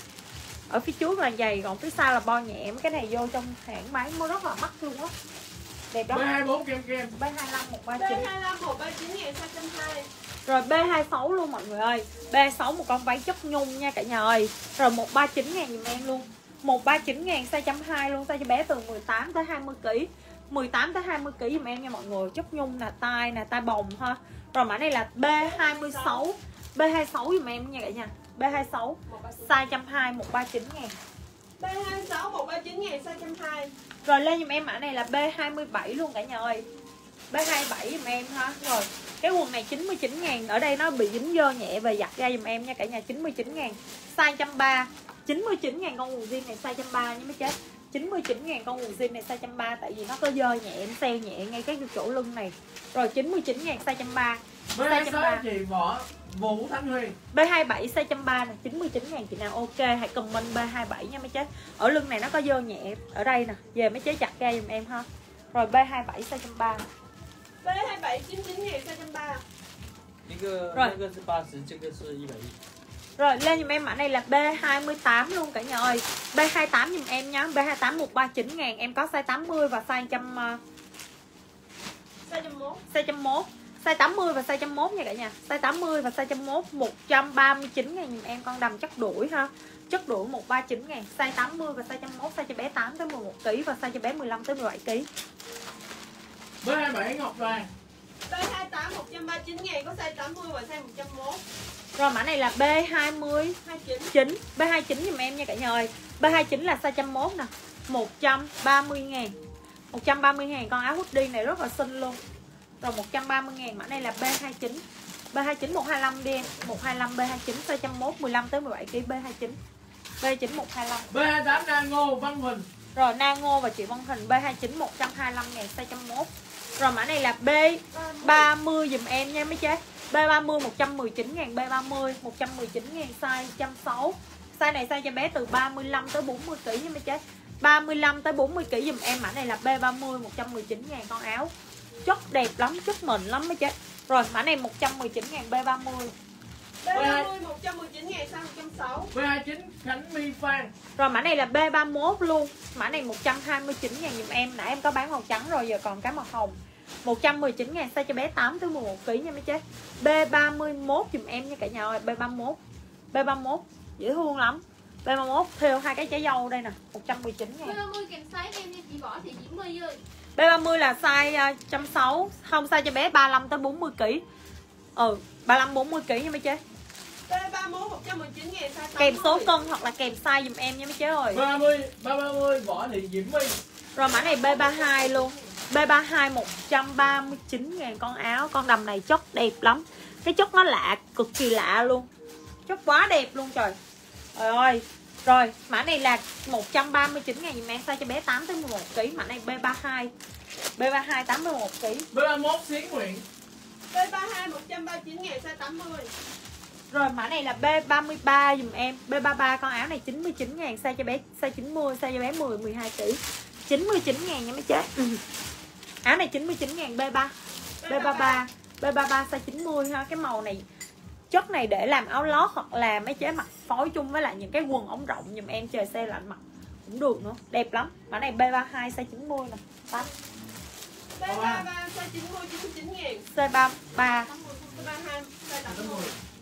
A: Ở phía trước là dày, còn phía sau là bo nhẹ. Cái này vô trong hãng bán nó rất là mắc luôn á. Đẹp lắm.
D: B hai mươi bốn kem kem.
A: B hai mươi lăm một trăm ba
F: B
A: mươi chín.
F: hai mươi lăm một trăm ba mươi chín ngàn size một trăm hai mươi.
A: Rồi B hai mươi sáu luôn mọi người ơi. B hai mươi sáu một con váy chất nhung nha cả nhà ơi. Rồi một trăm ba mươi chín ngàn dùm em luôn. một trăm ba mươi chín ngàn size một trăm hai mươi luôn, size cho bé từ mười tám tới hai mươi ki lô gam. mười tám tới hai mươi ki lô gam dùm em nha mọi người. Chất nhung là tay nè, tay bồng ha. Rồi mã này là B hai mươi sáu. B hai mươi sáu dùm em nha cả nhà. B hai mươi sáu size một trăm hai mươi, một trăm ba mươi chín ngàn.
F: B hai mươi sáu một trăm ba mươi chín ngàn size một trăm hai mươi.
A: Rồi lên dùm em mã này là B hai mươi bảy luôn cả nhà ơi. B hai mươi bảy dùm em ha. Rồi cái quần này chín mươi chín ngàn. Ở đây nó bị dính dơ nhẹ về giặt ra dùm em nha cả nhà. Chín mươi chín ngàn, size một trăm ba mươi. chín mươi chín ngàn con quần jean này size một trăm ba mươi nha mấy chết. chín mươi chín ngàn con quần jean này size một trăm ba mươi. Tại vì nó có dơ nhẹ, em sale nhẹ ngay cái chỗ lưng này. Rồi chín mươi chín ngàn size một trăm ba mươi.
D: B hai mươi sáu chị Võ Vũ Thanh Huyền.
A: B hai mươi bảy size một trăm ba mươi nè, chín mươi chín ngàn chị nào ok hãy comment B hai mươi bảy nha mấy chế. Ở lưng này nó có dơ nhẹ ở đây nè, về mấy chế chặt ra giùm em ha. Rồi B hai mươi bảy size một trăm ba mươi.
F: B hai mươi bảy chín mươi chín ngàn size một trăm ba mươi.
E: 一个
A: Rồi.
E: 那个是八十，这个是一百一。
A: Rồi lên giùm em mã này là B hai mươi tám luôn cả nhà ơi. B hai mươi tám giùm em nhá. B hai mươi tám một trăm ba mươi chín ngàn. Em có size tám mươi và size một trăm uh,
F: Size một trăm mốt.
A: size một trăm mốt. Size tám mươi và size một trăm mốt nha cả nhà. Size tám mươi và size một trăm mốt một trăm ba mươi chín ngàn dùm em. Con đầm chất đuổi ha. Chất đuổi một trăm ba mươi chín ngàn. Size tám mươi và size một trăm mốt, size cho bé tám tới mười một ký và size cho bé mười lăm tới mười bảy ký.
D: B hai bảy Ngọc Đoàn.
F: B hai tám một trăm ba mươi chín ngàn, có size tám mươi và size một trăm mốt.
A: Rồi mã này là B hai mươi
F: hai mươi
A: chín, B hai mươi chín dùm em nha cả nhà ơi. B hai mươi chín là size một trăm mốt nè, một trăm ba mươi ngàn. một trăm ba mươi ngàn con áo hoodie này rất là xinh luôn. Rồi một trăm ba mươi ngàn, mã này là B hai mươi chín. B hai mươi chín một trăm hai mươi lăm đi em, một trăm hai mươi lăm B hai mươi chín size một trăm mốt mười lăm tới mười bảy ký B hai mươi chín. B hai mươi chín một trăm hai mươi lăm.
D: B hai tám Nano Văn Huỳnh.
A: Rồi Nano và chị Văn Huỳnh B hai mươi chín một trăm hai mươi lăm ngàn size một trăm mốt. Rồi mã này là B ba mươi dùm em nha mấy chế. B ba mươi một trăm mười chín ngàn, B ba mươi một trăm mười chín ngàn size một trăm sáu mươi. Size này size cho bé từ ba mươi lăm tới bốn mươi ký nha mấy chế. ba mươi lăm tới bốn mươi ký dùm em. Mã này là B ba mươi một trăm mười chín ngàn con áo. Chất đẹp lắm, chất mịn lắm mấy chế. Rồi mã này một trăm mười chín ngàn B ba mươi.
F: B ba mươi một trăm mười chín ngàn, size một trăm sáu mươi.
D: B hai chín Khánh My Phan.
A: Rồi mã này là B ba mốt luôn. Mã này một trăm hai mươi chín ngàn dùm em. Nãy em có bán màu trắng rồi, giờ còn cái màu hồng. một trăm mười chín ngàn size cho bé tám tới mười một ký nha mấy chế. B ba mươi mốt dùm em nha cả nhà ơi. B ba mươi mốt. B ba mươi mốt dễ thương lắm. B ba mươi mốt theo hai cái trái dâu đây nè, một trăm mười chín ngàn.
C: B ba mươi kèm size em nha chị Võ Thị Diễm My ơi.
A: B ba mươi là size một trăm sáu mươi, không size cho bé ba mươi lăm tới bốn mươi ký. Ừ, ba mươi lăm bốn mươi ký nha mấy chế.
F: B ba mươi mốt một trăm mười chín ngàn, size tám mươi.
A: Kèm số cân hoặc là kèm size dùm em nha mấy chế ơi.
D: ba mươi, ba ba mươi Võ Thị Diễm My.
A: Rồi mã này B ba mươi hai luôn. B ba mươi hai một trăm ba mươi chín ngàn con áo. Con đầm này chất đẹp lắm. Cái chất nó lạ, cực kỳ lạ luôn. Chất quá đẹp luôn trời. Trời ơi. Rồi mã này là một trăm ba mươi chín ngàn dùm em. Size cho bé tám tới mười một ký. Mã này B ba mươi hai. B ba mươi hai tám mươi mốt ký.
D: B ba mươi mốt Xuyến Nguyễn.
F: B ba mươi hai một trăm ba mươi chín ngàn, size tám mươi.
A: Rồi mã này là B ba mươi ba dùm em. B ba mươi ba con áo này chín mươi chín ngàn. Size cho bé size chín mươi. Size cho bé mười, mười hai ký. chín mươi chín ngàn nha mấy chế. Ừ. Áo này chín mươi chín ngàn B ba. B ba mươi ba. B ba mươi ba size chín mươi ha. Cái màu này chất này để làm áo lót hoặc là mấy chế mặc phối chung với lại những cái quần ống rộng dùm em trời xe lạnh mặc cũng được nữa. Đẹp lắm. Mã này B ba mươi hai size chín mươi nè. Tắt.
F: B ba mươi ba size chín mươi, chín mươi chín ngàn.
A: C ba mươi ba.
F: B ba mươi hai size tám mươi.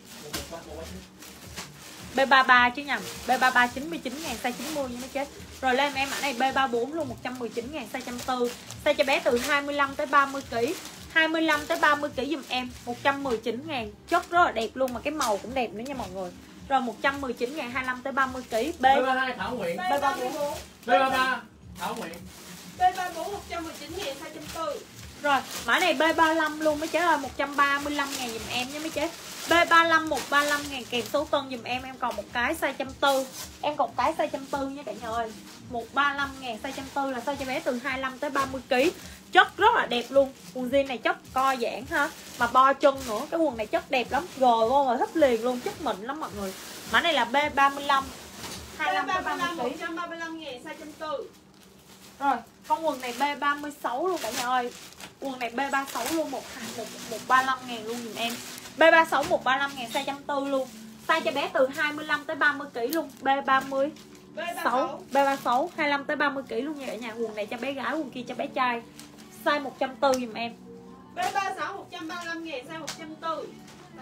A: B ba mươi ba chứ nhầm. B ba mươi ba chín mươi chín ngàn size chín mươi nha mấy chế. Rồi lên em mã này B ba mươi bốn luôn một trăm mười chín ngàn size một trăm bốn mươi. Size cho bé từ hai mươi lăm tới ba mươi ký. hai mươi lăm tới ba mươi ký dùm em, một trăm mười chín ngàn. Chất rất là đẹp luôn mà cái màu cũng đẹp nữa nha mọi người. Rồi một trăm mười chín ngàn hai mươi lăm tới ba mươi ký. B
D: B ba mươi hai Thảo Nguyễn.
F: B ba mươi bốn.
D: B ba mươi ba Thảo Nguyễn.
F: B ba mươi bốn một trăm mười chín ngàn, size một trăm bốn mươi.
A: Rồi, mã này B ba mươi lăm luôn mấy chế ơi, một trăm ba mươi lăm ngàn dùm em nha mấy chế. B ba mươi lăm một trăm ba mươi lăm ngàn kèm số cân dùm em, em còn một cái size một trăm bốn mươi. Em còn một cái size một trăm bốn mươi nha cả nhà ơi. một trăm ba mươi lăm ngàn size một trăm bốn mươi là size cho bé từ hai mươi lăm tới ba mươi ký. Chất rất là đẹp luôn. Quần jean này chất co giãn ha, mà bo chân nữa. Cái quần này chất đẹp lắm, gờ vô mà thích liền luôn, chất mịn lắm mọi người. Mã này là B ba mươi lăm hai mươi lăm tới ba mươi ký.
F: một trăm ba mươi lăm ngàn, size một trăm bốn mươi.
A: Rồi, con quần này B ba mươi sáu luôn cả nhà ơi. Quần này B ba mươi sáu luôn, một trăm ba mươi lăm ngàn luôn dùm em. B ba mươi sáu một trăm ba mươi lăm ngàn, size một trăm bốn mươi luôn. Size cho bé từ hai mươi lăm tới ba mươi ký luôn. B ba mươi sáu, B ba mươi sáu hai mươi lăm tới ba mươi ký luôn nha cả nhà. Quần này cho bé gái, quần kia cho bé trai. Size một trăm bốn mươi dùm em.
F: B ba mươi sáu một trăm ba mươi lăm ngàn, size một trăm bốn mươi.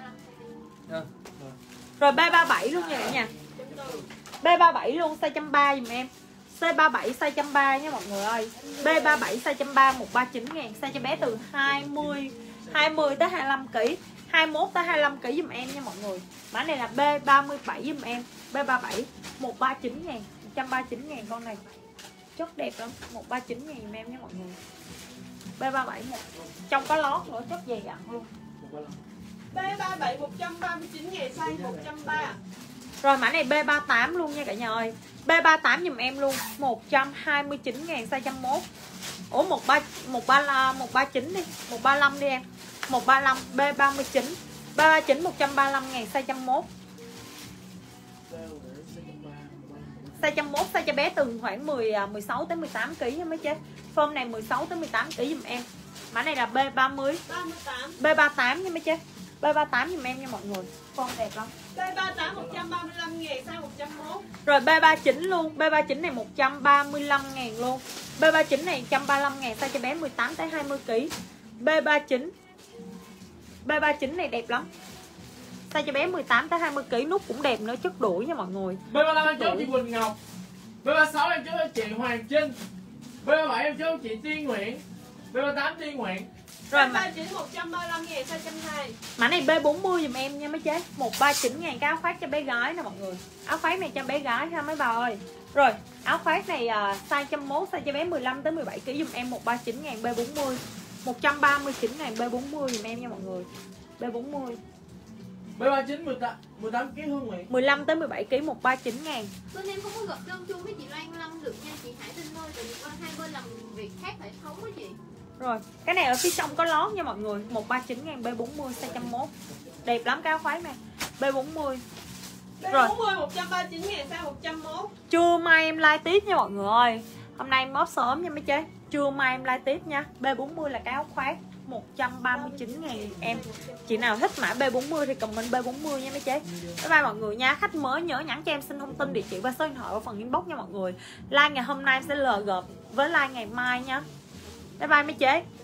A: Rồi B ba mươi bảy luôn nha cả nhà. B ba mươi bảy luôn, size một trăm ba mươi dùm em. C ba mươi bảy size một trăm ba mươi nha mọi người ơi. B ba mươi bảy size một trăm ba mươi, một trăm ba mươi chín ngàn. Size cho bé từ hai mươi, hai mươi tới hai mươi lăm ký. hai mươi mốt tới hai mươi lăm ký dùm em nha mọi người. Mã này là B ba mươi bảy dùm em. B ba mươi bảy một trăm ba mươi chín ngàn, một trăm ba mươi chín ngàn con này. Chất đẹp lắm, một trăm ba mươi chín ngàn dùm em nha mọi người. B ba mươi bảy một trong có lót nữa, chất dày dặn luôn.
F: B ba mươi bảy một trăm ba mươi chín ngàn, size một trăm ba mươi.
A: Rồi mã này B ba mươi tám luôn nha cả nhà ơi. B ba mươi tám dùm em luôn, một trăm hai mươi chín ngàn, size một trăm mốt. Ủa một ba một ba một ba chín đi, một ba lăm đi em. một ba lăm B ba mươi chín. B ba mươi chín một trăm ba mươi lăm ngàn, size một trăm mốt. Size một trăm mốt, size cho bé từ khoảng mười, mười sáu tới mười tám ký nha mấy chế. Form này mười sáu tới mười tám ký dùm em. Mã này là B ba mươi,
F: ba mươi tám.
A: B ba mươi tám nha mấy chế. B ba mươi tám dùm em nha mọi người. Form đẹp lắm.
F: B ba mươi tám một trăm ba mươi lăm ngàn, size một trăm mốt.
A: Rồi B ba mươi chín luôn, B ba mươi chín này một trăm ba mươi lăm ngàn luôn. B ba mươi chín này một trăm ba mươi lăm ngàn, size cho bé mười tám tới hai mươi ký. B ba mươi chín B ba chín này đẹp lắm. Size cho bé mười tám tới hai mươi ki lô gam, nút cũng đẹp nữa, chất đuổi nha mọi người.
D: B ba lăm em chốt chị Quỳnh Ngọc. B ba sáu em chốt cho chị Hoàng Trinh. B ba bảy em chốt cho chị Tiên Nguyễn. B ba tám Tiên Nguyễn.
A: Rồi
F: B
A: mà
F: ba chín một trăm ba mươi lăm ngàn, size một trăm hai mươi.
A: mã này B bốn mươi dùm em nha mấy chế. một trăm ba mươi chín ngàn cái áo khoác cho bé gái nè mọi người. Áo khoác này cho bé gái ha mấy bà ơi. Rồi, áo khoác này uh, size một trăm mốt, size cho bé mười lăm tới mười bảy ki lô gam dùm em một trăm ba mươi chín ngàn B bốn mươi. một trăm ba mươi chín ngàn B bốn mươi dùm em nha mọi người. B bốn mươi.
D: B ba chín mười tám ki lô gam Hương Nguyễn.
A: mười lăm tới mười bảy ki lô gam một trăm ba mươi chín ngàn.
C: Bên em không có gặp đơn chung với chị Loan Lâm được nha, chị Hải tin thôi, tại vì qua hai bên làm việc khác hệ thống á chị.
A: Rồi, cái này ở phía trong có lót nha mọi người, một trăm ba mươi chín ngàn B bốn mươi size một trăm mốt. Đẹp lắm cái áo khoác này. B bốn mươi.
F: B bốn mươi một trăm ba mươi chín ngàn, size một trăm mốt.
A: Trưa mai em live tiếp nha mọi người ơi. Hôm nay em bóp sớm nha mấy chế. Trưa mai em live tiếp nha. B bốn mươi là cái áo khoác một trăm ba mươi chín ngàn em. Chị nào thích mã B bốn mươi thì comment B bốn mươi nha mấy chế. Bye bye mọi người nha. Khách mới nhớ nhắn cho em xin thông tin địa chỉ và số điện thoại ở phần inbox nha mọi người. Like ngày hôm nay em sẽ lờ gợp với like ngày mai nha. Bye bye mấy chế.